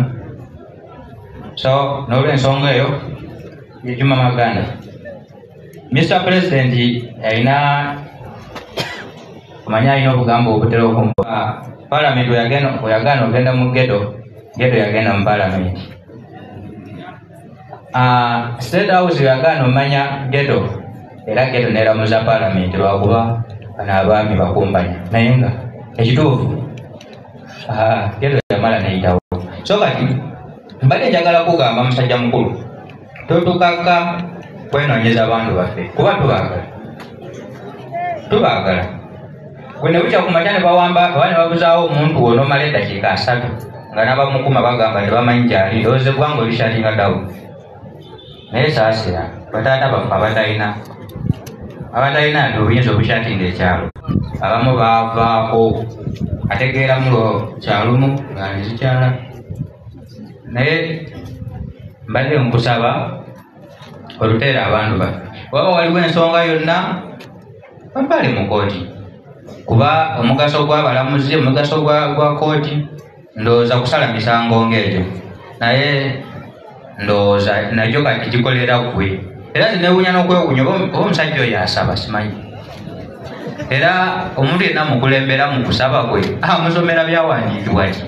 Q: so n'olw'ensonga eyo yejuma Maganda Mister President alina kumanya alina obugambo obutera okumpa palamenti oyagana ogenda mu gedo gedo yagenda mu palamenti State House yagana omanya gedo era gedo neramuza palamenti lwakuba bano abaami bakumpanya naye nga ekituufu gedo yamala neyitawo so kati mbadde njagala kugamba musajja mukulu totukaka kwenoonyeza abantu baffe kuba tubaagala tubaagala bwene bukya kumakya ne bawamba oba ne babuzaawo omuntu wona omala eddakiika asatu nga n'abamukuma bagamba tebamanyi gyali ndowooza eggwanga olishatinga dawu naye saasira bataata baffe abatalina abatalina nti obuyinza obushatinga ekyalo abamu baavaako ategeera mulo kyalumu nga nezikyala naye mbadde nkusaba oluteera abantu baffe waba waliwo ensonga yonna bapale mu kooti kuba omugaso gw'abalamuzi omugaso gwa kooti ndowooza kusala misango ng'egyo naye ndowooza nakyo kati gikolera ggwe era zinewuunya n'okwewuunya oba omusajja oyo asaba simanyi era omuntu yenna mukulembera mu kusaba kwe amusomera byawandiikibwa ki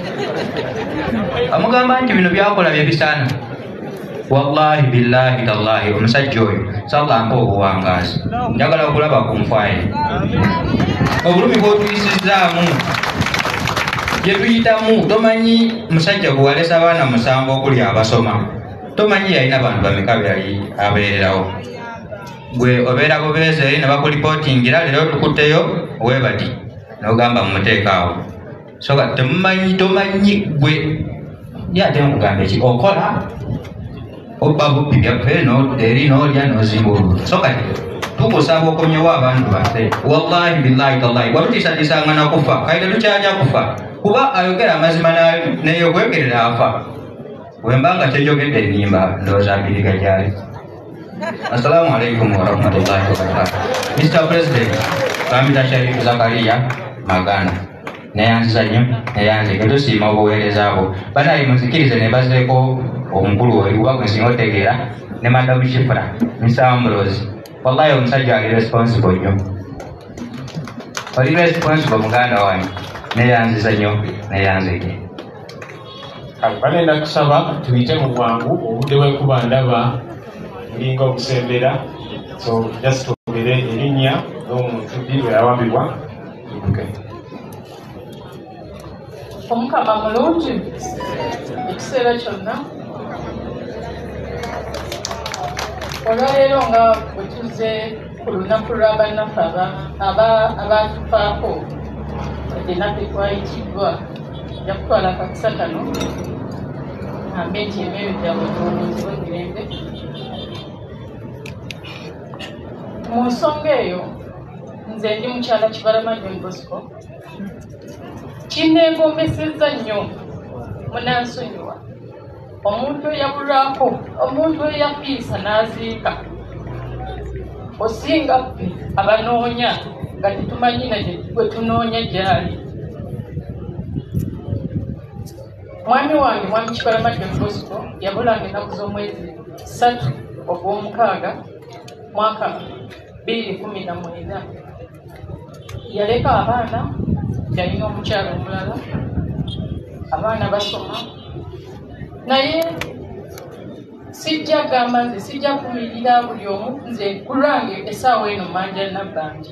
Q: amugamba nti bino byakola bye bisaana wallahi billahi tallahi omusajja oyo sallampa obuwangaazi njagala okulaba ku nfaye obulumi bw'otuyisizaamu gye tuyitamu tomanyi musajja gwe walesa abaana musanvu okuli abasoma tomanyi yalina bantu bameka byali abeererawo gwe obeera bubeezi eri ne bakulipootingira leero tukutteyo webati nogamba mumuteekaawo soka temumanyi tomanyi gwe ye ate nkugamba eki okola obba bubbi byaffe eri n'olya n'ozimba olubuto soka tukusaba okomyewo abantu baffe wallahi billahi tallahi watutiisatiisanga nakufa kaite tukyajja kufa kuba ayogera amazima neyokwegerera afa wembanga kyejogedde ennimba ndowooza mpiriga gyali. Assalamu alaikum warahmatullahi wabarakatuh. Mister President, Bamita Sharif Zakaria Magana neyanziza nnyo neyanzike tusiima obuweereza bwo banaye muzikirize ne bazeeko omukulu oyo kuba gwensinga otegeera ne madamu Shifra Mister Ambrose wallahi omusajja ali responsible nnyo oli responsible muganda wange neyanziza nnyo neyanzike.
G: Banenda kusaba tuyite mu bwangu obudde bwekuba ndaba bulinga obusembera so just twogere erinnya n'omuntu ddi bwe yawambibwa ibuke.
I: Omukama mulungi ekiseera kyonna olwaleero nga bwe tuze ku lunaku lwa bannaffe abaatufaako enaku twayitiddwa ja kutwala kakisa kano ambe nti emmeero gyabwe gyobunzibwe mirembe. Mu nsonga eyo nze ndi mukyala Kibalama John Bosco kinneegombesezza nnyo munansonyiwa omuntu eyabulwako omuntu eyafiisa n'aziika osinga ffe abanoonya nga tetumanyi gwe tunoonya gyali. Mwami wange mwami Kibalama John Bosco yabulanga ennaku z'omwezi ssatu ogw'omukaaga mwaka bbiri kumi na mwenda. Yaleka abaana yalina omukyala omulala abaana basoma naye sijja gamba nze sijja kumirira buli omu nze kulwange essaawa eno manja nabbanja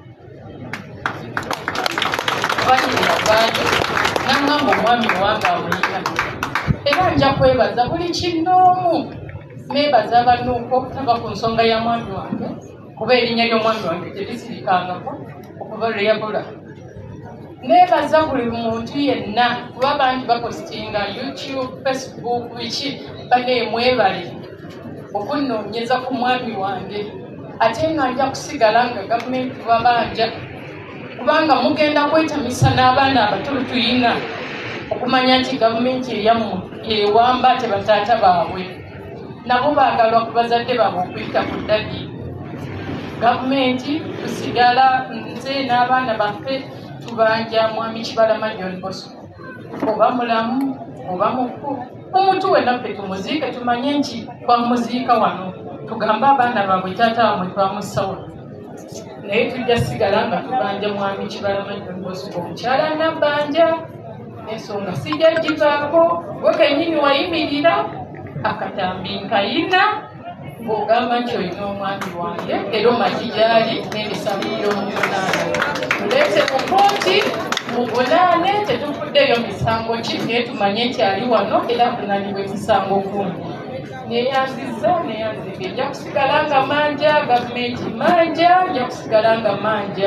I: banyirira bwange naŋŋamba omwami owange amuyita era nja kwebaza buli kinoomu neebaza abanuuko okutaba ku nsonga ya mwami wange kuba erinnya ly'omwami wange terisirikangako okuva lwe yabula. Neebaza buli muntu yenna kuba bangi bapositinga YouTube, Facebook biki bane mwebale okunnoonyeza ku mwami wange ate nga nja kusigala nga gavumenti babanja kubanga mugenda kwetamisa n'abaana abatulu tuyina okumanya nti gavumenti eyammwe ewamba tebataata baabwe nabo baagalwa ku bazadde baabwe okuyita ku ddadi. Gavumenti tusigala nze n'abaana baffe tubanja mwami Kibalama John Bosco oba mulamu oba mukulu omuntu wenna ffe tumuziike tumanye nti twamuziika wano tugambe abaana baabwe taata wamwe twamussa wano naye tujja sigala nga tubanja mwami Kibalama John Bosco omukyala nabbanja ensonga sijja givaako gwe kennyini wayimirira akatambi nkayina ng'ogamba nti olina omwami wange era omanyi gyali n'emisango gy'omuvunaana tuleete mu kooti muvunaane tetuvuddeyo misango ki naye tumanye nti ali wano era avunaanibwa emisango gundi. Neyanziza neyanzige nja kusigala nga manja gavumenti manja nja kusigala nga manja.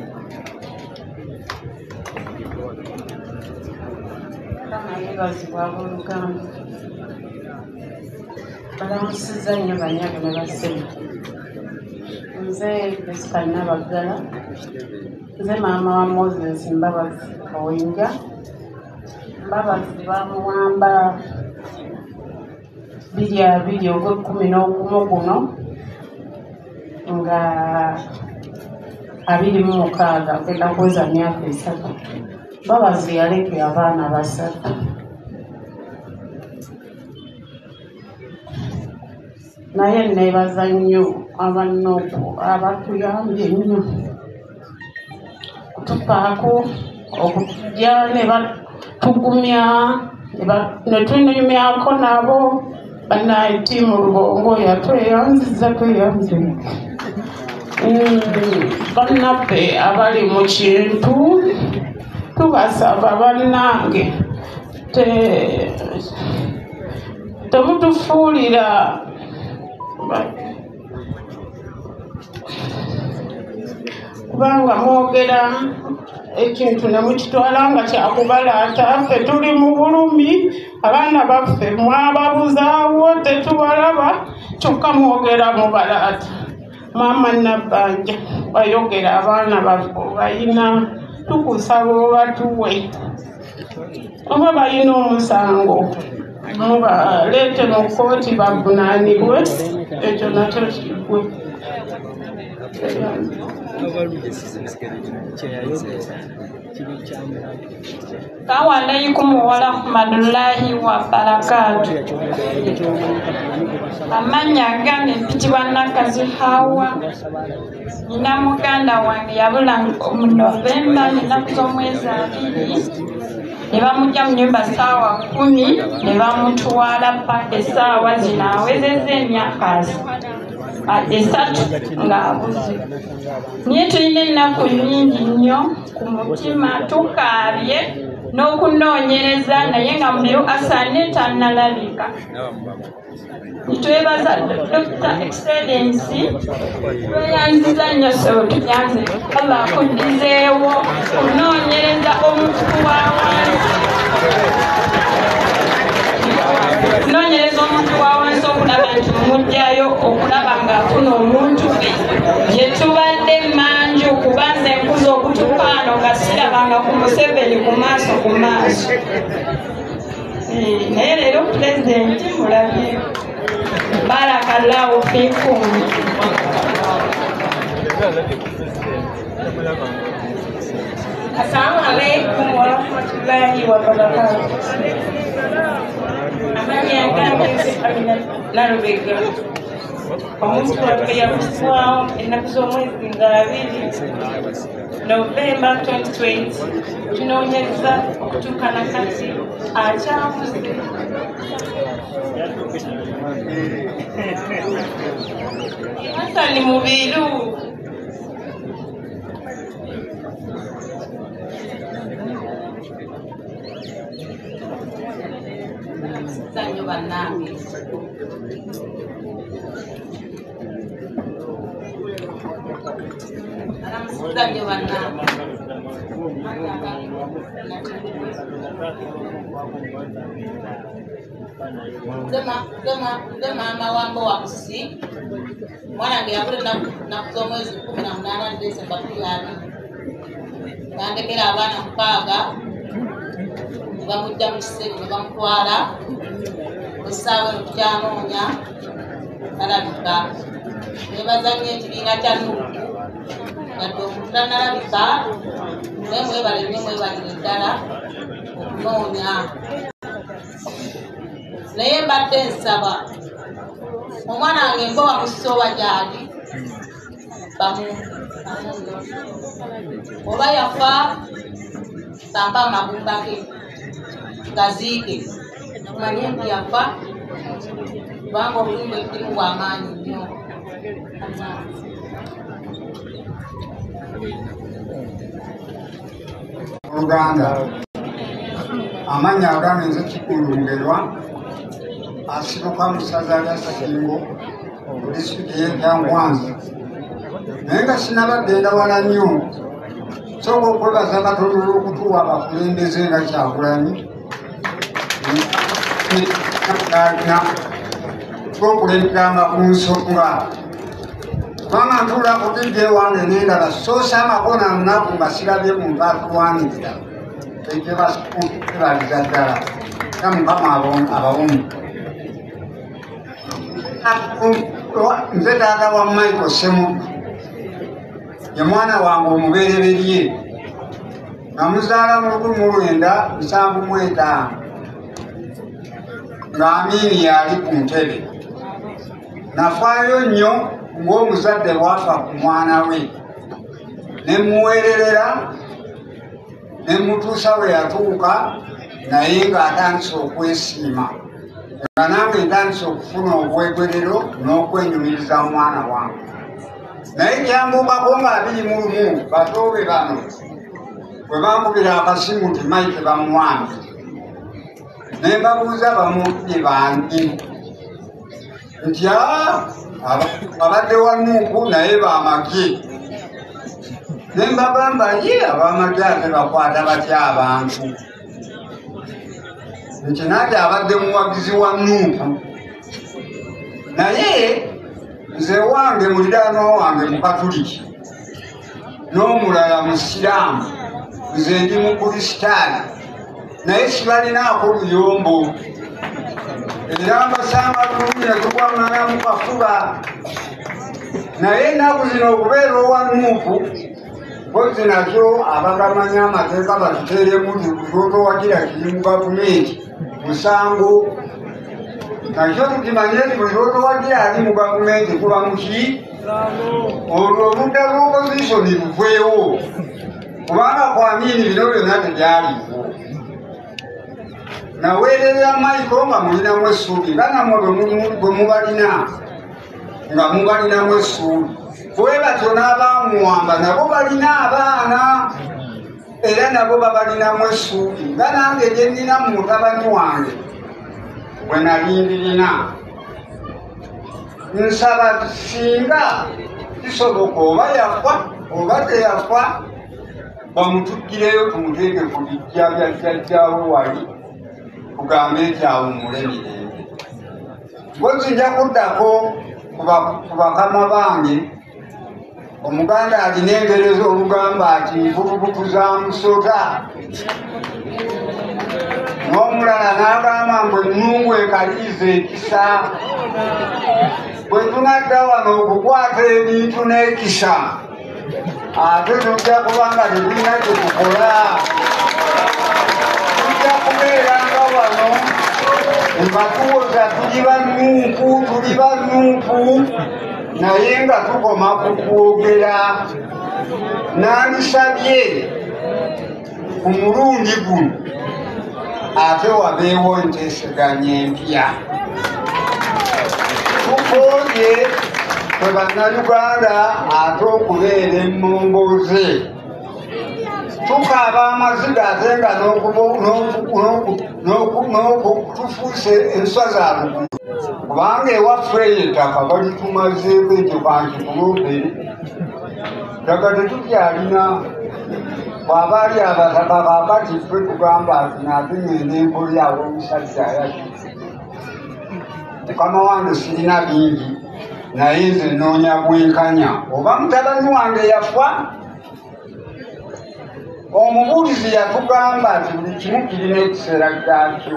R: Yeebazibwa abooluganda balamusizza nnyo banyago ne bassebo. Nze Jessica Nabaggala, nze maama wa Moses Mbabazi Kawenja. Mbabazi bamuwamba biri abiri ogw'ekkumi n'ogumu guno nga abiri mu mukaaga agenda kuweza myaka esatu. Mbabazi yaleka abaana basatu naye nebaza nnyo aba N U P abatuyambye nnyo kutupaako okutujja ne batugumya ne tunyumyako nabo banaiti mu Lubongo yatweyanziza tweyanze bannaffe abali mu kintu tubasaba bannange temutufuulira kubanga mwogera ekintu ne mukitwala nga kyakubalaata ffe tuli mu bulumi abaana baffe mwababuzaawo tetubalaba kyokka mwogera mubalaata maama Nabbanja bayogera abaana baffe bayina tukusaba obatuwe oba bayina omusango mubaleete mu kkooti bavunaanibwe ekyo nakyo kiggwe
L: Assalamu alaikum wa rahmatullahi wa barakatuh. Amanya gange mpitibwa Nakazi Hawa. Nina muganda wange yabula mu Novemba ennaku z'omwezi abiri. Ne bamujja mu nnyumba ssaawa kumi ne bamutwala paka essaawa zino awezezza emyaka esatu ng'abuze. Naye tulina ennaku nnyingi nnyo ku mutima tukaabye n'okunoonyereza naye nga mubiru asane tannalabika. Twebaza Doctor Excellency tweyanziza nnyo sebo tunyanze Allah akuddizeewo kunoonyereza omuntu wa wansi kunoonyereza omuntu wa wansi okulaba nti mumugjayo okulaba ng'afuna omuntu we gye tubadde manju kubanza enkuza okutukaano nga sirabanga ku Museveni ku maaso ku maaso naye leero pulezidenti mulabye barakallahu fikum.
N: Assalamu alaikum wa rahmatullahi wa barakatuh. Amanya gange Amina Narubega. Omuntu wange yakuswaho ennaku z'omwezi nga abiri Novemba twenty twenty. Tunoonyereza okutuuka na kati akyabuze. Hasani Mubiru Sanyo bannange Sanyo bannange Nze maama wange wa Musi mwanange yabula ennaku z'omwezi kumi na munaana Desemba tuli abiri yandekera abaana mukaaga ne bamujja mu kisenge ne bamutwala essaawa eno tukyanoonya talabika nebaza nnyo ekibiina kya N U P yadde omuntu tannalabika naye mwebale nnyo mwebalire ddala okunoonya naye mbadde nsaba omwana wange mbowa musooba gyali bamu oba yafa tampa amagumba ge gaziike tumanye nti yafa kubanga obulumbu ebulimu bw'amaanyi nnyo.
S: Oluganda amanya agange nze Kikulungerwa asibuka mu ssaza lya Ssingo mu disitulikiti y'Ebyangwanzi naye nga sinabadde ndawala nnyo sooka okwebaza Katonda olw'okutuwa abakulembeze nga Kyagulanyi alina twokulenganga ku nsonga kubanga ntuula ku bidde ewange n'endala soosa amakona nnaku nga sirabye muntu atulwanirira ekibaliza ddala era Mukama abawomu. Nze taata wa Michael Ssemutu ye mwana wange omubereberye namuzaala mu lukumi mu lwenda nsanvu mu etaano nga Amiini yali ku ntebe nafaayo nnyo ng'omuzadde bwafa ku mwana we ne muweererera ne mutuusa we yatuuka naye ng'atandise okwesiima nga nange ntandise okufuna obwegerero n'okwenyumiriza mu mwana wange naye kyambuukako nga abiri mu lumu batoobe bano bwe bambukira akasimu nti maike bamuwambi ne mbabuuza bamubye bandi nti abadde wa nuupu naye bamagye ne mbagamba ye abamagye ate bakwata batya abantu nti nati abadde muwagizi wa nuupu naye nze wange muliraano wange mukatuliki n'omulala musiraamu nze ndi mukristaayo naye sibalinaako luyombo era mbasanga bulungi netugwangana mukafuba naye ennaku zino okubeera owa nuupu mpozi nakyo abagamanya amateeka batuteeremu tibutotowagira kiri mu gavumenti musango nakyo tukimanye nti buli lwotowagira ali mu gavumenti kuba muki olwo oludda lw'opozitioni luveewo kubanga kwamini bino byonna tebyaliwo naweerera maiko nga mulinamu essuubi nga namwe bwe mubalina nga mubalinamu essuubi bwe batyo n'abamuwamba nabo balina abaana era nabo babalinamu essuubi nga nange gye nnina mu mutabani wange bwe nali ndirina nsaba singa kisoboka oba yafa oba teyafa bamutuggireyo tumuteeke ku bijja bya jjajjaawe wali tugambe nti awummule mirembe mpozi nja kuddako ku bakama bange omuganda alina engereza olugamba ati nvububutu za musota n'omulala n'agamba mbwe nnungu ekaliiza ekisa bwe tunadda wano okukwata ebintu n'ekisa ate tujja kubanga tetulina kyetukola tujja kubeeranga wano mbatuwoza tuli banuupu tuli banuupu naye nga tukoma ku kwogera nandisabye ku mulundi guno ate wabeewo enteeseganya empya tukoye kwe bannayuganda ate okubeera emmomboze tukaaba amaziga ate nga tufuuse enswa za lugulu kubanga ewaffe eyo ettaka balitumazeeko ekyo kankikulombere ttaka tetukyalina bw'aba ali abataka kaakati ffe tugamba ati nate ngenda embolyawo omusajja ayaki mukama wange sirina bingi naye nze nnoonya bwenkanya oba mutabani wange yafa omubuulizi yatugamba nti buli kimu kirina ekiseera kyakyo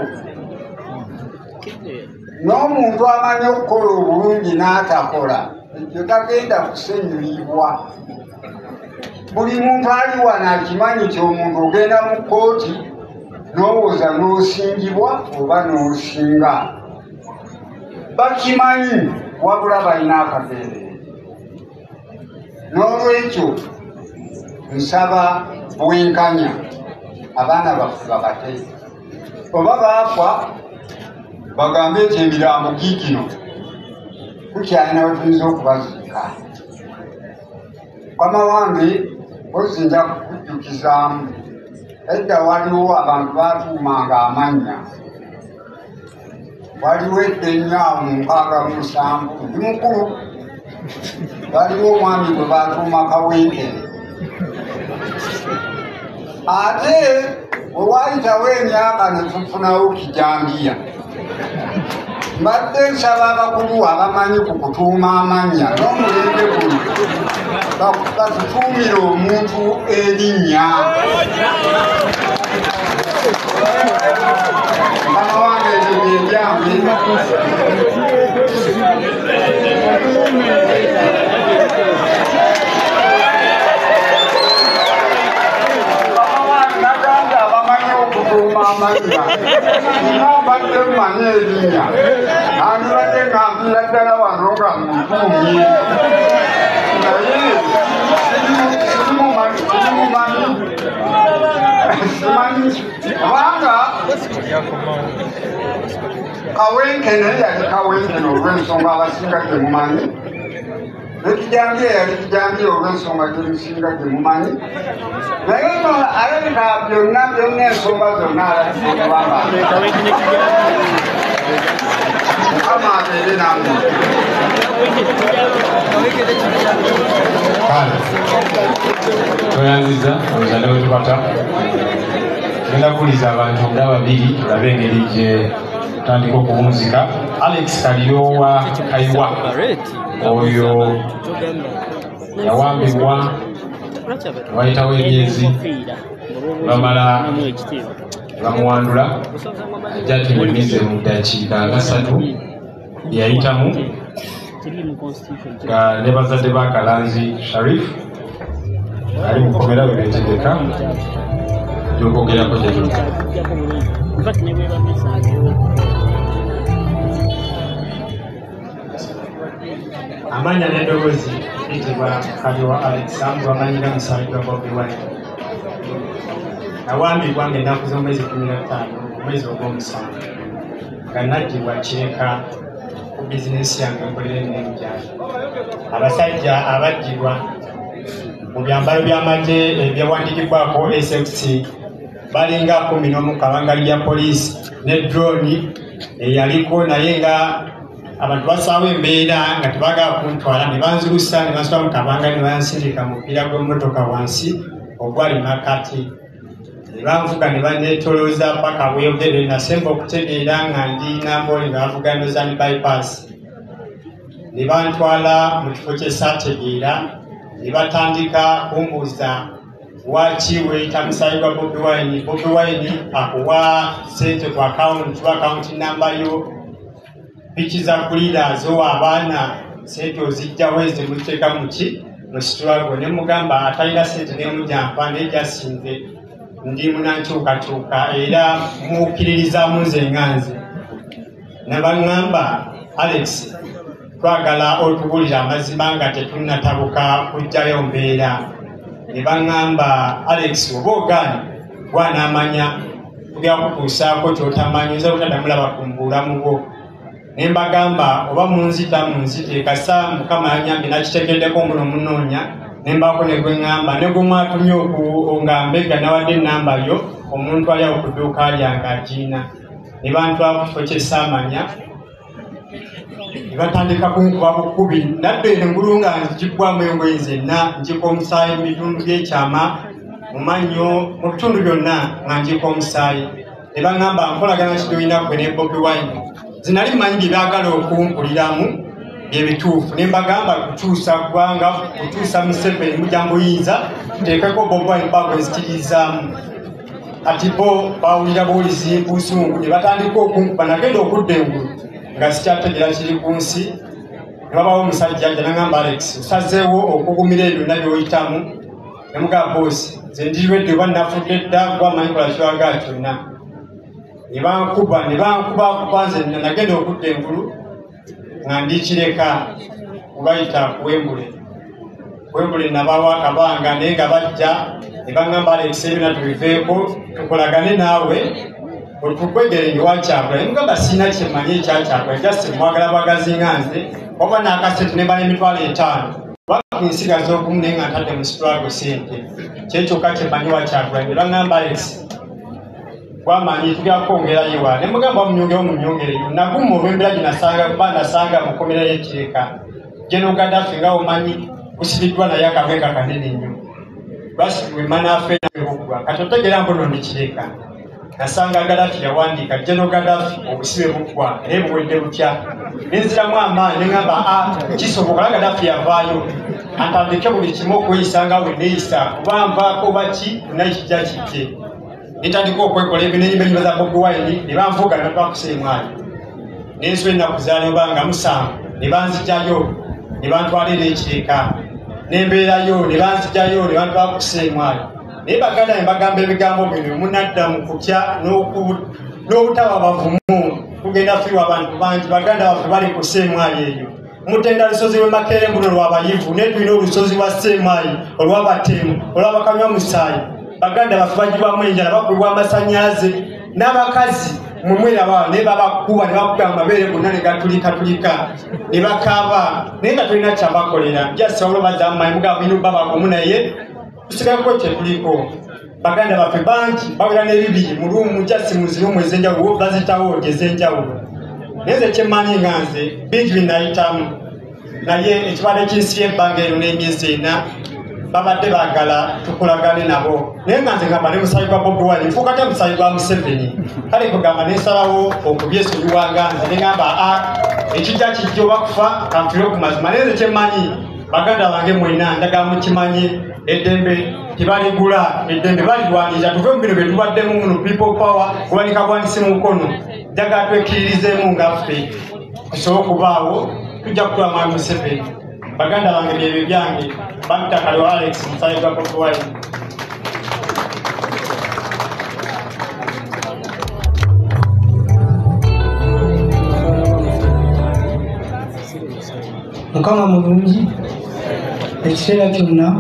S: n'omuntu amanyi okukola obulungi n'atakola ekyo tagenda kusenyulibwa buli muntu ali wano akimanyi nti omuntu ogenda mu kkooti n'owooza n'osingibwa oba n'osinga bakimanyi wabula balina akabeerere n'olwekyo nsaba bwenkanya abaana baffe babate oba baafa bagambe nti emirambo giigino tukyalina wetuyinza okubaziika mukama wange ozinja kukujjukizaamu edda waliwo abantu batuumanga amannya waliwo edda ennyo awo mu nkaaga mu musanvu ndi mukulu waliwo omwami gwe batuuma kawenkere ate wewayitawo emyaka netufunawo kijambiya mbadde nsaba abakulu abamanyi ku kutuuma amannya n'omulembe guno batutuumire omuntu erinnya mukama wange ebyo byebyambe nagambye abamanyi okutuuma amanya nga mbadde mmanyi erinnya andibadde nga mpiira ddala wano nga banumye naye simanyi kubanga kawenkene yali kawenkene olw'ensonga abasinga temumanyi nekijambye yali kijambye olw'ensonga temusinga temumanyi naye no alabika byonna byonna ensonga zonna alabikubanga mukama abeere nammwe
G: kale toyanziza omuzane wetubata tugenda kuwuliza abantu nga babiri tulabe engeri gye tutandika okuwunzika. Alex Kalyowa Kaiwa oyo yawambibwa wayitawo emyezi bamala bamuwandula ajja atunyumize mu ddakiika nga ssatu yayitamu nga ne bazadde ba Kalanzi Sharif ali mukomera bwe betegeka gyokwogerako gyetuli.
T: Amanya n'eddoboozi eyitibwa Kalyowa Alex Sambu amanyira musayi gwa Bobi Wine. Awambibwa ng'ennaku z'omwezi kumi na ttaano omwezi ogw'omusanvu nga naddibwa Kireka ku bizinensi yange enkolera ennenjaali. Abasajja abaddibwa mu byambalo by'amagye ebyawandiikibwako S F C balinga kumi n'omu kabangali lya poliisi ne drone eyaliko naye nga abantu basaawo embeera nga tebagala kuntwala ne banzulusa ne bansula mu kabangali ne bansindika mu mupiira gw'emmotoka wansi ogwali makati ne banvuga ne baneetolooza paka bweyogere nasemba okutegeera nga ndi Namboole nga bavuga Northern bypass ne bantwala mu kifo kye saategeera ne batandika kumbuuza waki weeyita musayi gwa Bobi Wine. Bobi Wine akuwa sente ku akawunti wa akawunti namba yo piki za kulira zowa abaana sente ozijja weze muziteeka muki musitulago ne mugamba atalina sente nemujampa nejasinze ndi munankyukakyuka era mukkiririzaamu nze nga nze nabaŋŋamba Alex twagala otubulira amazima nga tetunnatabuka kujjayo mbeera ne baŋŋamba Alex oba ogaana gwanamanya tugera kutuusaako kyotamanyi nza otadamulaba ku mbulamu bwo ne mbagamba oba munzita munzite kasa Mukama yanyambye nakitegeddeko muno munoonya ne mbaako ne gwe ŋŋamba ne gwe mwatumye ongambe nga nawadde ennamba yo omuntu ali awo ku dduuka lyange agiina ne bantwala ku kifo kye saamanya ne batandika kunkuba bukubi nadde engulu nga nzigibbwamu engoye nzenna njika omusaayi mu bitundu by'ekyama mu mannyo mu bitundu byonna nga njika omusaayi ne baŋŋamba nkolagana kidoyinakwe ne Bobi Wine zinali manyi bye baagala okumpuliramu byebituufu ne mbagamba kukyusa ggwanga kukyusa Museveni mujja muyinza tuteekeko Bobi Wine baako ezikiririzaamu ati bo bawulira buwulizi busungu ne batandika okunkuba nagenda okudda engulu nga sikyategera kiri ku nsi ne babawo omusajja ajja naŋŋamba Alex osazeewo okugumira ebyo byonna byoyitamu ne mugamba boosi nze ndirwedde oba nafudde dda gwamanyi kola kywagaa kyonna ne bankuba ne bankuba kuba nze nagenda okudda engulu nga ndi Kireka kubayita kuwembule kuwembule nabawo akabanga naye nga bajja ne baŋŋamba Alex ebyo natubiveeko tukolagane naawe otukwegere ngewakyakula ne mugamba siina kyemmanyi ekyakyakula jasi mwagala bagazi nga nze oba n'akasente ne bala emitwalo etaano kubanga kunsigaza okumu naye nga ntadde mu sitwago sente kyekyokka kyemmanyi wakyakula ne baŋŋamba Alex gwamanyi tugera kwongerayo wa ne mugamba munyongewo mu nyongereyo naguma olw'embeera gye nasanga kuba nasanga mu kkomera y'Ekireka General Gaddafi nga omanyi kusibiddwa naye akabweka kanene nnyo basibwe manaafe naebugwa kati otegeera mbono ndi Kireka nasanga Gaddafi yawandiika General Gaddafi obusibe buggwa naye buwedde butya nenziramu amaanyi ne ŋŋamba a kisoboka Gaddafi yavaayo antandike buli kimu okweyisa nga bwe neeyisa kuba nvaako baki naye kijja kijje nitandika okwekola ebinenyimbenyiba za Bobi Wine ne banvuga ne bakuseemwayo n'enswa ennaku zaaliyo nga musanvu ne banzigyayo ne bantwalira Ekireka n'embeerayo ne banzigyayo ne bantwala kuseemwayo naye baganda ne bagamba ebigambo bino munadda mu kutya n'obutaba bavumu tugenda fiirwa abantu bangi baganda baffe bali kuseemwayo eyo mutenda lusozi lwe Makerere mbuno lw'abayivu naye tulina olusozi lwa Ssemaayi olw'abatemu olw'abakanywa musaayi baganda baffe bagibwamu enjala bakubibwa amasannyalaze n'abakazi mumweraba naye babakuba ne bakuba amabeere gonna ne gatulikatulika ne bakaaba naye nga tulina kyabakolera jasi wabula bazammayi mugaba mulina obba bagumu naye tusigako kyetuliko baganda baffe bangi bawera n'ebibiri mu lumu jasi mu zirumu ez'enjawulo bazitawo ez'enjawulo naye nze kyemmanyi nga nze bingi binayitamu naye ekibadde kinsibye ebbanga eno n'emyezi ena babadde baagala tukolagane nabo naye nga nze ngamba ne musayi gwa Bobi Wine nfuuka te musayi gwa Museveni kale kugamba nensalawo okubyesonyiwanganza ne ngamba a ekijja kijja oba kufa kantule ku mazima naye nze kyemmanyi baganda bange mwena njagala mukimanye eddembe tebaligula eddembe balirwanirira tuve mu bino bye tubaddemu muno people power kubanika bwandisi mu mukono njagala twekkiririzemu ngaffe tusobole okubaawo tujja kutula mwami Museveni baganda bange byebyo byange bamutaka lwa Alex musayi gwa Bobi Wine
U: Mukama mulungi ekiseera kyonna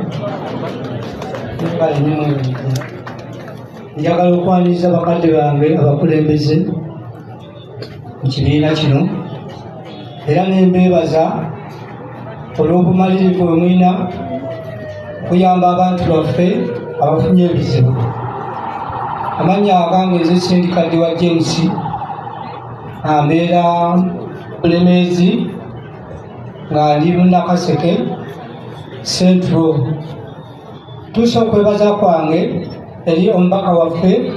U: njagala okwaniriza bakadde bange abakulembeze mu kibiina kino era nembeebaza olw'obumalirivu bwe mulina okuyamba abantu baffe abafunye ebizibu. Amannya agange nze sindikadde wa James ambeera Bulemeezi nga ndi Munnakaseke Central. Tuusa okwebaza kwange eri omubaka waffe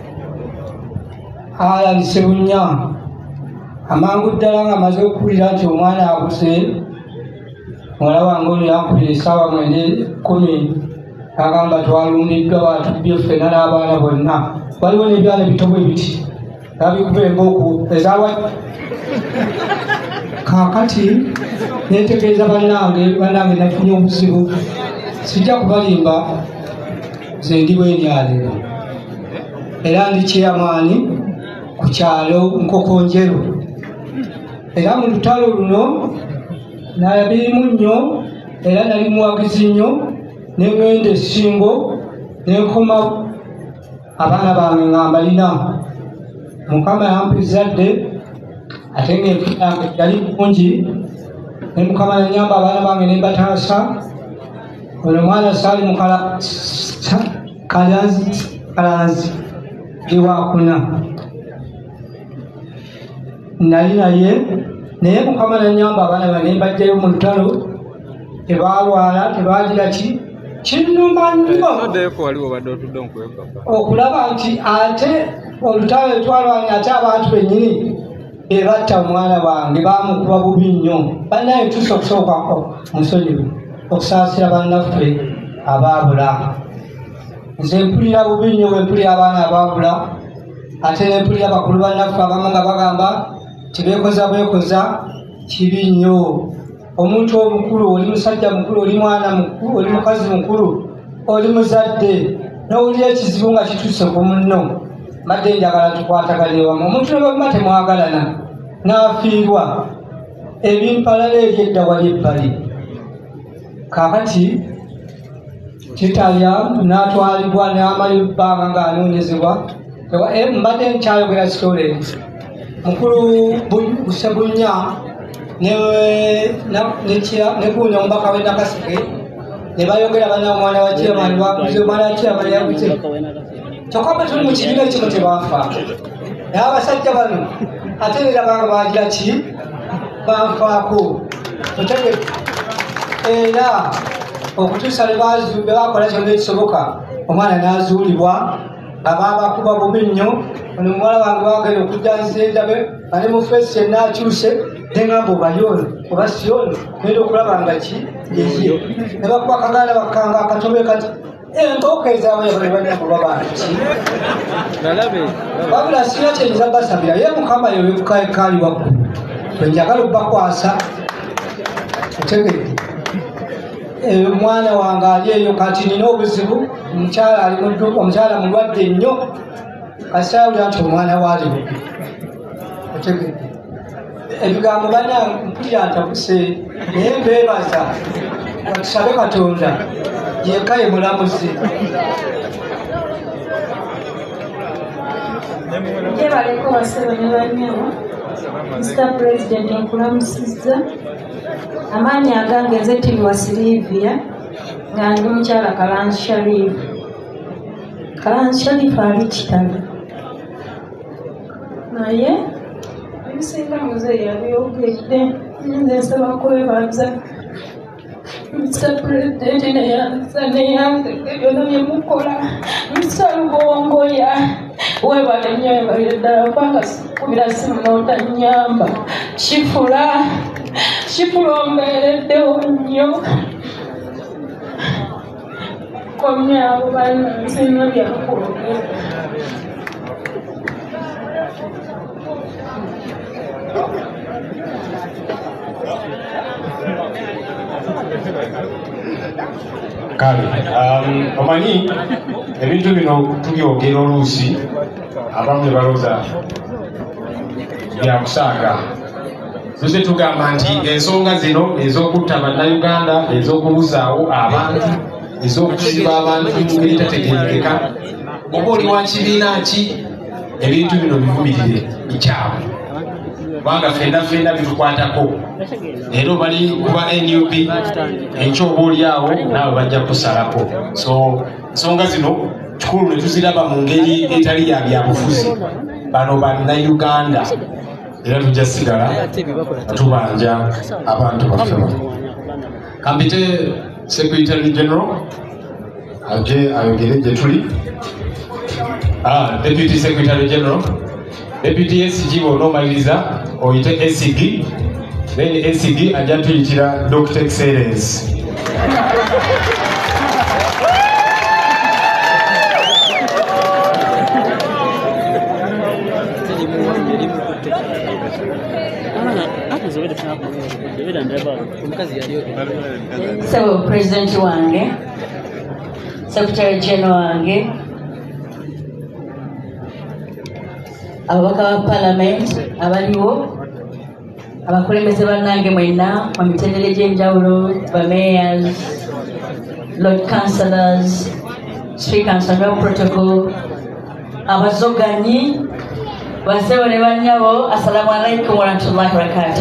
U: Alan Sebunya amangu ddala nga amaze okuwulira nti omwana aguze muwala wange ono yankubira essaawa mwende kumi agamba twalumbiddwa batubbye ffenna n'abaana bonna waliwo n'ebyana bitobwe biti nabikuba embooku ezawa kaakati netegeeza bannange bannange nafunye obuzibu sijja kubalimba nze ndi bwenyalero era ndi kyeyamaani ku kyalo Nkokonjeru era mu lutalo luno nalabirimu nnyo era nali muwagizi nnyo neŋŋenda essingo nenkoma abaana bange nga mbalina. Mukama yampa ezzadde ate ng'enfuna yange yali bungi ne Mukama yanyamba abaana bange ne mbataasa. Ono mwana saali mukala kalanzi kalanzi ewakuna nali naye naye Mukama nanyamba abaana bange ne mbajjayo mu lutalo tebalwala tebagira ki kinnuma nnyo okulaba nti ate olutalo etwalwanya ate abantu bennyini bebatta omwana wange bamukuba bubi nnyo bannaye tusa okusooka musonyiwe okusaasira bannaffe abaabula. Nze mpulira bubi nnyo bwe mpulira abaana abaabula ate ne mpulira bakulu bannaffe abamu nga bagamba tibeekoza bwekoza kibi nnyo. Omuntu omukulu oli musajja mukulu oli mwana mukulu oli mukazi mukulu oli muzadde n'owulira ekizibu nga kituuse ku munno mbadde njagala tukwatagane wamu. Omuntu ne bwemba temwagalana n'afiirwa ebimpalala ebyedda wali ebbali kaakati kitalya n'atwalibwa n'amala ebbanga ng'anoonyezebwa. Mbadde nkyayogera sitole mukulu Busebunya nekuunya omubaka w'e Nakaseke ne bayogera bana omwana wa chairman baguze omwana wa chairman yaguze kyokka bwe tuli mu kibiina ekimu tebafa naye abasajja bano ate era banga bagira ki banfaako otegeke era okutuusa ne bakola kyonna ekisoboka omwana n'azuulibwa ababakuba bubi nnyo. Ono muwala wange bagenda okujjanisa enjabe ane mu feesi yenna akyuse neŋŋamba obayono oba siyono genda okulaba nga ki yeye ne bakuba akagaana bakkanga akatobe kati embooka ezaabayabalebanyamulwa bantu ki wabula sina kyenyinza basabira ye Mukama yewekaali waggulu bwenjagala obbakwasa otegedde. Omwana wange ali eyo kati nina obuzibu omukyala ali mudduka omukyala mulwadde nnyo kasawulira nti omwana waaliwo otegedde ebigambo bana mpulira ntabuse naye mbeebaza batusabe Katonda yekka ye mulamuzi.
A: Jebaleko basebe ne banyama mister President nkulamusizza amaanyi agange nze Timi Silivia nga ndi mukyala Kalanzi Sharif. Kalanzi Sharif ali kitalo naye ebisinga muzeeyi yabyogedde nze nsaba kwebaza mister President neyanza neyanza byonna bye mukola mister Lubongoya webale nnyo webale ddala kubanga kubira simu n'otanyamba kifula kifula ombeereddewo nnyo komye abo balina bisinga byakwogera.
T: Kale, um, omanyi ebintu bino tubyogera oluusi abamu ne balooza byakusaaga. Tuze tugamba nti ensonga zino ez'okutta bannayuganda, ez'okubuzaawo abantu, ez'okusiba abantu mu ngeri etategeerekeka, oba oli wa kibiina ki, ebintu bino bivumirire bikyamu kubanga ffenna ffenna bitukwatako. Leero bali kuba N U P enkya oba oli awo naawe bajja kusalako. So ensonga zino kikulu ne tuziraba mu ngeri etali ya byabufuzi. Bano bannayuganda era tujja sigala tubanja abantu baffe. Kambite Secretary General aje ayogere gye tuli. Ah, Deputy Secretary General, Deputy S G bw'onoomaliriza oyite S G, then S G ajja tuyitira Doctor Excellence.
V: So President wange, Secretary General wange, ababaka ba Parliament abaliwo, abakulembeze bannange mwenna mu mitendera egy'enjawulo, ba mayors, Lord Councillors, Speaker and General Protocol, abazoganyi, basebo ne bannyabo, assalamu alaikum wa rahmatullahi wa barakatuh.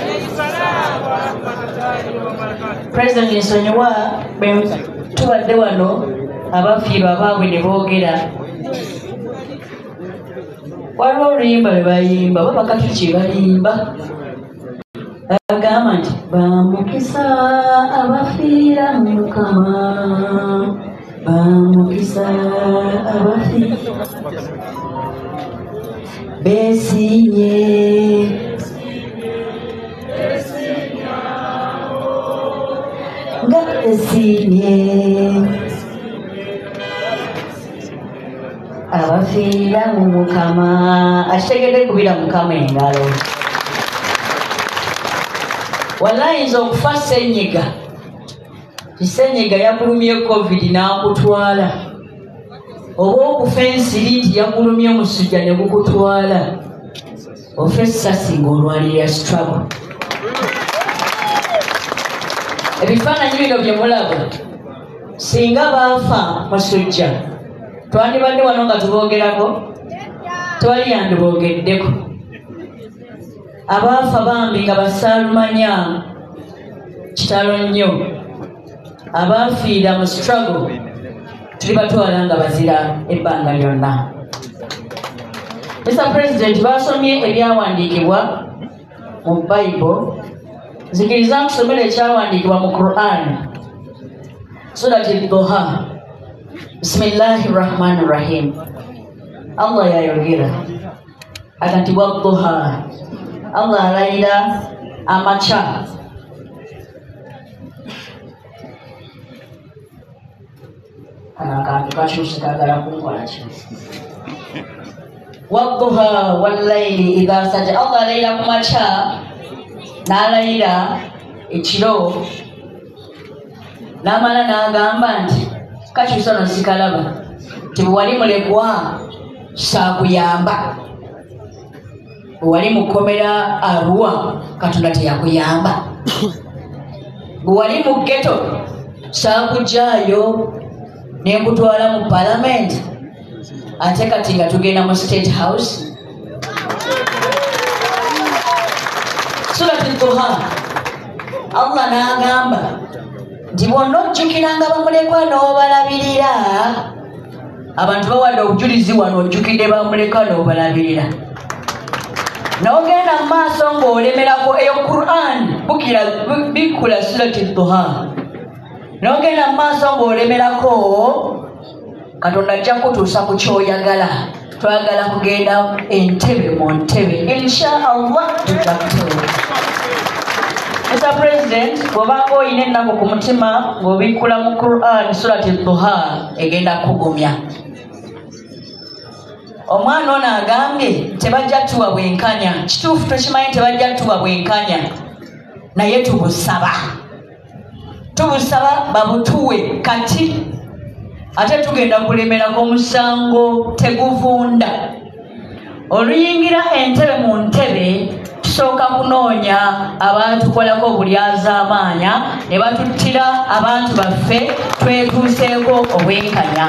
V: President nsonyiwa bwe tubadde wano abafiirwa abaabwe ne boogera. Waliwo oluyimba lwe bayimba oba bakatu kye balimba bagamba nti bamukisa abafiira mu Mukama, bamukisa abafiira beesinye nga esinye abafiira mu Mukama. Akitegedde kubira Mukama engalo. Wallahi nze okufa ssenyiga, kisenyiga yakulumye covid n'akutwala, oba okufa ensiri nti yakulumye omusujja ne gukutwala, ofa essasi ng'olwalira struggle. Ebifaananyi bino bye mulaba singa baafa musujja twandibadde wano nga tuboogerako, twali yandiboogeddeko. Abaafa bambi nga basaalumanya kitalo nnyo, abaafiira mu struggle tuli batwala nga bazira ebbanga lyonna. mister President baasomye ebyawandiikibwa mu Bible, nzikiriza nkusomera ekyawandiikibwa mu Quran, surati Duha. Bismillahir Rahmanir Rahim. Allah yayogera agati wadduha, Allah alayira amaca. Kana akantu kakyusi kagala kunkola ki? Wadduha wallayli idha saja. Allah alayira ku maca n'alayira ekiro, n'amala n'agamba nti kakyusa no sikalaba tebwali mulekwa saakuyamba. wali mukomera Arua Katonda teyakuyamba wali mu ghetto saakujjaayo nenkutwala mu parliament ate kati nga tugenda mu state house. Surati Duha Allah n'agamba nti bonna ojjukiranga bamulekwa n'obalabirira. Abantu bawadde obujulizi wano ojjukidde bamulekwa n'obalabirira. N'ogenda mu maaso ng'olemerako eyo Quran bukira bikula Surati Duha. N'ogenda mu maaso ng'olemerako Katonda ajja kutuusa ku kyoyagala. Twagala kugenda entebe mu ntebe insha Allah tujja kuteewa. Mister President, bw'obanga oyina ennaku ku mutima ng'obikkula mu Quran Surati Duha egenda kugumya. Omwana ono agambye tebajja tuwa bwenkanya. Kituufu tukimanyi tebajja tuwa bwenkanya, naye tubusaba tubusaba babutuwe kati. Ate tugenda kulemerako omusango teguvunda. Oluyingira entebe mu ntebe tusooka kunoonya abatukolako obulyazaamaanya ne batuttira abantu baffe twetuuseeko obwenkanya.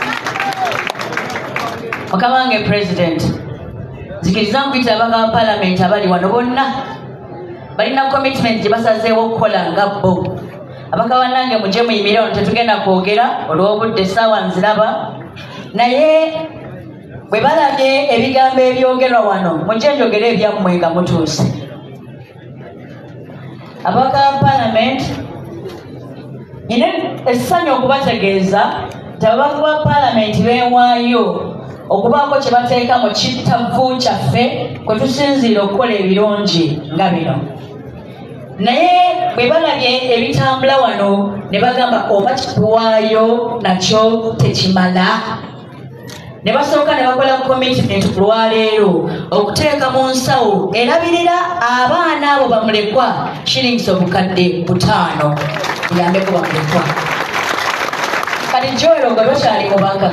V: Mukama wange President, nzikiriza nkuyita abaka ba Parliament abali wano bonna balina commitment gye basazeewo okukola nga bo. Abaka bannange mujje muyimire wano tetugenda kwogera olw'obudde essaawa nziraba, naye bwe balabye ebigambo ebyogerwa wano mujje njogere ebyammwe nga mutuuse. Abaka ba Parliament nyina essanyu okubategeeza nti ababaka ba Parliament beewaayo okubaako kye bateeka mu kittavu kyaffe kwe tusinziira okukola ebirungi nga bino. Naye bwe balabye ebitambula wano ne bagamba oba kituwaayo nakyo tekimala, ne basooka ne bakola commitment ku lwaleero okuteeka mu nsawo erabirira abaana abo bamulekwa shillings obukadde butaano buyambeko bamulekwa. Kati Joel nga tokyali mubaka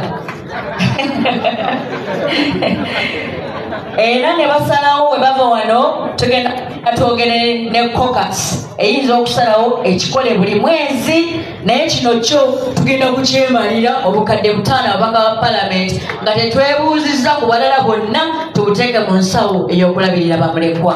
V: era ne basalawo we bava wano tugenda twogere ne caucus eyinza okusalawo ekikole buli mwezi, naye kino kyo tugenda kukyemalira obukadde butaano ababaka ba Parliament nga tetwebuuzizza ku balala bonna tubuteeke mu nsawo ey'okulabirira bamulekwa.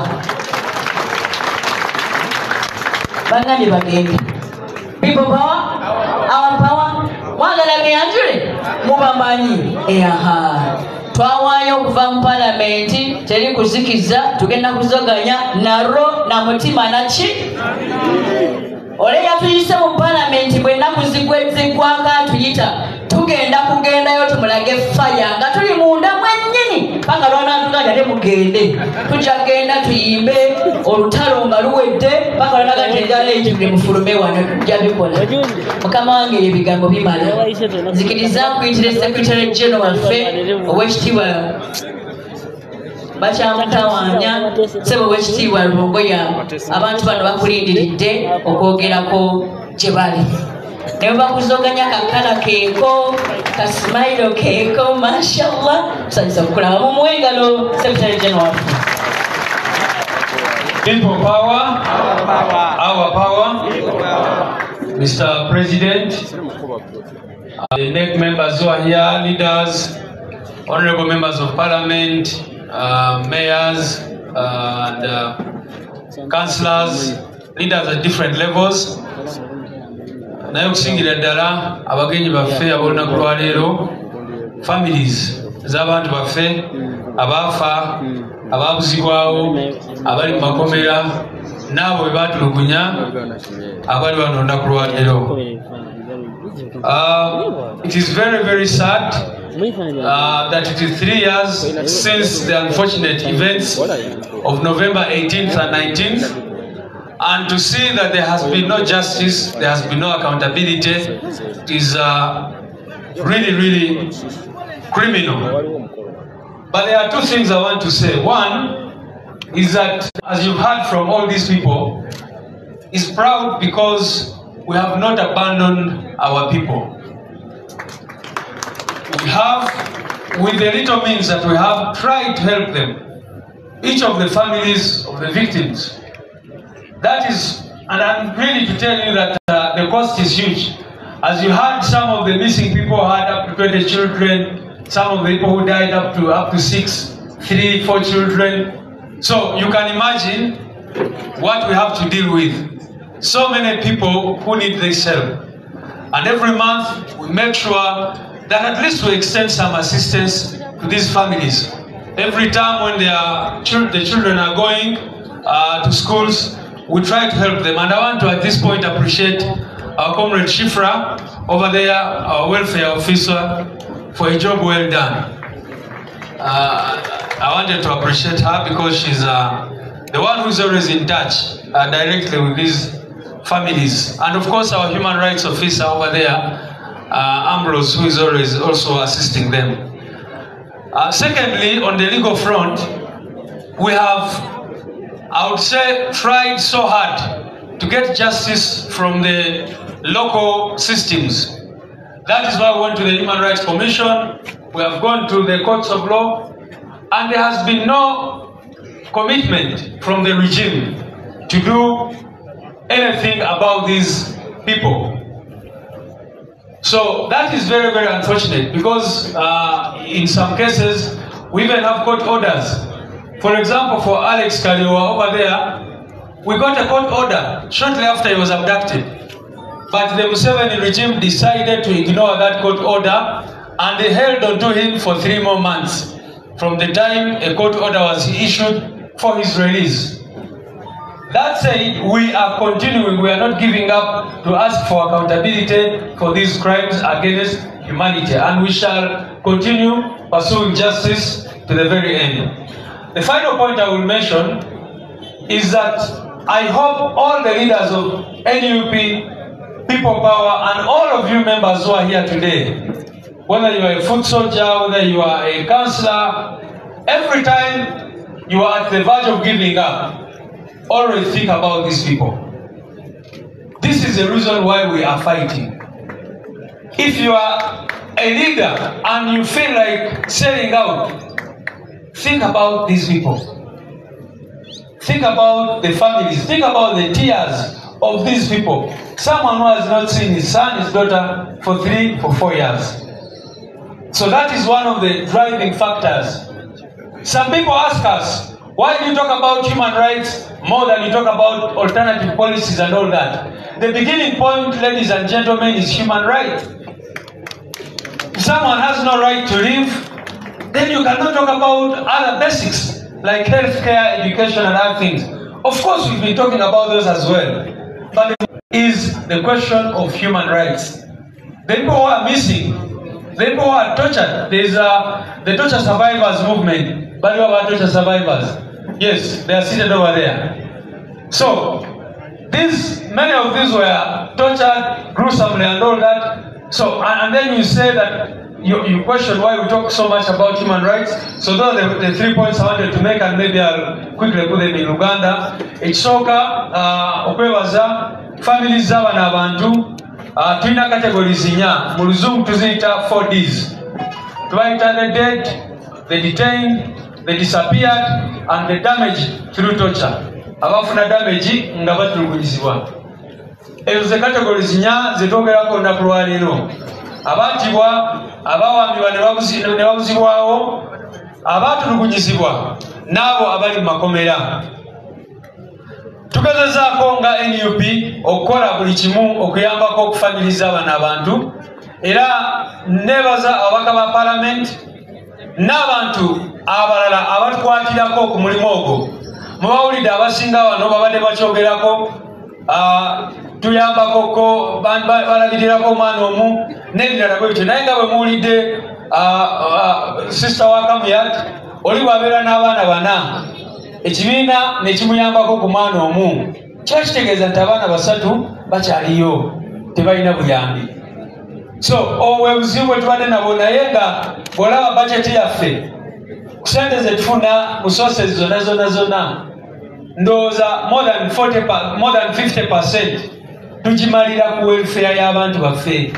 V: Bannabye bagende people power our power mwagala beyanjule mubamanyi eyaha twawaayo okuva mu Parliament teri kuzikiza tugenda kuzoganya naro na mutima naki ole yatuyise mu Parliament bwe ennaku zigweziggwako atuyita tugenda kugendayo tumulage faya nga tuli munda mwennyini panga lwana tuganda temugende tujja genda tuyimbe olutalo nga luwedde panga lwanaga tenjala ekibuli mufulume wano tujja bikola. Mukama wange ebigambo bimala, nzikiriza nkuyitire Secretary General waffe Owekitiibwa bakyamutawaanya ssebo Owekitiibwa Lungoya, abantu bano bakulindiridde okwogerako gye bali ne bakuzoganya kakala keeko kasimairo keeko mashallah tusanyusa kukulaba mu muwengalo Secretary General.
C: People power, our power. Mister President, uh, the N E C members who are here, leaders, honorable members of Parliament, uh, mayors, uh, and uh, councillors, leaders at different levels. Naye okusingira ddala abagenyi baffe ab'olunaku lwa leero, families z'abantu baffe abaafa, abaabuzibwawo, abali mu makomera, n'abo be baatulugunya abali wano olunaku lwa leero. It is very very sad uh, that it is three years since the unfortunate events of November eighteenth and nineteenth, and to see that there has been no justice, there has been no accountability, is uh, really, really criminal. But there are two things I want to say. One is that, as you've heard from all these people, is proud because we have not abandoned our people. We have, with the little means that we have, tried to help them. each of the families of the victims. That is, and I'm ready to tell you that uh, the cost is huge. As you heard, some of the missing people had up to twenty children, some of the people who died up to up to six, three, four children. So you can imagine what we have to deal with. So many people who need this help. And every month we make sure that at least we extend some assistance to these families. Every time when they are, the children are going uh, to schools, we try to help them. And I want to at this point appreciate our comrade Shifra over there, our welfare officer, for a job well done. Uh, I wanted to appreciate her because she's uh, the one who's always in touch uh, directly with these families. And of course our human rights officer over there, uh, Ambrose, who is always also assisting them. Uh, secondly, on the legal front, we have, I would say, tried so hard to get justice from the local systems. That is why we went to the Human Rights Commission, we have gone to the courts of law, and there has been no commitment from the regime to do anything about these people. So that is very, very unfortunate because uh, in some cases we even have court orders. For example, for Alex Kaliwa over there, we got a court order shortly after he was abducted. But the Museveni regime decided to ignore that court order and they held on to him for three more months from the time a court order was issued for his release. That said, we are continuing, we are not giving up to ask for accountability for these crimes against humanity, and we shall continue pursuing justice to the very end. The final point I will mention is that I hope all the leaders of N U P, People Power, and all of you members who are here today, whether you are a foot soldier, whether you are a councillor, every time you are at the verge of giving up, always think about these people. This is the reason why we are fighting. If you are a leader and you feel like selling out, think about these people. Think about the families. Think about the tears of these people. Someone who has not seen his son, his daughter for three, for four years. So that is one of the driving factors. Some people ask us, why do you talk about human rights more than you talk about alternative policies and all that? The beginning point, ladies and gentlemen, is human rights. If someone has no right to live, then you cannot talk about other basics like healthcare, education, and other things. Of course, we've been talking about those as well. But it is the question of human rights. The people who are missing, the people who are tortured, there's uh, the torture survivors movement. But you have torture survivors. Yes, they are seated over there. So, these, many of these were tortured gruesomely and all that. So, and, and then you say that you, you question why we talk so much about human rights. So those are the, the three points I wanted to make, and maybe I'll quickly put them in Uganda. Ekisooka, uh, okwebaza families z'abana abantu, uh, tulina categories nnya, mu Luzungu tuziyita four Ds. Tubayita the dead, the detained, the disappeared, and the damaged through torture. Abafuna damage nga batulugunyizibwa. Ezo ze categories nnya zetwogerako olunaku lwa leero. Abattibwa, abawambibwa ne babuzibwawo, abatulugunyizibwa, n'abo abali mu makomera. Tugezezaako nga N U P okukola buli kimu okuyambako okufamiliza abana abantu, era nebaza ababaka ba parliament n'abantu abalala abatukwatirako ku mulimu ogwo. Mubawulidde abasinga wano babadde bakyogerako, tuyambakoko balabirirako omwana omu n'ebirala bwebityo, naye nga bwe muwulidde sister wa Kamuyat oli bwabeera n'abaana bana, ekibiina ne kimuyambako ku mwana omu, kiba kitegeeza nti abaana basatu bakyaliyo tebalina buyambi. So obwe buzibu bwe tubadde nabwo, naye nga bw'olaba bajeti yaffe ku sente ze tufuna mu sources zonna zonna zonna, ndowooza more than forty more than fifty percent tugimalira ku welfare y'abantu baffe,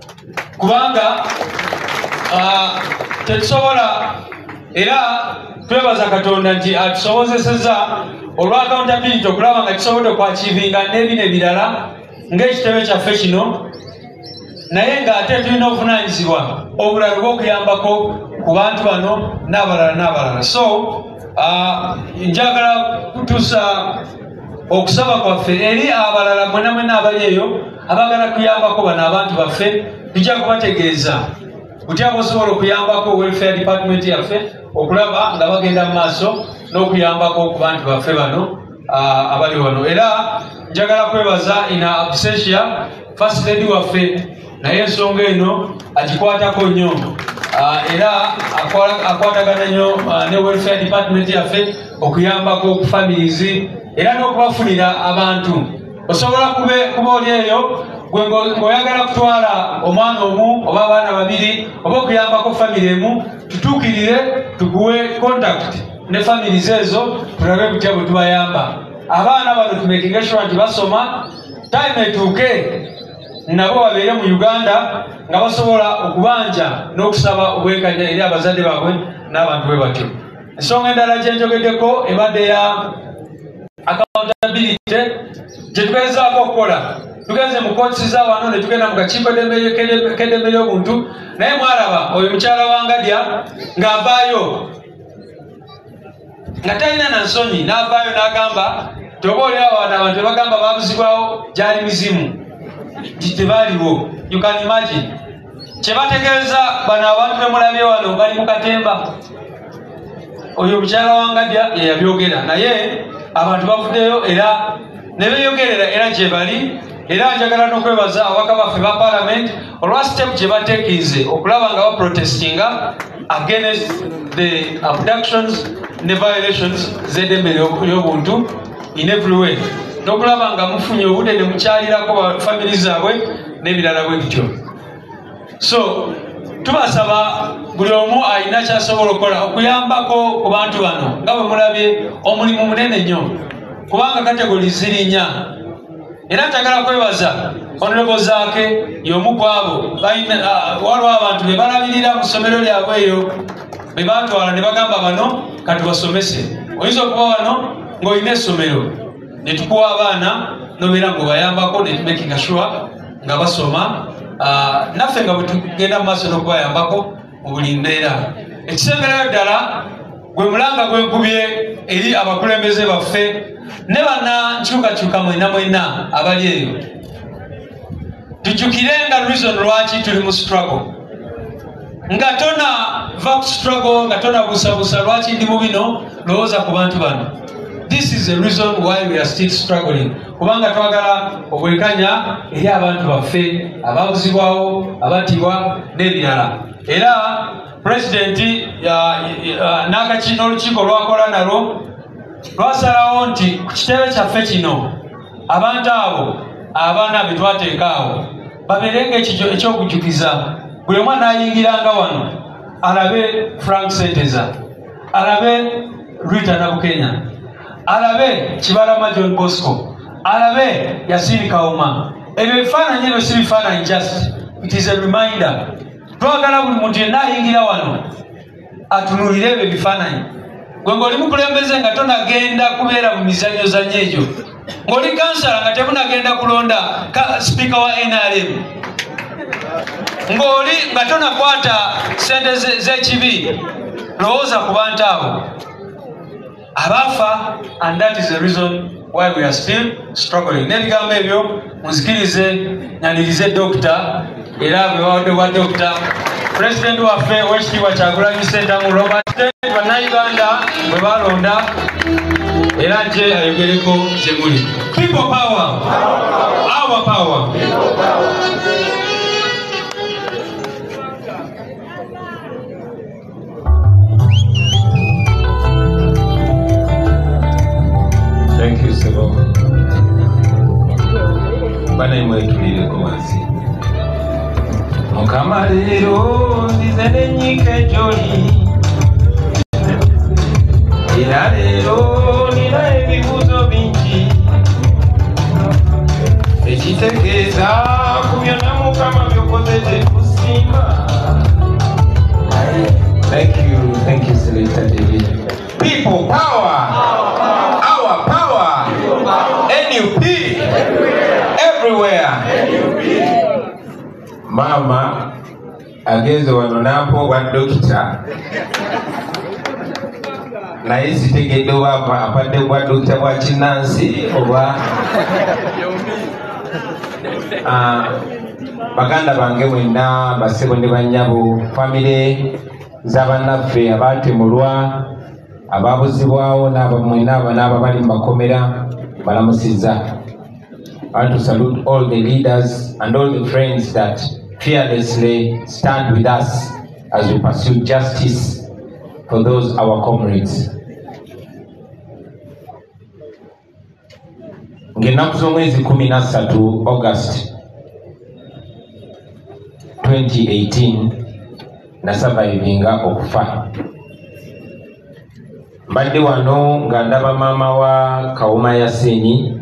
C: kubanga tetusobola era twebaza Katonda nti atusobozesezza olwa accountability okulaba nga kisobodde okwachivinga n'ebino ebirala ng'ekitebe kyaffe kino, naye ng'ate tulina obuvunaanyizibwa obulala bw'okuyambako ku bantu bano n'abalala n'abalala. So uh, njagala kutuusa okusaba kwaffe eri abalala mwena mwena abali eyo abagala kuyambako bano abantu baffe, tujja kubategeeza kutya bosobola okuyambako welfare department yaffe okulaba nga bagenda mu maaso n'okuyambako ku bantu baffe bano uh, abali wano. Era njagala kwebaza ina absentia first lady waffe, naye ensonga eno agikwatako nnyo uh, era akwatagana nnyo uh, ne welfare department yaffe okuyambako ku families era n'okubafunira abantu. Osobola kuba oli eyo gwe ng'oyagala kutwala omwana omu oba abaana babiri oba okuyambako family emu, tutuukirire tuguwe contact ne families ezo tulabe butya bwe tubayamba. Abaana bano tumekinga sure nti basoma, time etuuke nabo babeere mu Uganda nga basobola okubanja n'okusaba obwenkanya eri abazadde baabwe n'abantu bwe batyo. Ensonga endala gye njogeddeko ebadde ya accountability gye tugezaako okukola. Tugenze mu kootisi za wano ne tugenda mu kakiiko k'eddembe ly'obuntu, naye mwalaba oyo mukyala wa Ngadya ng'avaayo nga talina na nsonyi, n'avaayo n'agamba toba oli awo wano abantu bagamba baabuzibwawo gyali mizimu tebaaliwo. You can imagine kye bategeeza bano abantu be mulabye wano bali mu katemba. Oyo mukyala wa Ngadya ye yabyogera, naye abantu bavuddeyo era ne beeyogerera era gye bali. Era njagala n'okwebaza ababaka baffe ba parliament olwa step gye bateekinze okulaba nga baprotestinga against the abductions ne violations z'eddembe ly'obuntu in every way, n'okulaba nga mufunye obudde ne mukyalirako family zaabwe n'ebirala bwe bityo. So tubasaba buli omu alina kyasobola okukola okuyambako ku bantu bano. Nga bwe mulabye omulimu munene nnyo kubanga kategori ziri nnya. Era njagala kwebaza Honorable Zaake y'omu ku abo waliwo abantu be balabirira mu ssomero lyabwe eyo be batwala ne bagamba bano katubasomese. Oyinza okuba wano ng'olina essomero ne tukuwa abaana n'obeera ng'obayambako ne tumakinga sure nga basoma, naffe nga bwe tugenda mu maaso n'okubayambako mu buli mbeera. Ekisemberayo ddala gwe mulanga gw'enkubye eri abakulembeze baffe ne bannankyukakyuka mwena mwena abali eyo, tujjukirenga reason lwaki tuli mu struggle. Nga tona va struggle, nga tona busabusa lwaki ndi mu bino, lowooza ku bantu bano. This is the reason why we are still struggling. Kubanga twagala obwenkanya eri abantu baffe ababuzibwawo, abattibwa n'ebirala. Era Presidenti n'akakiiko olukiiko lwakola nalwo lwasalawo nti ku kitebe kyaffe kino abantu abo abaana be twateekaawo babeerenga ekyokujjukiza. Buli omu anaayingiranga wano alabe Frank Senteza, alabe Rita Nabukenya, alabe Kibalama John Bosco, alabe Yasini Kauma. Ebyo ebifaananyi ebyo si bifaananyi just, it is a reminder. Twagala buli muntu yenna ayingira wano atunuulire ebyo ebifaananyi. Gwe ng'oli mukulembeze nga tonagenda kubeera mu mizanyozanyo egyo, ng'oli kansala nga temunagenda kulonda sipiika wa N R M, ng'oli nga tonakwata sente z'ekibi. Lowooza ku bantu abo abaafa, and that is the reason why we are still struggling. N'ebigambo ebyo muzikirize nyanirize dokita era bwe bawadde bwa dokita President waffe Oweekitiibwa Kyagulanyi Ssentamu Robert bannayuganda bwe balonda era nje ayogereko gye muli. People power, our power.
G: Thank you, Sebo. Bana imwe tulireko wansi. Mukama leero ndize n'ennyike gy'oli. Era leero nina ebibuuzo bingi. Ekitegeeza ku byonna Mukama by'okoze tekusiima. Thank you, thank you, Selector David. agenze wano n'ampa obwa dokita naye sitegedde oba apadde bwa dokita bwa kinnansi oba baganda bange mwenna basebo ne bannyabo famire z'abannaffe abaatemulwa ababuzibwawo mwenna abo n'abo bali mu makomera balamusizza. I want to salute all the leaders and all the friends that fearlessly stand with us as we pursue justice for those our comrades. Ng'ennaku z'omwezi kumi na ssatu August twenty eighteen na survivinga okufa. Mbadde wano nga ndaba maama wa Kawuma Yasinyi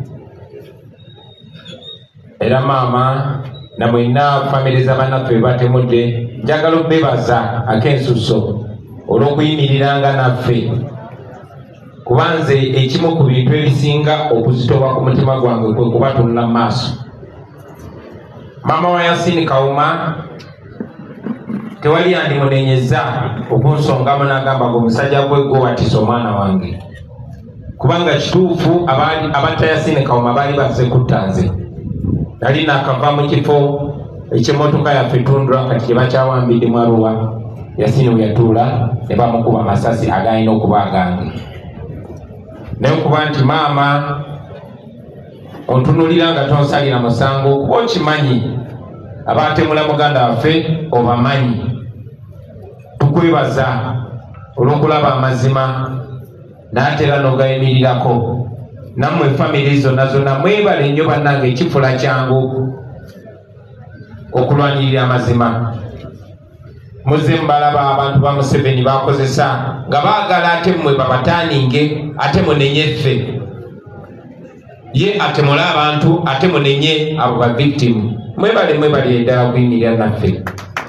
G: era maama na mwenna famire z'abannaffe batemudde njagala okubebaza ak'ensuso olw'okuyimiriranga naffe kuba nze ekimu ku bintu ebisinga okuzitoba ku mutima gwange kwe kubatunula mu maaso. Maama wa Yasinyi Kawuma tewali yandimunenyeza okunsongamu n'agamba nga omusajja gwe gwe watisa omwana wange kubanga kituufu abatta Yasinyi Kawuma baali bazze kutta nze. Nali nakava mu kifo ekyemotoka yaffe tundula kati kye bakyawambiddemu Arua Yasinyi we yatuula ne bamukuba amasasi agaalina okuba agange. Naye okuba nti maama ontunulira nga tonsalira musango kuba okimanyi abaatemula muganda waffe obamanyi. Tukwebaza olw'okulaba amazima n'ate era n'ogayimirirako. Nammwe famire zonna zonna mwebale nnyo bannange ekifula kyangu okulwanirira amazima. Muze mbalaba abantu ba Museveni bakozesa nga baagala ate mmwe babataaninge ate munenye ffe. Ye atemula abantu ate munenye abo ba victim. Mwebale mwebale ddala okuyimirira naffe.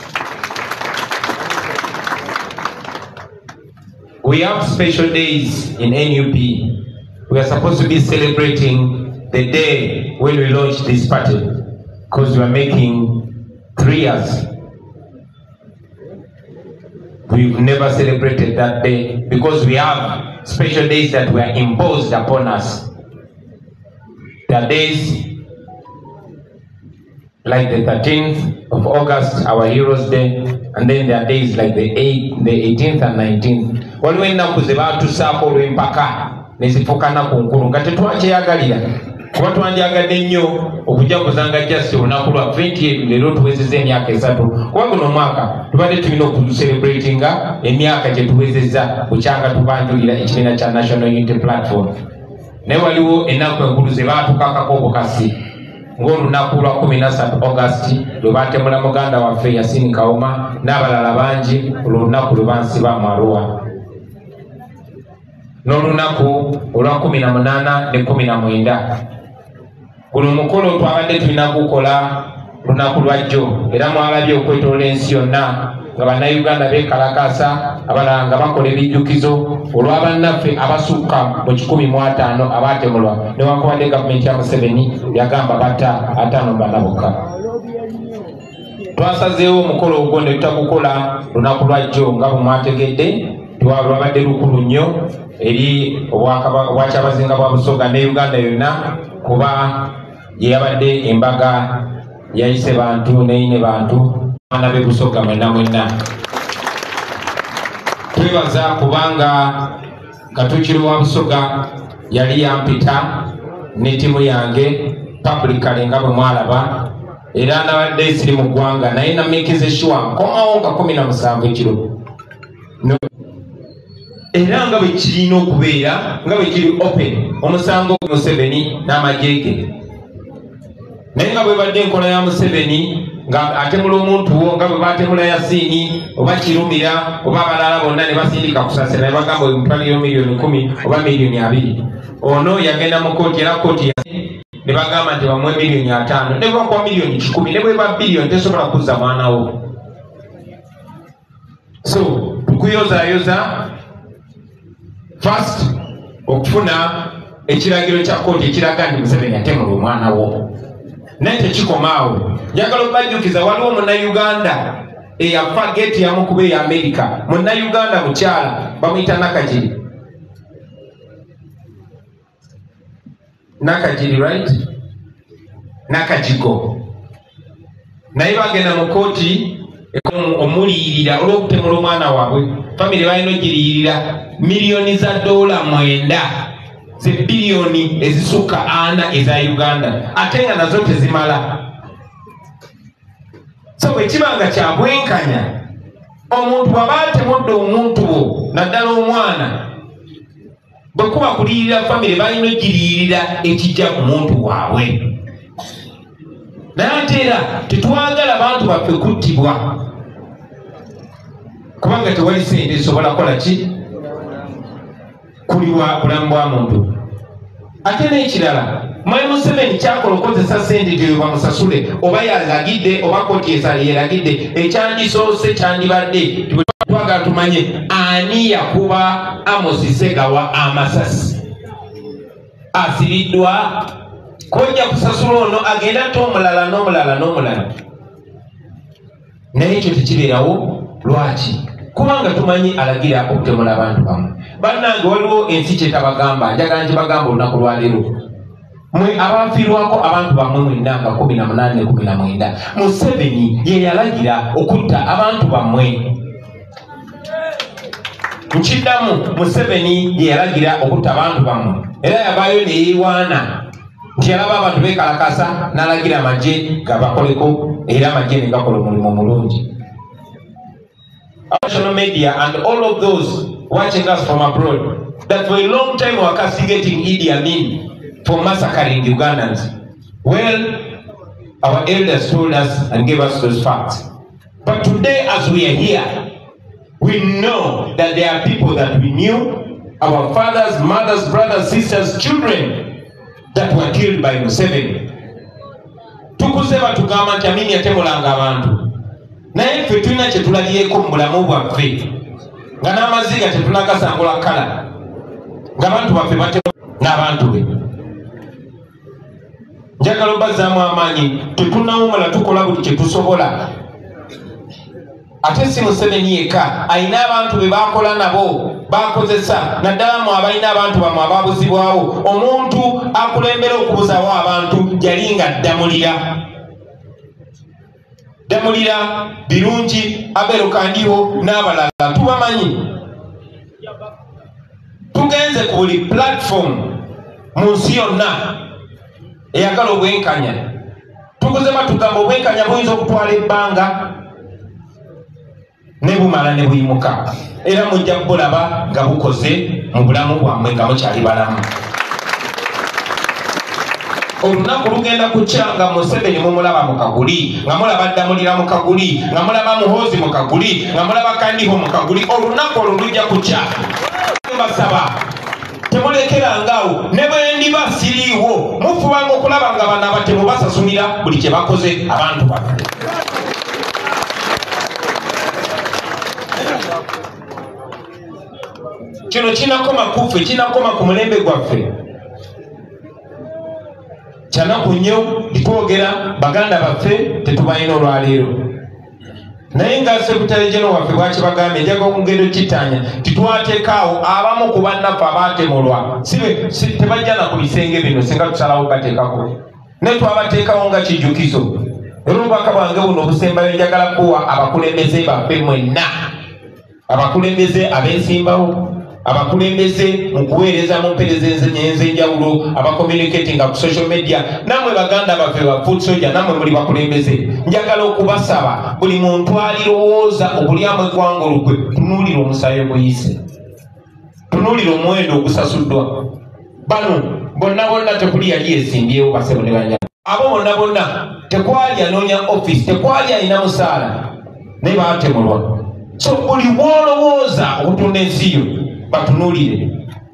G: We have special days in N U P. We are supposed to be celebrating the day when we launched this party because we are making three years. We've never celebrated that day because we have special days that were imposed upon us. There are days like the thirteenth of August, our Heroes Day, and then there are days like the eighth, the eighteenth and nineteenth. When we now to suffer empaka. Nezifukana ku nkulu nga tetwakyeyagalira kuba twandyagadde nnyo okujja kuzanga just olunaku lwa twenty leero tuwezezza emyaka esatu kuba guno omwaka tubadde tulina okucelebratinga emyaka gye tuwezezza bukyanga tubanjulira ekibiina kya National Unity Platform. Naye waliwo ennaku enkulu ze baatukakako obukasi ng'olunaku lwa kumi na ssatu August lwe baatemula muganda waffe Yasinyi Kawuma n'abalala bangi olunaku lwe bansiba mu Arua. N'olunaku olwa kumi na munaana ne kumi na mwenda. Guno mukolo twabadde tulina gukola lunaku lwa jjo era mwalabye okwetoola ensi yonna nga bannayuganda beekalakaasa abalala nga bakola ebijjukizo olw'abannaffe abasukka mu kikumi mu ataano abaatemulwa newankubadde gavumenti ya Museveni yagamba batta ataano bana bokka. Twasazeewo omukolo ogwo ne tutagukola lunaku lwa jjo nga bwe mwategedde lwabadde lukulu nnyo eri obwakyabazinga bwa Busoga ne Uganda yonna kuba yeyabadde embaga yayise bantu neyine bantu abaana b'e Busoga mwenna mwenna. Twebaza kubanga Katuukiro wa Busoga yali yampita ne ttiimu yange publicly nga bwe mwalaba era nabadde siri mu ggwanga naye namekize sure nkomawo nga kumi na musanvu ekiro era nga bwe kirina okubeera nga bwe kiri open omusango Museveni n'amagye ge. Naye nga bwe badde enkola ya Museveni nga atemula omuntu wo nga bwe baatemula Yasinyi oba Kirumira oba abalala bonna ne basindika kusasira ne bagamba omutwaliro miliyoni kumi oba miliyoni abiri. Ono yagenda mu kooti era kooti ne bagamba nti bamuwe miliyoni ataano ne bakuwa miliyoni kikumi ne bwe ba biliyoni tesobola kuzza mwana wo. So tukuyozaayoza first okufuna ekiragiro kya kooti ekiraga nti Museveni atemula omwana wo. Naye tekikomaawo. Njagala okubajjukiza waliwo munnayuganda eyafa geti yamukuba eya America munnayuganda mukyala bamuyita Nakajiri Nakajiri right Nakajigo naye bagenda mu kooti omuliyirira olw'okutemula omwana waabwe famire balina ogiriyirira miliyoni za dola mwenda ze biliyoni ezisukka ana eza Uganda ate nga nazo tezimala. So bwe kibanga kya bwenkanya omuntu bw'aba atemudde omuntu wo naddala omwana bwe kuba kuliyirira famire balina ogiriyirira ekijja ku muntu waabwe. Naye ate era tetwagala bantu baffe kuttibwa kubanga tewali sente zisobola kukola ki kuliwa bulamu bwa muntu. Ate n'ekirala Mwai Museveni kyakola okozesa sente gye bamusasule oba yalagidde oba kooti esale yeragidde ekyandisoose kyandibadde twagala tumanye ani yakuba Amos Segawa amasasi asiriddwa kojja kusasula ono agenda ate omulala n'omulala n'omulala. Naye ekyo tekibeerawo lwaki? Kubanga tumanyi alagira okutemula abantu bamu. Bannange waliwo ensi kyetabagamba njagala nkibagamba olunaku lwaleero mwe abafiirwako abantu bamwe mwenna kumi na munaana kumi na mwenda Museveni ye yalagira okutta abantu bamwe. Nkiddamu Museveni ye yalagira okutta abantu bamwe era yavaayo ne yeewaana nti yalaba abantu beekalakasa n'alagira amagye gabakoleko era amagye ne gakola omulimu mulungi. National media and all of those watching us from abroad that for a long time were castigating Idi Amin for massacring Ugandans. Well, our elders told us and gave us those facts. But today as we are here, we know that there are people that we knew, our fathers, mothers, brothers, sisters, children that were killed by Museveni. Tukuseba tugamba nti Amin yatemulanga abantu. Naye ffe tulina kye tulabyeko mu bulamu bwaffe nga n'amaziga tetunagasangula kala ng'abantu baffe bate n'abantu be. Njagala obazzaamu amaanyi tetunnawumala tukola buli kye tusobola. Ate si Museveni yekka ayina abantu be bakola nabo bakozesa naddala mu abalina abantu bamwe abaabuzibwawo. Omuntu akulembera okubuzaawo abantu yali nga ddamulira Demulira birungi Abero Kandiho n'abalala tubamanyi. Tugenze ku buli platform mu nsi yonna eyagala obwenkanya. Tukuzema tugamba obwenkanya buyinza okutwala ebbanga ne bumala ne buyimuka era mujja bulaba nga bukoze mu bulamu bwammwe nga mukyali balamu. Olunaku lugenda kukyanga Museveni mumulaba mu kaguli nga mulaba Ddamulira mu kaguli nga mulaba Muhoozi mu kaguli nga mulaba Kandiho mu kaguli. Olunaku olwo lujja kukya. Mbasaba temulekerangaawo ne bwe ndiba siriiwo mufubanga okulaba nga bano abatemu basasulira buli kye bakoze abantu baffe. Kino kinakoma kuffe kinakoma ku mulembe gwaffe. Kyanaku nnyo litwogera baganda baffe tetubalina olwaleero. Naye nga sekutale jeno waffe bwakibagambye njaga okugenda okitaanya titwateekaawo abamu ku bannaffe abaatemulwa sibe tebajja na ku bisenge bino singa tusalawo bateekako naye twabateekawo nga kijjukizo. Era obubaka bwange buno obusembayo njagala kuwa abakulembeze baffe mwenna, abakulembeze abeesimbawo, abakulembeze mu kuweereza mu mpeereza ez'enjawulo, abakommunicatinga ku social media, namwe baganda baffe ba food soldier, namwe muli bakulembeze. Njagala okubasaba buli muntu alirowooza okulyamu eggwanga olukwe, tunuulira omusaayi oguyise, tunuulira omuwendo ogusasuddwa. Bano bonna bonna tekuli yali yesimbyewo basebo ne banya. Abo bonna bonna tekwali anoonya office, tekwali alina musaala, naye baatemulwa. So buli w'olowooza okutunda ensi yo batunuulire.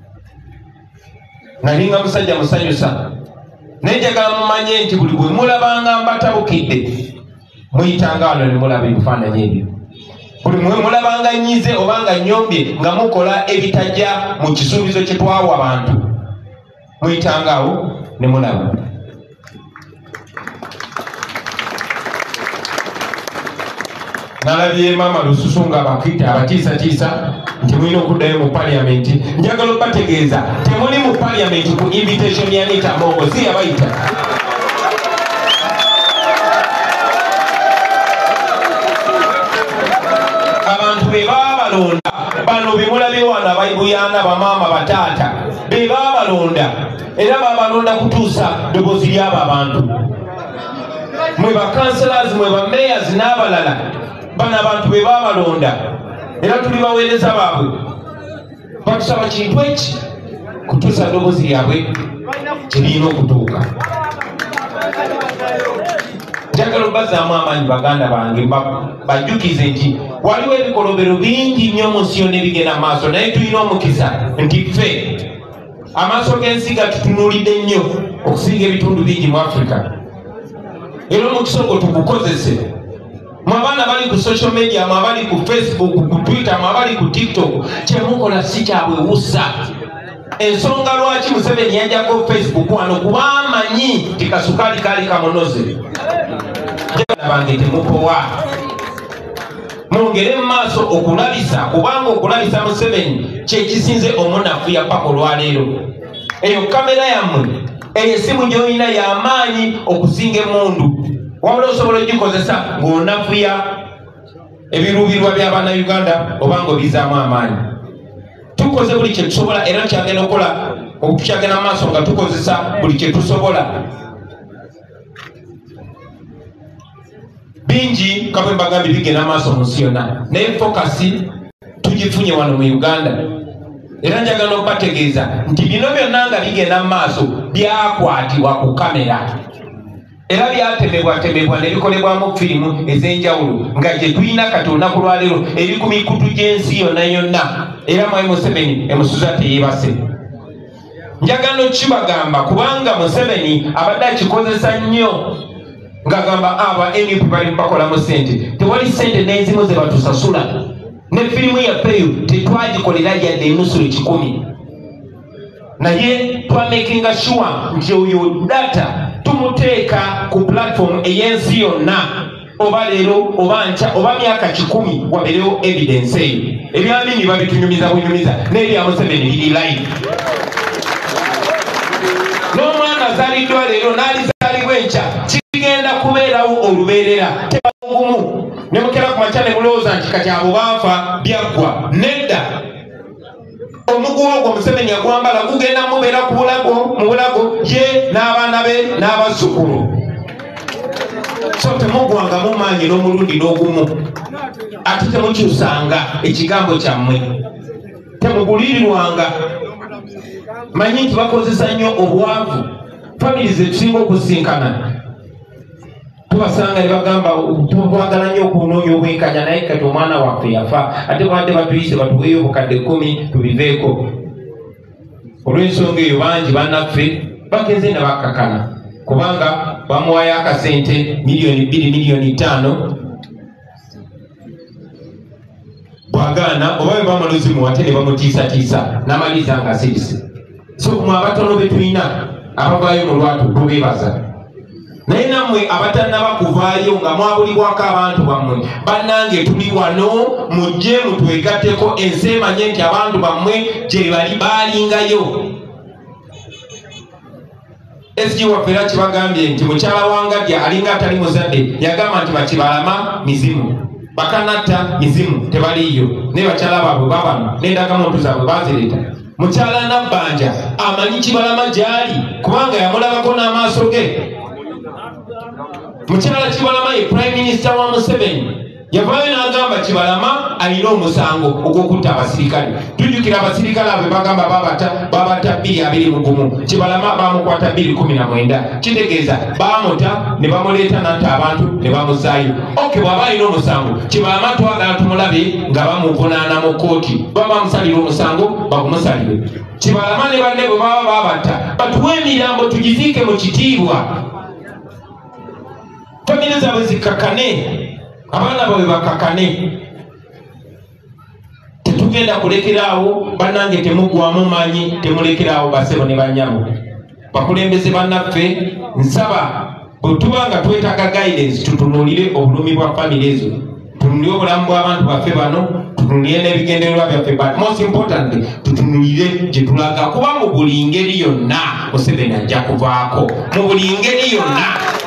G: Nalinga musajja musanyusa, naye njagala mumanye nti buli bwe mulabanga mbatabukidde muyitanga wano ne mulaba ebifaananyi ebyo. Buli mwe mulabanga nnyize obanga nyombye nga mukola ebitajja mu kisuubizo kye twawa abantu, muyitangaawo ne mulaba. nalabye mama Lususu nga bakita abatiisatiisa nti mulina okuddayo mu paliamenti. Njagala okubategeeza temuli mu paliamenti ku invitation ya Anita Mongo, si yabayita. Abantu be baba balonda bano bimulabye wana bayibuyana bamama bataata be baba balonda era baba balonda kutuusa ddoboozi ly'abo abantu. Mwe ba councillors, mwe ba mayors n'abalala bano abantu be baba balonda era tuli baweereza baabwe. Batusaba kintu eki kutuusa ddoboozi lyabwe gye lirina okutuuka. Njagala obbazaamu amaanyi baganda bange bajjukize nti waliwo ebikolobero bingi nnyo mu nsi yonna ebigenda maaso, naye tulina omukisa nti ffe amaaso g'ensi gatutunuulidde nnyo okusinga ebitundu bingi mu Africa. Era omukisa ogwo tugukozese. Mu abaana bali ku social media, mu abali ku Facebook, ku Twitter, mu abali ku TikTok, kyemukola si kyabwewusa. Ensonga lwaki Museveni yajjako Facebook wano kuba amanyi nti kasukaali kaali kamunoze. Bange temukowa mwongere mu maaso okulabisa, kubanga okulabisa Museveni kyekisinze omunafu yapako olwaleero. Eyo kamera yammwe, eyo essimu gy'olina y'amaanyi okusinga emmundu. Wabula osobola ogikozesa ng'onafuya ebiruubirwa by'abaana Uganda oba ng'obizaamu amaanyi. Tukoze buli kye tusobola era kyagenda okukola okukyagenda mu maaso nga tukozesa buli kye tusobola. Bingi kabwe mbagambye bigenda maaso mu nsi yonna, naye fokasi tugifunye wano mu Uganda. Era njagala okubategeeza nti bino byonna nga bigenda mu maaso byakwatibwa ku kamera era byatemebwatemebwa ne bikolebwamu firimu ez'enjawulo nga gye tulina kati olunaku lwaleero eri ku mikutu gy'ensi yonna yonna, era Mwami Museveni emusuza teyeebase. Njagala okibagamba kubanga Museveni abadde akikozesa nnyo ng'agamba aba N U P bali bakolamu ssente. Tewali ssente n'ezimu ze batusasula, ne firimu yafeeyo tetwagikolera yadde ennusu ekikumi, naye twamakinga sure nti oyo data tumuteeka ku platform ey'ensi yonna, oba leero oba nkya oba myaka kikumi wabeerewo evidence eyo. Ebyamini babitunyumiza bunyumiza n'ebya Museveni biri live. N'omwana azaliddwa leero n'alizaalibwa enkya kigenda kubeerawo olubeerera tebagumu. Ne mukera ku makya ne mulowooza nti kati abo baafa byaggwa. Nedda, omuguwa ogwo Museveni agwambala gugenda mubeera ku bulago mu bulago ye n'abaana be n'abazzukulu. So temugwangamu maanyi n'omulundi n'ogumu, ate temukyusanga ekigambo kyammwe, temugulirirwanga. Manyi nti bakozesa nnyo obwavu. Famiri ze tusinga okusinkana tubasanga ne bagamba twagala nnyo okunoonya obwenkanya, naye kati omwana waffe yafa, ate badde batuyise batuweeyo obukadde kkumi tubiveeko. Olw'ensonga eyo bangi bannaffe bagenze ne bakkakana kubanga bamuwayo akasente miliyoni bbiri miliyoni ttaano bwagaana oba bwe bamuluzimu ate ne bamutiisatiisa n'amaliza nga asirise. So mwe abatono be tulina abavaayo mu lwatu tubeebaza, naye nammwe abatannaba kuvaayo nga mwabulibwako abantu bammwe, bannange tuli wano, mujje mutwegatteko, ensi emanye nti abantu bammwe gye bali baalingayo. S G waffe era kibagambye nti mukyala wangadya alinga atali muzadde yagamba nti bakibalama mizimu, bakanatta mizimu tebaliiyo, naye bakyala baabwe babano n'endagamuntu zaabwe bazireeta. Mukyala Nabbanja amanyi Kibalama gyali kubanga yamulabako n'amaaso ge. Mukyala Kibalama ye Prime Minister wa Museveni yavaayo n'agamba Kibalama alina omusango ogw'okutta abasirikale. Tujjukira abasirikale abo bagamba babata babata bbiri abiri mu gumu, Kibalama bamukwata bbiri kumi na mwenda. Kitegeeza baamuta ne bamuleeta n'atta abantu ne bamuzaayo. Oke bw'aba alina omusango Kibalama twagala tumulabe nga bamuvunaana mu kkooti, baba bamusalira omusango bagumusalire. Kibalama ne banne bwe baba babatta batuwe emirambo tugiziike mu kitiibwa, famire zaabwe zikkakane, abaana baabwe bakakane. Tetugenda kulekeraawo bannange, temugwamu maanyi, temulekeraawo basebo ne bannyabo. Bakulembeze bannaffe nsaba bwe tuba nga twetaaga guidance tutunuulire obulumi bwa famire ezo. tutunulire obulamu bw'abantu baffe bano tutunulire n'ebigendererwa byaffe but most importantly tutunulire gye tulaga kuba mu buli ngeri yonna Museveni ajja kuvaako mu buli ngeri yonna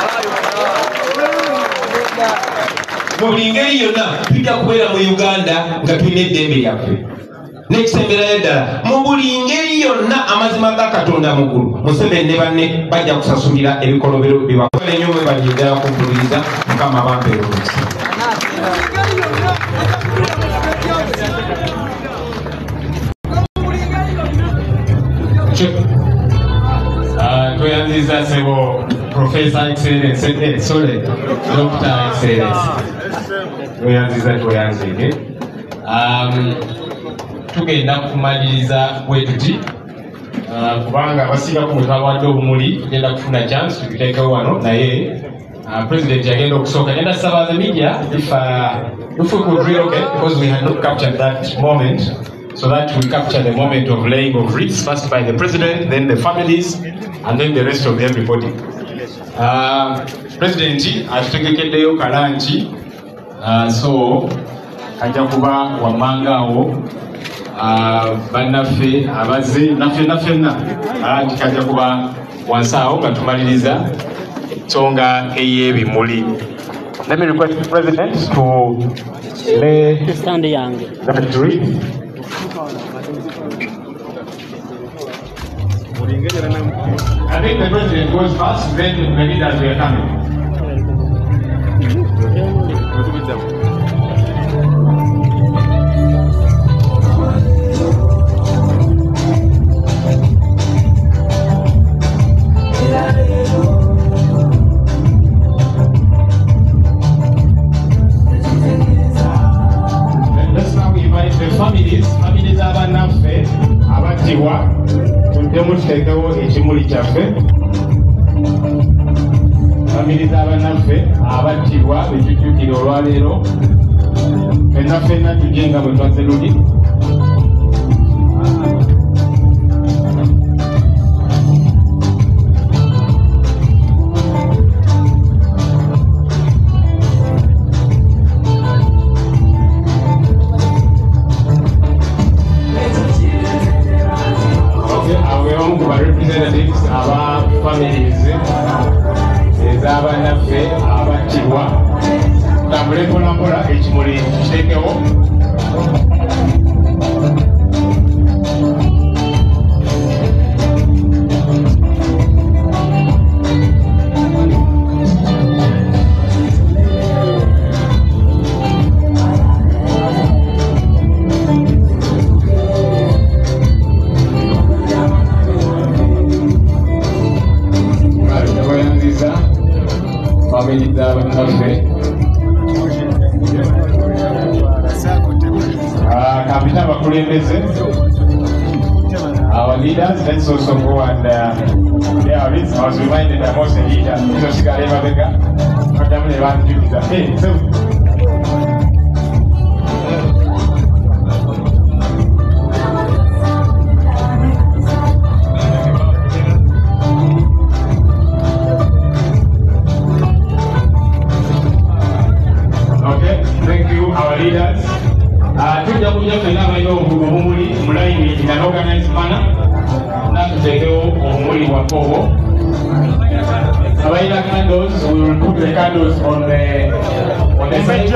G: mu buli ngeri yonna tujja kubeera mu Uganda nga tulina eddembe lyaffe n'ekisemberayo ddala mu buli ngeri yonna amazima ga Katonda mugulu Museveni ne banne bajja kusasulira ebikolobero bibakola ennyo mwe bali ddala kumpuliriza Mukama bampeera omukisa. Tweyanziza sebo Professor Excellence, eh, sorry, Doctor Excellence. Tweyanziza tweyanzike. Um, tugenda kumaliriza bwe tuti uh, kubanga abasingaku mwe twawadde obumuli tugenda kufuna chance tuteekewo wano naye uh, President yagenda okusooka genda saba the media if, uh, if we could relocate because we had not captured that moment. So that we capture the moment of laying of wreaths, first by the president, then the families, and then the rest of everybody. Uh, President, atutegekeddeyo kalanchi, uh, so kajja kuba wamangawo uh, bannaffe abazze naffe naffenna kalanchi kajja kuba wansaawo nga tumaliriza nsonga ey'ebimuli. Let me request the president to lay that wreath. I think the president goes first, then the leaders will come. Let's now invite the families, families abannaffe abattibwa tuddemu tuteekewo ekimuli kyaffe. Famiri z'abannaffe abattibwa betujjukira olwaleero ffenna ffenna tujje nga bwe twazze luli. Representatives aba families ez'abannaffe abattibwa tambule mpola mpola ekimuli kiteekewo. Kapita abakulembeze, our leaders, let's also go and uh, yeah, I was reminded that most leaders, you know, Sigare Mabega, Madame Levan Judiza. Hey, so. Okay, thank you, our leaders. Tujja kujja ffenna abalina obumuli mu layini in an organized manner natuteekewo obumuli waffe obwo. Abalina candles, we will put the candles on the on the side.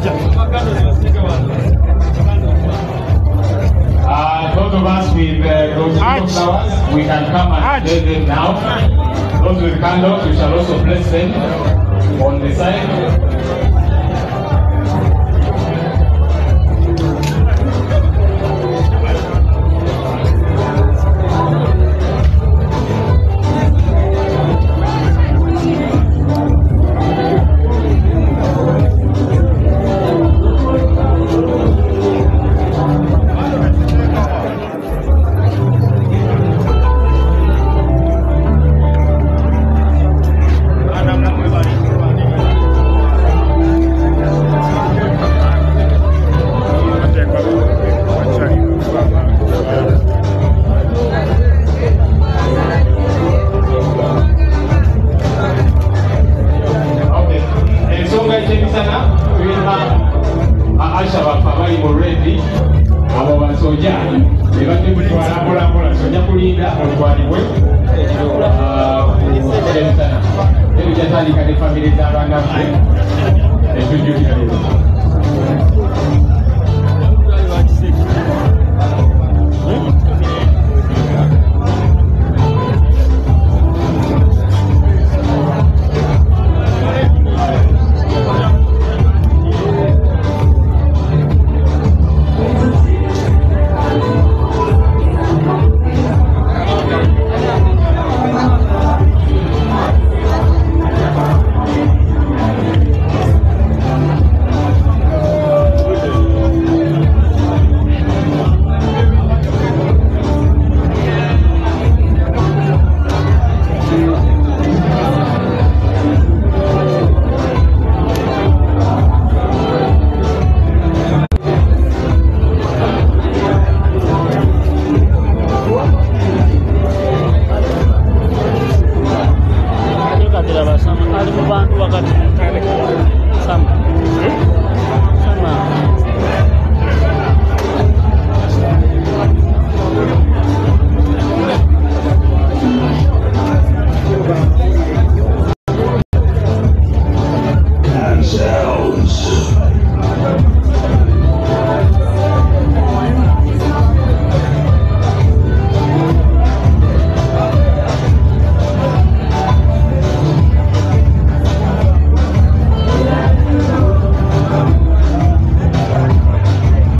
G: Uh, those of us with uh, those flowers, we can come and place them now. Those with candles, we shall also place them on the side. abasha baffe abali mu redi abo basoja ne badde mutwala mpolampola soja kulinda otwalibwe emisana ebijatandika ne famire z'abaana ffe netujjukira leero